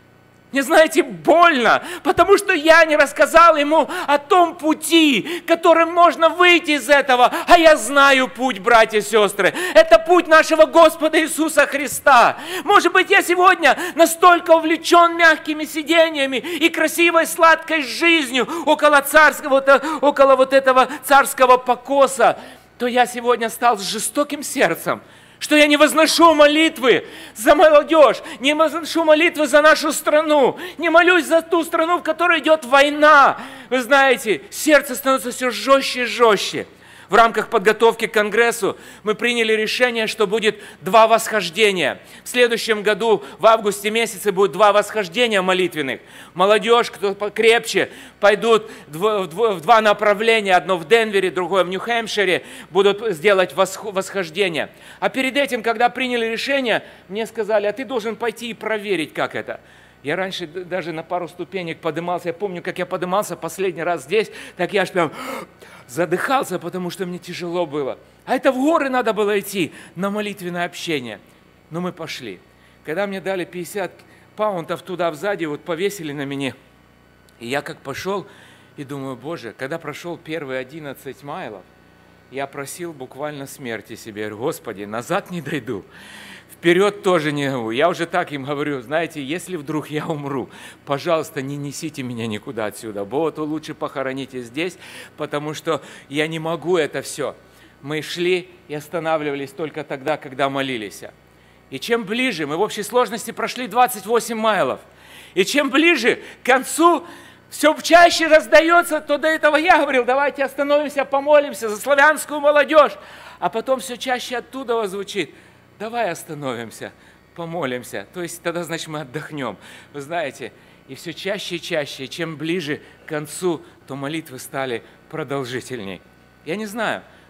Не знаете, больно, потому что я не рассказал ему о том пути, которым можно выйти из этого. А я знаю путь, братья и сестры. Это путь нашего Господа Иисуса Христа. Может быть, я сегодня настолько увлечен мягкими сидениями и красивой сладкой жизнью около царского, около вот этого царского покоса, то я сегодня стал с жестоким сердцем, что я не возношу молитвы за молодежь, не возношу молитвы за нашу страну, не молюсь за ту страну, в которой идет война. Вы знаете, сердце становится все жестче и жестче. В рамках подготовки к Конгрессу мы приняли решение, что будет два восхождения. В следующем году, в августе месяце, будет два восхождения молитвенных. Молодежь, кто покрепче, пойдут в два направления. Одно в Денвере, другое в Нью-Хэмпшире. Будут сделать восхождение. А перед этим, когда приняли решение, мне сказали: а ты должен пойти и проверить, как это. Я раньше даже на пару ступенек подымался. Я помню, как я подымался последний раз здесь, так я аж прям задыхался, потому что мне тяжело было. А это в горы надо было идти на молитвенное общение. Но мы пошли. Когда мне дали пятьдесят паунтов туда сзади, вот повесили на меня, и я как пошел, и думаю: Боже, когда прошел первые одиннадцать майлов, я просил буквально смерти себе. Я говорю: Господи, назад не дойду. Вперед тоже не могу. Я уже так им говорю: знаете, если вдруг я умру, пожалуйста, не несите меня никуда отсюда. Бога, то лучше похороните здесь, потому что я не могу это все. Мы шли и останавливались только тогда, когда молились. И чем ближе, мы в общей сложности прошли двадцать восемь майлов, и чем ближе к концу все чаще раздается, то до этого я говорил: давайте остановимся, помолимся за славянскую молодежь. А потом все чаще оттуда звучит: давай остановимся, помолимся. То есть тогда, значит, мы отдохнем. Вы знаете, и все чаще и чаще, чем ближе к концу, то молитвы стали продолжительней. Я не знаю,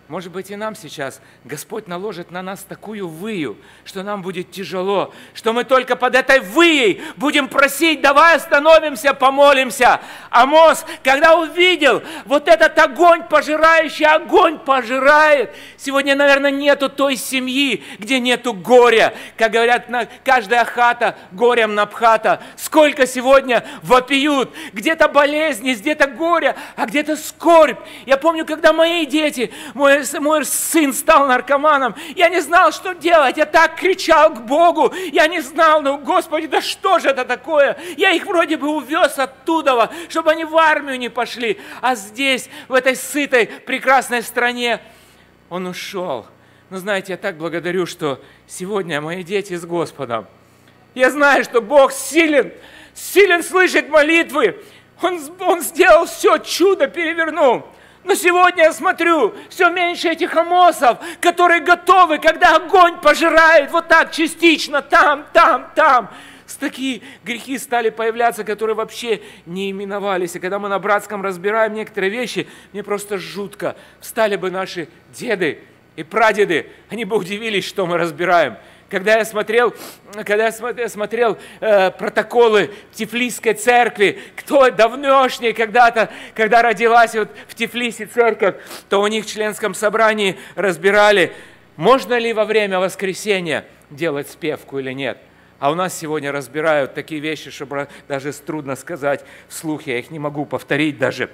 Может быть, и нам сейчас Господь наложит на нас такую выю, что нам будет тяжело, что мы только под этой выей будем просить: давай остановимся, помолимся. Амос, когда увидел вот этот огонь пожирающий, огонь пожирает. Сегодня, наверное, нету той семьи, где нету горя. Как говорят, каждая хата горем напхата. Сколько сегодня вопиют, где-то болезни, где-то горе, а где-то скорбь. Я помню, когда мои дети, мой Мой сын стал наркоманом. Я не знал, что делать. Я так кричал к Богу. Я не знал, ну, Господи, да что же это такое? Я их вроде бы увез оттуда, чтобы они в армию не пошли. А здесь, в этой сытой, прекрасной стране, он ушел. Но знаете, я так благодарю, что сегодня мои дети с Господом. Я знаю, что Бог силен, силен слышать молитвы. Он, он сделал все, чудо перевернул. Но сегодня я смотрю, все меньше этих Амосов, которые готовы, когда огонь пожирает вот так частично, там, там, там. Такие грехи стали появляться, которые вообще не именовались. И когда мы на братском разбираем некоторые вещи, мне просто жутко. Встали бы наши деды и прадеды, они бы удивились, что мы разбираем. Когда я смотрел, когда я смотрел э, протоколы Тифлисской церкви, кто давнешний когда-то, когда родилась вот в Тифлисе церковь, то у них в членском собрании разбирали, можно ли во время воскресения делать спевку или нет. А у нас сегодня разбирают такие вещи, что даже трудно сказать вслух, я их не могу повторить даже.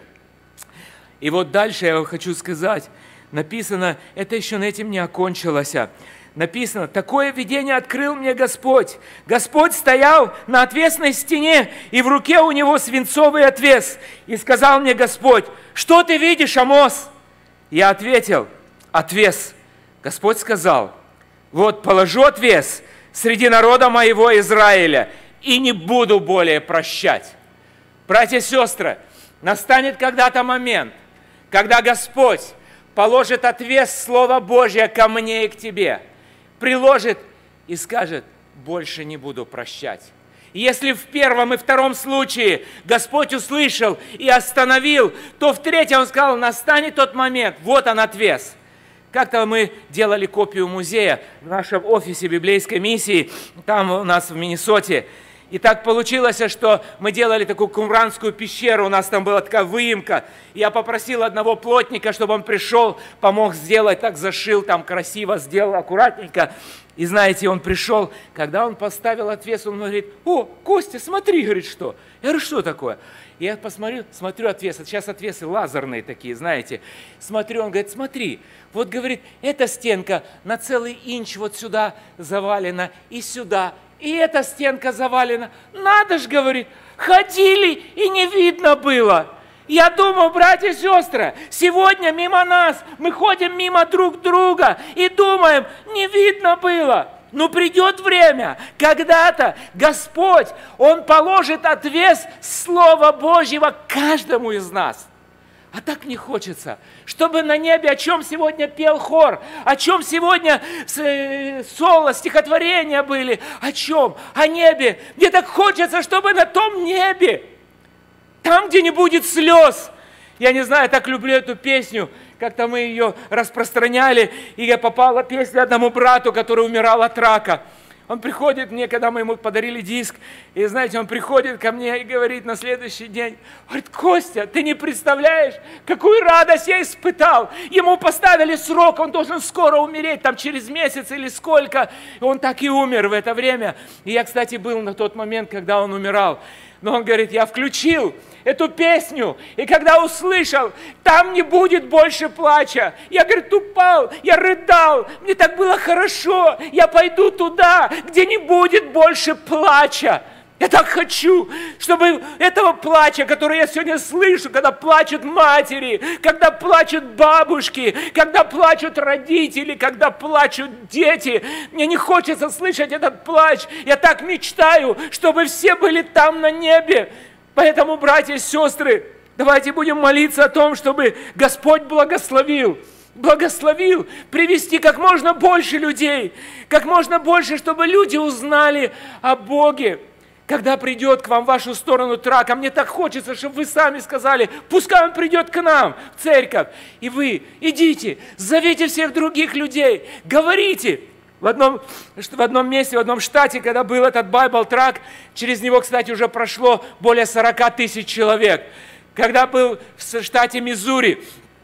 И вот дальше я хочу сказать, написано, это еще на этим не окончилось. Написано: такое видение открыл мне Господь. Господь стоял на отвесной стене, и в руке у него свинцовый отвес. И сказал мне Господь: что ты видишь, Амос? Я ответил: отвес. Господь сказал: вот положу отвес среди народа моего Израиля, и не буду более прощать. Братья и сестры, настанет когда-то момент, когда Господь положит отвес Слова Божьего ко мне и к тебе, приложит и скажет: больше не буду прощать. И если в первом и втором случае Господь услышал и остановил, то в третьем Он сказал: настанет тот момент, вот он отвес. Как-то мы делали копию музея в нашем офисе библейской миссии, там у нас в Миннесоте. И так получилось, что мы делали такую кумранскую пещеру, у нас там была такая выемка. Я попросил одного плотника, чтобы он пришел, помог сделать, так зашил, там красиво сделал, аккуратненько. И знаете, он пришел, когда он поставил отвес, он говорит: о, Костя, смотри, говорит, что? Я говорю: что такое? И я посмотрю, смотрю отвес, сейчас отвесы лазерные такие, знаете. Смотрю, он говорит: смотри, вот, говорит, эта стенка на целый инч вот сюда завалена и сюда. И эта стенка завалена. Надо ж, говорит, ходили и не видно было. Я думаю, братья и сестры, сегодня мимо нас, мы ходим мимо друг друга и думаем, не видно было. Но придет время, когда-то Господь, Он положит отвес Слова Божьего каждому из нас. А так не хочется, чтобы на небе, о чем сегодня пел хор, о чем сегодня соло, стихотворения были, о чем? О небе. Мне так хочется, чтобы на том небе, там, где не будет слез. Я не знаю, я так люблю эту песню, как-то мы ее распространяли, и я попала песня одному брату, который умирал от рака. Он приходит мне, когда мы ему подарили диск, и, знаете, он приходит ко мне и говорит на следующий день, говорит: Костя, ты не представляешь, какую радость я испытал. Ему поставили срок, он должен скоро умереть, там через месяц или сколько. И он так и умер в это время. И я, кстати, был на тот момент, когда он умирал. Но он говорит: я включил эту песню, и когда услышал, там не будет больше плача. Я, говорит, упал, я рыдал, мне так было хорошо, я пойду туда, где не будет больше плача. Я так хочу, чтобы этого плача, который я сегодня слышу, когда плачут матери, когда плачут бабушки, когда плачут родители, когда плачут дети, мне не хочется слышать этот плач. Я так мечтаю, чтобы все были там на небе. Поэтому, братья и сестры, давайте будем молиться о том, чтобы Господь благословил. Благословил привести как можно больше людей, как можно больше, чтобы люди узнали о Боге. когда придет к вам в вашу сторону трак, а мне так хочется, чтобы вы сами сказали, пускай он придет к нам в церковь. И вы идите, зовите всех других людей, говорите. В одном, в одном месте, в одном штате, когда был этот Bible Track, через него, кстати, уже прошло более сорок тысяч человек. Когда был в штате Миссури,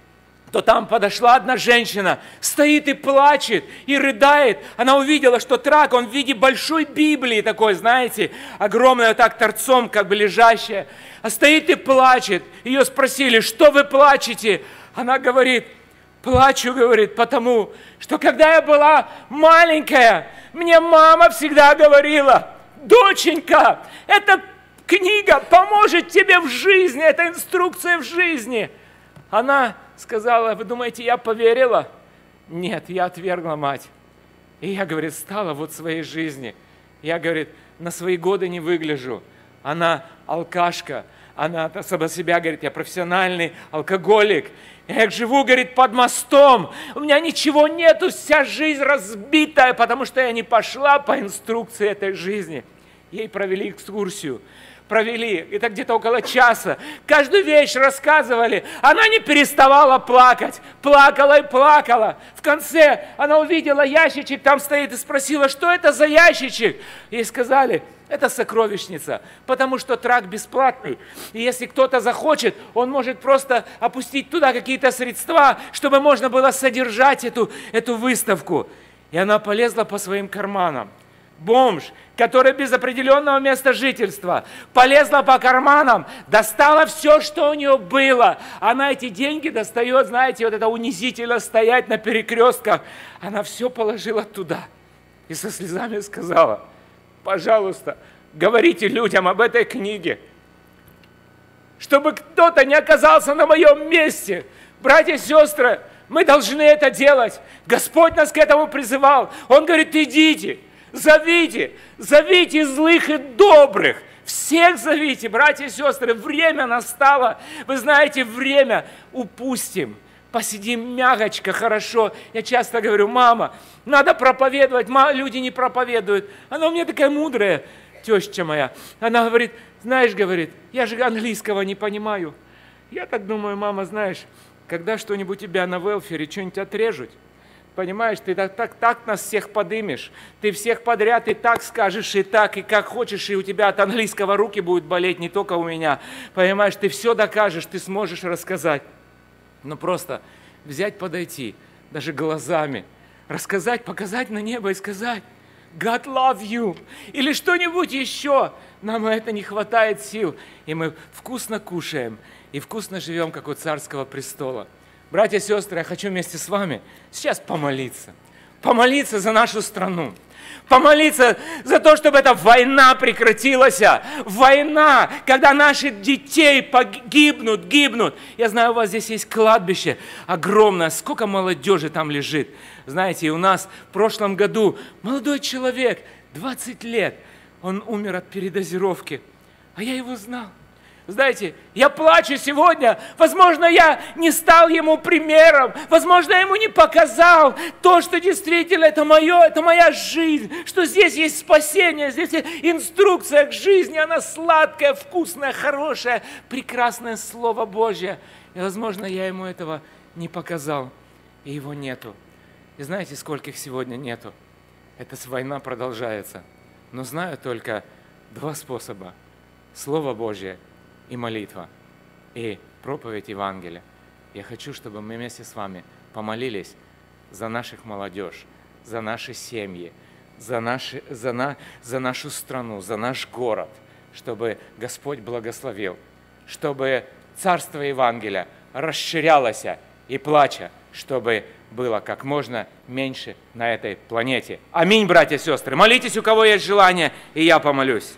то там подошла одна женщина, стоит и плачет, и рыдает. Она увидела, что трак, он в виде большой Библии такой, знаете, огромная, вот так торцом как бы лежащая. А стоит и плачет. Ее спросили, что вы плачете? Она говорит, плачу, говорит, потому что когда я была маленькая, мне мама всегда говорила, доченька, эта книга поможет тебе в жизни, это инструкция в жизни. Она сказала, вы думаете, я поверила? Нет, я отвергла мать. И я, говорит, стала вот в своей жизни. Я, говорит, на свои годы не выгляжу. Она алкашка, она сама себя, говорит, я профессиональный алкоголик. Я живу, говорит, под мостом, у меня ничего нету, вся жизнь разбитая, потому что я не пошла по инструкции этой жизни. Ей провели экскурсию, провели, это где-то около часа, каждую вещь рассказывали, она не переставала плакать, плакала и плакала. В конце она увидела ящичек, там стоит, и спросила, что это за ящичек? Ей сказали, это сокровищница, потому что трак бесплатный. И если кто-то захочет, он может просто опустить туда какие-то средства, чтобы можно было содержать эту, эту выставку. И она полезла по своим карманам. Бомж, который без определенного места жительства, полезла по карманам, достала все, что у нее было. Она эти деньги достает, знаете, вот это унизительно стоять на перекрестках. Она все положила туда и со слезами сказала, пожалуйста, говорите людям об этой книге, чтобы кто-то не оказался на моем месте. Братья и сестры, мы должны это делать. Господь нас к этому призывал. Он говорит, идите, зовите, зовите злых и добрых. Всех зовите, братья и сестры. Время настало. Вы знаете, время упустим. Посидим мягочко, хорошо. Я часто говорю, мама, надо проповедовать. Мама, люди не проповедуют. Она у меня такая мудрая, теща моя. Она говорит, знаешь, говорит, я же английского не понимаю. Я так думаю, мама, знаешь, когда что-нибудь тебя на велфере, что-нибудь отрежут, понимаешь, ты так, так, так нас всех подымешь. Ты всех подряд и так скажешь, и так, и как хочешь, и у тебя от английского руки будут болеть, не только у меня. Понимаешь, ты все докажешь, ты сможешь рассказать. Но просто взять, подойти, даже глазами, рассказать, показать на небо и сказать, God love you, или что-нибудь еще. Нам это не хватает сил, и мы вкусно кушаем, и вкусно живем, как у царского престола. Братья и сестры, я хочу вместе с вами сейчас помолиться. Помолиться за нашу страну. Помолиться за то, чтобы эта война прекратилась. Война, когда наши детей погибнут, гибнут. Я знаю, у вас здесь есть кладбище огромное. Сколько молодежи там лежит. Знаете, у нас в прошлом году молодой человек, двадцать лет, он умер от передозировки. А я его знал. Знаете, я плачу сегодня, возможно, я не стал ему примером, возможно, я ему не показал то, что действительно это мое, это моя жизнь, что здесь есть спасение, здесь есть инструкция к жизни, она сладкая, вкусная, хорошая, прекрасное Слово Божье. И, возможно, я ему этого не показал, и его нету. И знаете, сколько их сегодня нету? Эта война продолжается. Но знаю только два способа. Слово Божье и молитва, и проповедь Евангелия. Я хочу, чтобы мы вместе с вами помолились за наших молодежь, за наши семьи, за, наши, за, на, за нашу страну, за наш город, чтобы Господь благословил, чтобы Царство Евангелия расширялось и плача, чтобы было как можно меньше на этой планете. Аминь, братья и сестры. Молитесь, у кого есть желание, и я помолюсь.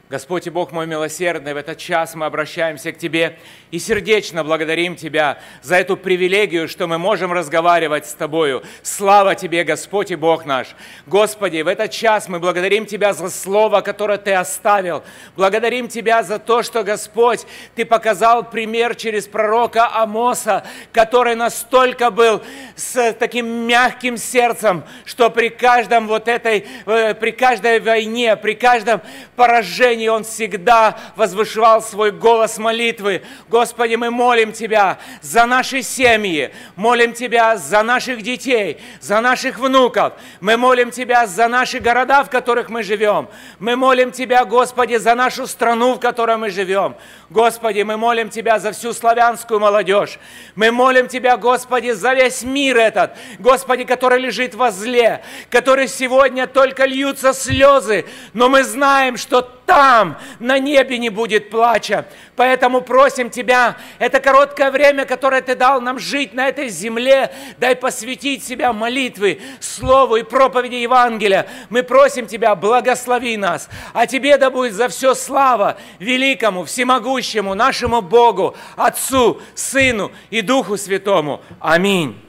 Господь и Бог мой милосердный, в этот час мы обращаемся к Тебе и сердечно благодарим Тебя за эту привилегию, что мы можем разговаривать с Тобою. Слава Тебе, Господь и Бог наш! Господи, в этот час мы благодарим Тебя за слово, которое Ты оставил. Благодарим Тебя за то, что, Господь, Ты показал пример через пророка Амоса, который настолько был с таким мягким сердцем, что при каждом вот этой, при каждой войне, при каждом поражении он всегда возвышал свой голос молитвы. Господи, мы молим Тебя за наши семьи, молим Тебя за наших детей, за наших внуков. Мы молим Тебя за наши города, в которых мы живем. Мы молим Тебя, Господи, за нашу страну, в которой мы живем. Господи, мы молим Тебя за всю славянскую молодежь. Мы молим Тебя, Господи, за весь мир этот, Господи, который лежит во зле, который сегодня только льются слезы, но мы знаем, что там, на небе не будет плача. Поэтому просим Тебя, это короткое время, которое Ты дал нам жить на этой земле, дай посвятить себя молитве, слову и проповеди Евангелия. Мы просим Тебя, благослови нас, а Тебе да будет за все слава великому, всемогущему нашему Богу, Отцу, Сыну и Духу Святому. Аминь.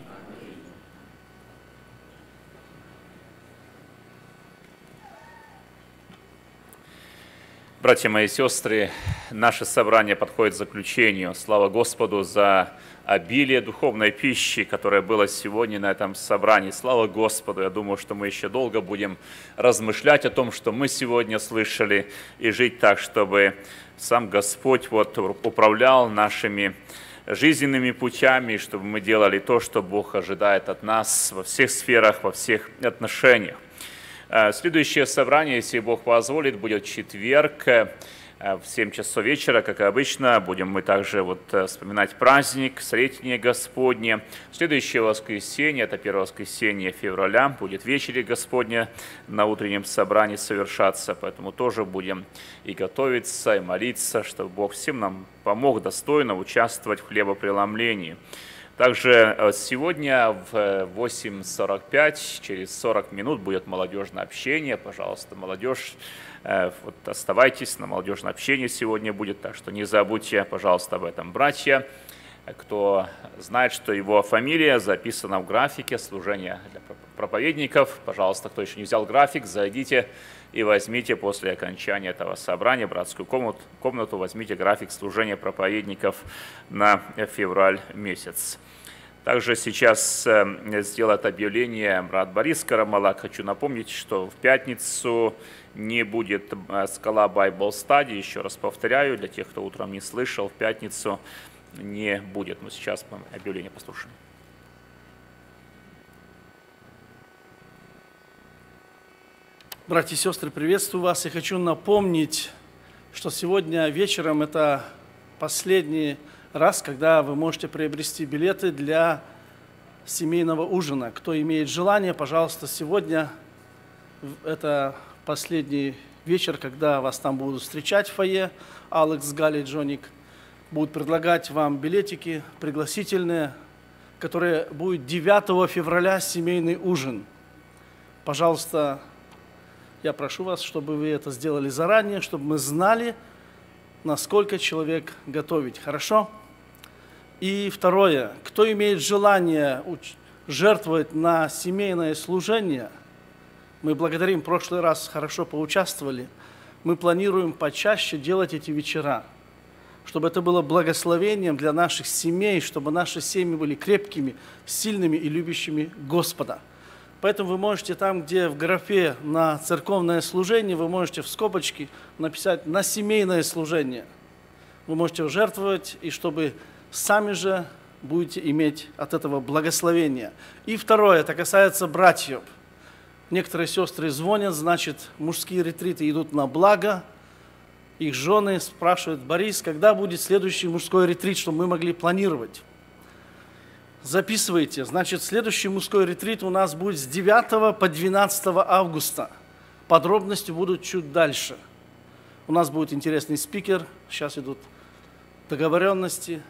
Братья мои и сестры, наше собрание подходит к заключению. Слава Господу за обилие духовной пищи, которая была сегодня на этом собрании. Слава Господу! Я думаю, что мы еще долго будем размышлять о том, что мы сегодня слышали, и жить так, чтобы сам Господь вот управлял нашими жизненными путями, чтобы мы делали то, что Бог ожидает от нас во всех сферах, во всех отношениях. Следующее собрание, если Бог позволит, будет в четверг в семь часов вечера, как и обычно. Будем мы также вот вспоминать праздник, Сретение Господне. Следующее воскресенье, это первое воскресенье февраля, будет вечеря Господня на утреннем собрании совершаться. Поэтому тоже будем и готовиться, и молиться, чтобы Бог всем нам помог достойно участвовать в хлебопреломлении. Также сегодня в восемь сорок пять, через сорок минут будет молодежное общение. Пожалуйста, молодежь, вот оставайтесь, на молодежное общение сегодня будет, так что не забудьте, пожалуйста, об этом. Братья, кто знает, что его фамилия записана в графике служения для проповедников, пожалуйста, кто еще не взял график, зайдите и возьмите после окончания этого собрания братскую комнату, комнату возьмите график служения проповедников на февраль месяц. Также сейчас сделает объявление брат Борис Карамалак. Хочу напомнить, что в пятницу не будет Скала Bible Study. Еще раз повторяю, для тех, кто утром не слышал, в пятницу не будет. Но сейчас мы объявление послушаем. Братья и сестры, приветствую вас. Я хочу напомнить, что сегодня вечером это последний раз, когда вы можете приобрести билеты для семейного ужина. Кто имеет желание, пожалуйста, сегодня это последний вечер, когда вас там будут встречать в фойе. Алекс, Галя, Джоник будут предлагать вам билетики пригласительные, которые будет девятого февраля семейный ужин. Пожалуйста, я прошу вас, чтобы вы это сделали заранее, чтобы мы знали, насколько человек готовить. Хорошо? И второе. Кто имеет желание жертвовать на семейное служение, мы благодарим, в прошлый раз хорошо поучаствовали, мы планируем почаще делать эти вечера, чтобы это было благословением для наших семей, чтобы наши семьи были крепкими, сильными и любящими Господа. Поэтому вы можете там, где в графе на церковное служение, вы можете в скобочке написать «на семейное служение». Вы можете жертвовать, и чтобы сами же будете иметь от этого благословения. И второе, это касается братьев. Некоторые сестры звонят, значит, мужские ретриты идут на благо. Их жены спрашивают: Борис, когда будет следующий мужской ретрит, чтобы мы могли планировать? Записывайте. Значит, следующий мужской ретрит у нас будет с девятого по двенадцатое августа. Подробности будут чуть дальше. У нас будет интересный спикер. Сейчас идут договоренности.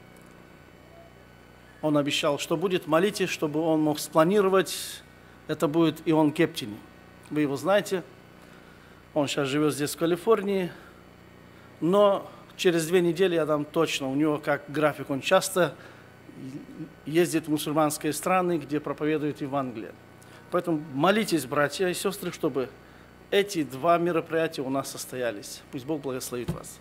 Он обещал, что будет. Молитесь, чтобы он мог спланировать. Это будет Ион Кептини. Вы его знаете. Он сейчас живет здесь, в Калифорнии. Но через две недели я дам точно. У него как график, он часто ездит в мусульманские страны, где проповедует Евангелие. Поэтому молитесь, братья и сестры, чтобы эти два мероприятия у нас состоялись. Пусть Бог благословит вас.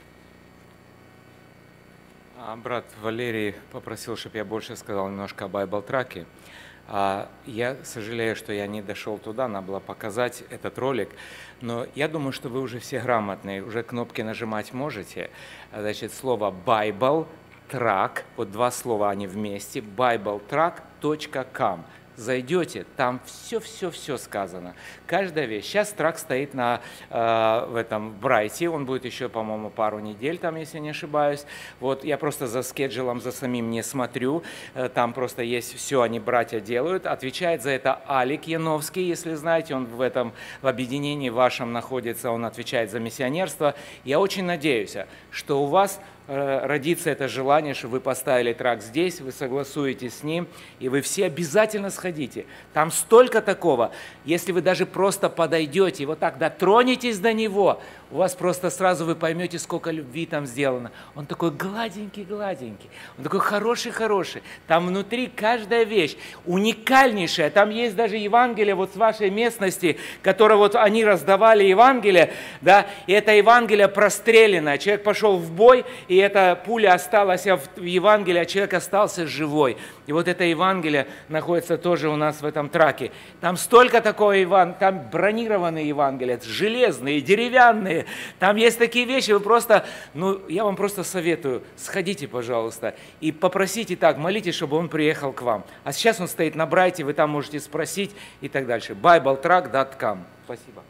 А брат Валерий попросил, чтобы я больше сказал немножко о Байбл-траке. Я сожалею, что я не дошел туда, надо было показать этот ролик, но я думаю, что вы уже все грамотные, уже кнопки нажимать можете. Значит, слово Bible Track, вот два слова они вместе, байбл трак точка ком. Зайдете, там все-все-все сказано. Каждая вещь. Сейчас трак стоит на, э, в этом Брайте, он будет еще, по-моему, пару недель там, если не ошибаюсь. Вот я просто за скеджулом, за самим не смотрю, э, там просто есть все, они братья делают. Отвечает за это Алик Яновский, если знаете, он в этом в объединении вашем находится, он отвечает за миссионерство. Я очень надеюсь, что у вас родится это желание, что вы поставили трак здесь, вы согласуетесь с ним, и вы все обязательно сходите. Там столько такого, если вы даже просто подойдете и вот так дотронетесь до него, у вас просто сразу вы поймете, сколько любви там сделано. Он такой гладенький-гладенький, он такой хороший-хороший. Там внутри каждая вещь уникальнейшая. Там есть даже Евангелие вот с вашей местности, которое вот они раздавали Евангелие, да, и это Евангелие простреленное. Человек пошел в бой, и эта пуля осталась в Евангелии, а человек остался живой. И вот это Евангелие находится тоже у нас в этом траке. Там столько такого Евангелия, там бронированные Евангелия, железные, деревянные. Там есть такие вещи, вы просто, ну, я вам просто советую, сходите, пожалуйста, и попросите так, молитесь, чтобы он приехал к вам. А сейчас он стоит на Брайте, вы там можете спросить и так дальше. байбл трак точка ком. Спасибо.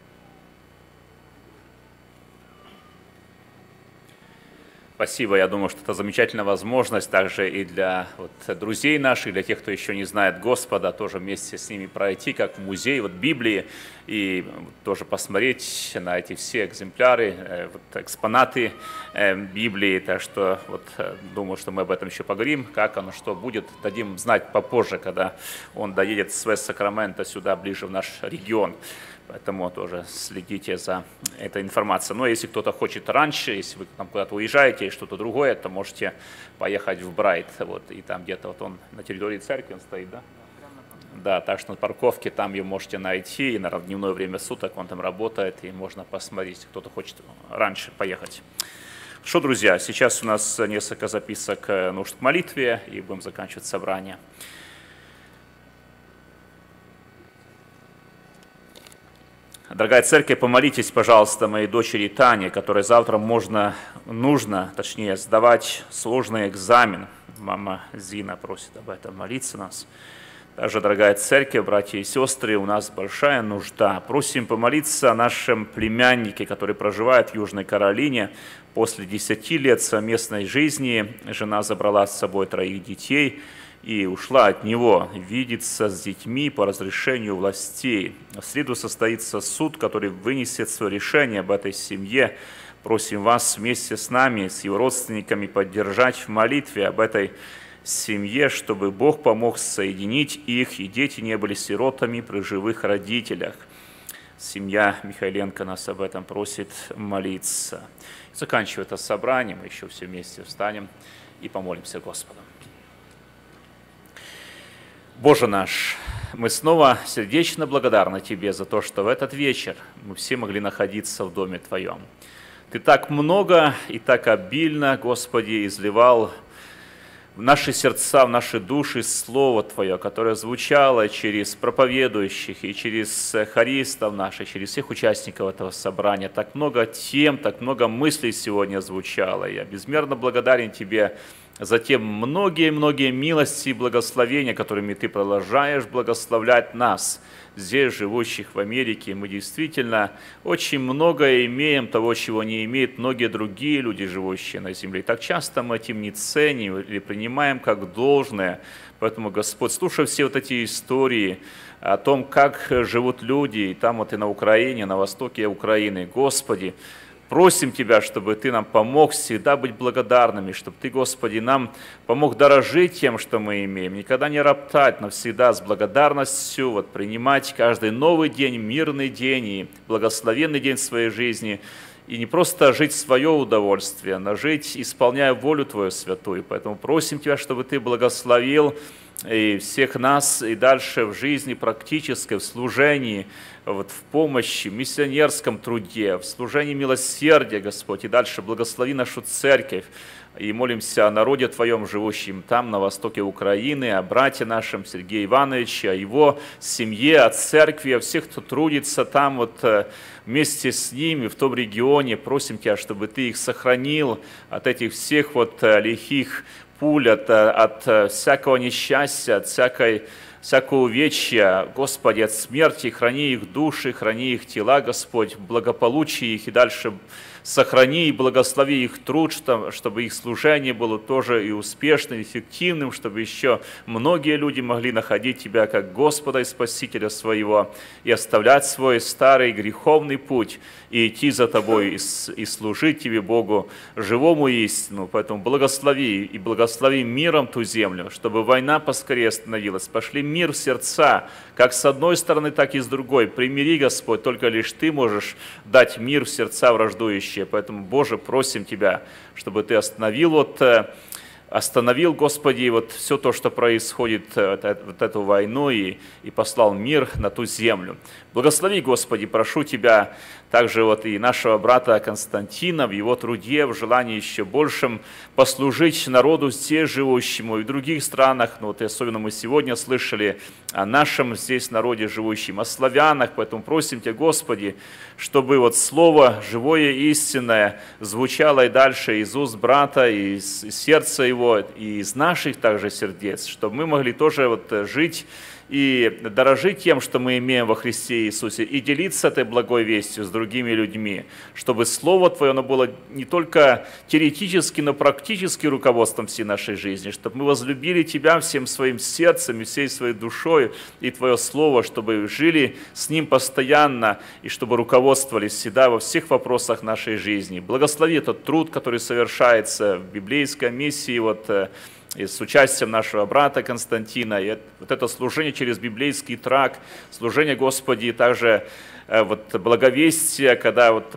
Спасибо. Я думаю, что это замечательная возможность также и для вот, друзей наших, для тех, кто еще не знает Господа, тоже вместе с ними пройти, как в музей вот, Библии, и тоже посмотреть на эти все экземпляры, э, вот, экспонаты э, Библии. Так что вот, думаю, что мы об этом еще поговорим, как оно, что будет, дадим знать попозже, когда он доедет с Вест-Сакраменто сюда, ближе в наш регион. Поэтому тоже следите за этой информацией. Но если кто-то хочет раньше, если вы там куда-то уезжаете и что-то другое, то можете поехать в Брайт. Вот, и там где-то вот он на территории церкви он стоит, да? Да, так что на парковке там ее можете найти. И на дневное время суток он там работает, и можно посмотреть, если кто-то хочет раньше поехать. Что, друзья, сейчас у нас несколько записок нужд к молитве, и будем заканчивать собрание. Дорогая церковь, помолитесь, пожалуйста, моей дочери Тане, которой завтра можно, нужно, точнее, сдавать сложный экзамен. Мама Зина просит об этом молиться нас. Также, дорогая церковь, братья и сестры, у нас большая нужда. Просим помолиться о нашем племяннике, который проживает в Южной Каролине. После десяти лет совместной жизни жена забрала с собой троих детей и ушла от него видеться с детьми по разрешению властей. В среду состоится суд, который вынесет свое решение об этой семье. Просим вас вместе с нами, с его родственниками, поддержать в молитве об этой семье, чтобы Бог помог соединить их, и дети не были сиротами при живых родителях. Семья Михайленко нас об этом просит молиться. Заканчивая это собрание, мы еще все вместе встанем и помолимся Господу. Боже наш, мы снова сердечно благодарны Тебе за то, что в этот вечер мы все могли находиться в Доме Твоем. Ты так много и так обильно, Господи, изливал в наши сердца, в наши души Слово Твое, которое звучало через проповедующих и через хористов наших, через всех участников этого собрания. Так много тем, так много мыслей сегодня звучало. Я безмерно благодарен Тебе за те многие-многие милости и благословения, которыми Ты продолжаешь благословлять нас, здесь, живущих в Америке. Мы действительно очень многое имеем того, чего не имеют многие другие люди, живущие на земле. И так часто мы этим не ценим или принимаем как должное. Поэтому, Господь, слушай все вот эти истории о том, как живут люди, и там вот и на Украине, на востоке Украины. Господи, Просим Тебя, чтобы Ты нам помог всегда быть благодарными, чтобы Ты, Господи, нам помог дорожить тем, что мы имеем, никогда не роптать, но всегда с благодарностью вот, принимать каждый новый день, мирный день и благословенный день своей жизни, и не просто жить в свое удовольствие, но жить, исполняя волю Твою святую. Поэтому просим Тебя, чтобы Ты благословил и всех нас и дальше в жизни практической, в служении, вот, в помощи, в миссионерском труде, в служении милосердия, Господь, и дальше благослови нашу церковь. И молимся о народе Твоем, живущем там, на востоке Украины, о брате нашем Сергее Ивановиче, о его семье, о церкви, о всех, кто трудится там вот вместе с ними в том регионе. Просим Тебя, чтобы Ты их сохранил от этих всех вот лихих пуль, от, от всякого несчастья, от всякой, всякого увечья, Господи, от смерти. Храни их души, храни их тела, Господь, в благополучии их и дальше сохрани и благослови их труд, чтобы их служение было тоже и успешным, и эффективным, чтобы еще многие люди могли находить Тебя как Господа и Спасителя своего и оставлять свой старый греховный путь и идти за Тобой и служить Тебе, Богу, живому и истину. Поэтому благослови и благослови миром ту землю, чтобы война поскорее остановилась. Пошли мир в сердца, как с одной стороны, так и с другой. Примири, Господь, только лишь Ты можешь дать мир в сердца враждующие. Поэтому, Боже, просим Тебя, чтобы Ты остановил, вот, остановил, Господи, вот все то, что происходит, вот эту войну, и, и послал мир на ту землю. Благослови, Господи, прошу Тебя, также вот и нашего брата Константина в его труде, в желании еще большим послужить народу здесь живущему и в других странах. Ну, вот и особенно мы сегодня слышали о нашем здесь народе живущем, о славянах. Поэтому просим Тебя, Господи, чтобы вот слово живое и истинное звучало и дальше из уст брата, и из сердца его, и из наших также сердец, чтобы мы могли тоже вот жить и дорожить тем, что мы имеем во Христе Иисусе, и делиться этой благой вестью с другими людьми, чтобы Слово Твое оно было не только теоретически, но практически руководством всей нашей жизни, чтобы мы возлюбили Тебя всем своим сердцем и всей своей душой, и Твое Слово, чтобы жили с Ним постоянно, и чтобы руководствовались всегда во всех вопросах нашей жизни. Благослови этот труд, который совершается в библейской миссии, вот, и с участием нашего брата Константина, и вот это служение через библейский трак, служение, Господи, также вот благовестие, когда вот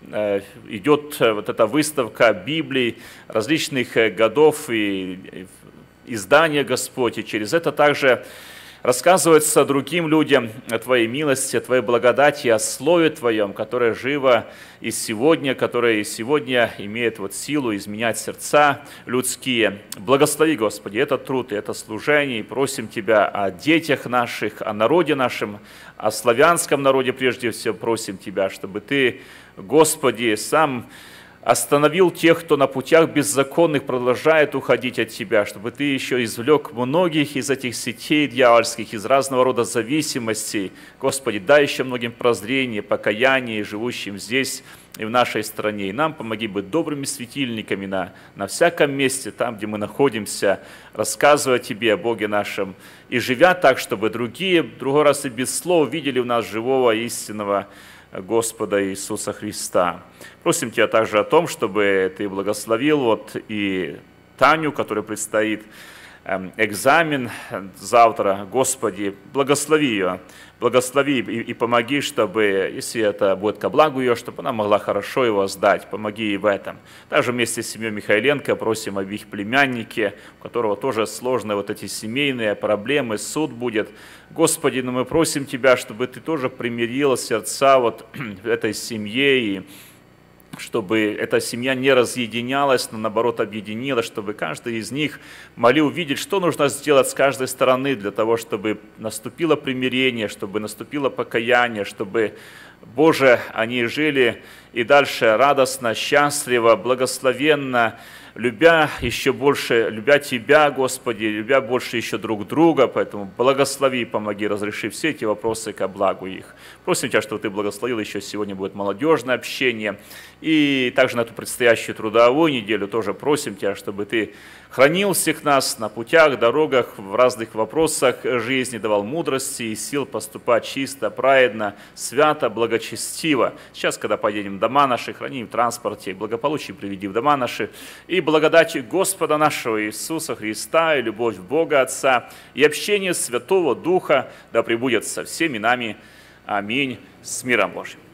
идет вот эта выставка Библий различных годов и издания, Господь, и через это также рассказывается другим людям о Твоей милости, о Твоей благодати, о Слове Твоем, которое живо и сегодня, которое и сегодня имеет вот силу изменять сердца людские. Благослови, Господи, этот труд и это служение, и просим Тебя о детях наших, о народе нашем, о славянском народе прежде всего просим Тебя, чтобы Ты, Господи, сам остановил тех, кто на путях беззаконных продолжает уходить от Тебя, чтобы Ты еще извлек многих из этих сетей дьявольских, из разного рода зависимостей. Господи, дай еще многим прозрение, покаяние, живущим здесь и в нашей стране. И нам помоги быть добрыми светильниками на, на всяком месте, там, где мы находимся, рассказывая Тебе о Боге нашем, и живя так, чтобы другие, другой раз и без слов, видели в нас живого, истинного Господа Иисуса Христа. Просим Тебя также о том, чтобы Ты благословил вот и Таню, которой предстоит экзамен завтра. Господи, благослови ее, благослови и, и помоги, чтобы, если это будет ко благу ее, чтобы она могла хорошо его сдать. Помоги ей в этом. Также вместе с семьей Михайленко просим об их племяннике, у которого тоже сложные вот эти семейные проблемы, суд будет. Господи, но мы просим Тебя, чтобы Ты тоже примирил сердца вот этой семье, и чтобы эта семья не разъединялась, но наоборот объединилась, чтобы каждый из них могли увидеть, что нужно сделать с каждой стороны для того, чтобы наступило примирение, чтобы наступило покаяние, чтобы, Боже, они жили и дальше радостно, счастливо, благословенно, любя еще больше, любя Тебя, Господи, любя больше еще друг друга, поэтому благослови и помоги, разреши все эти вопросы ко благу их. Просим Тебя, чтобы Ты благословил, еще сегодня будет молодежное общение, и также на эту предстоящую трудовую неделю тоже просим Тебя, чтобы Ты хранил всех нас на путях, дорогах, в разных вопросах жизни, давал мудрости и сил поступать чисто, праведно, свято, благочестиво. Сейчас, когда поедем в дома наши, храни в транспорте, благополучие приведи в дома наши, и благодать Господа нашего Иисуса Христа, и любовь Бога Отца, и общение Святого Духа да пребудет со всеми нами. Аминь. С миром Божьим.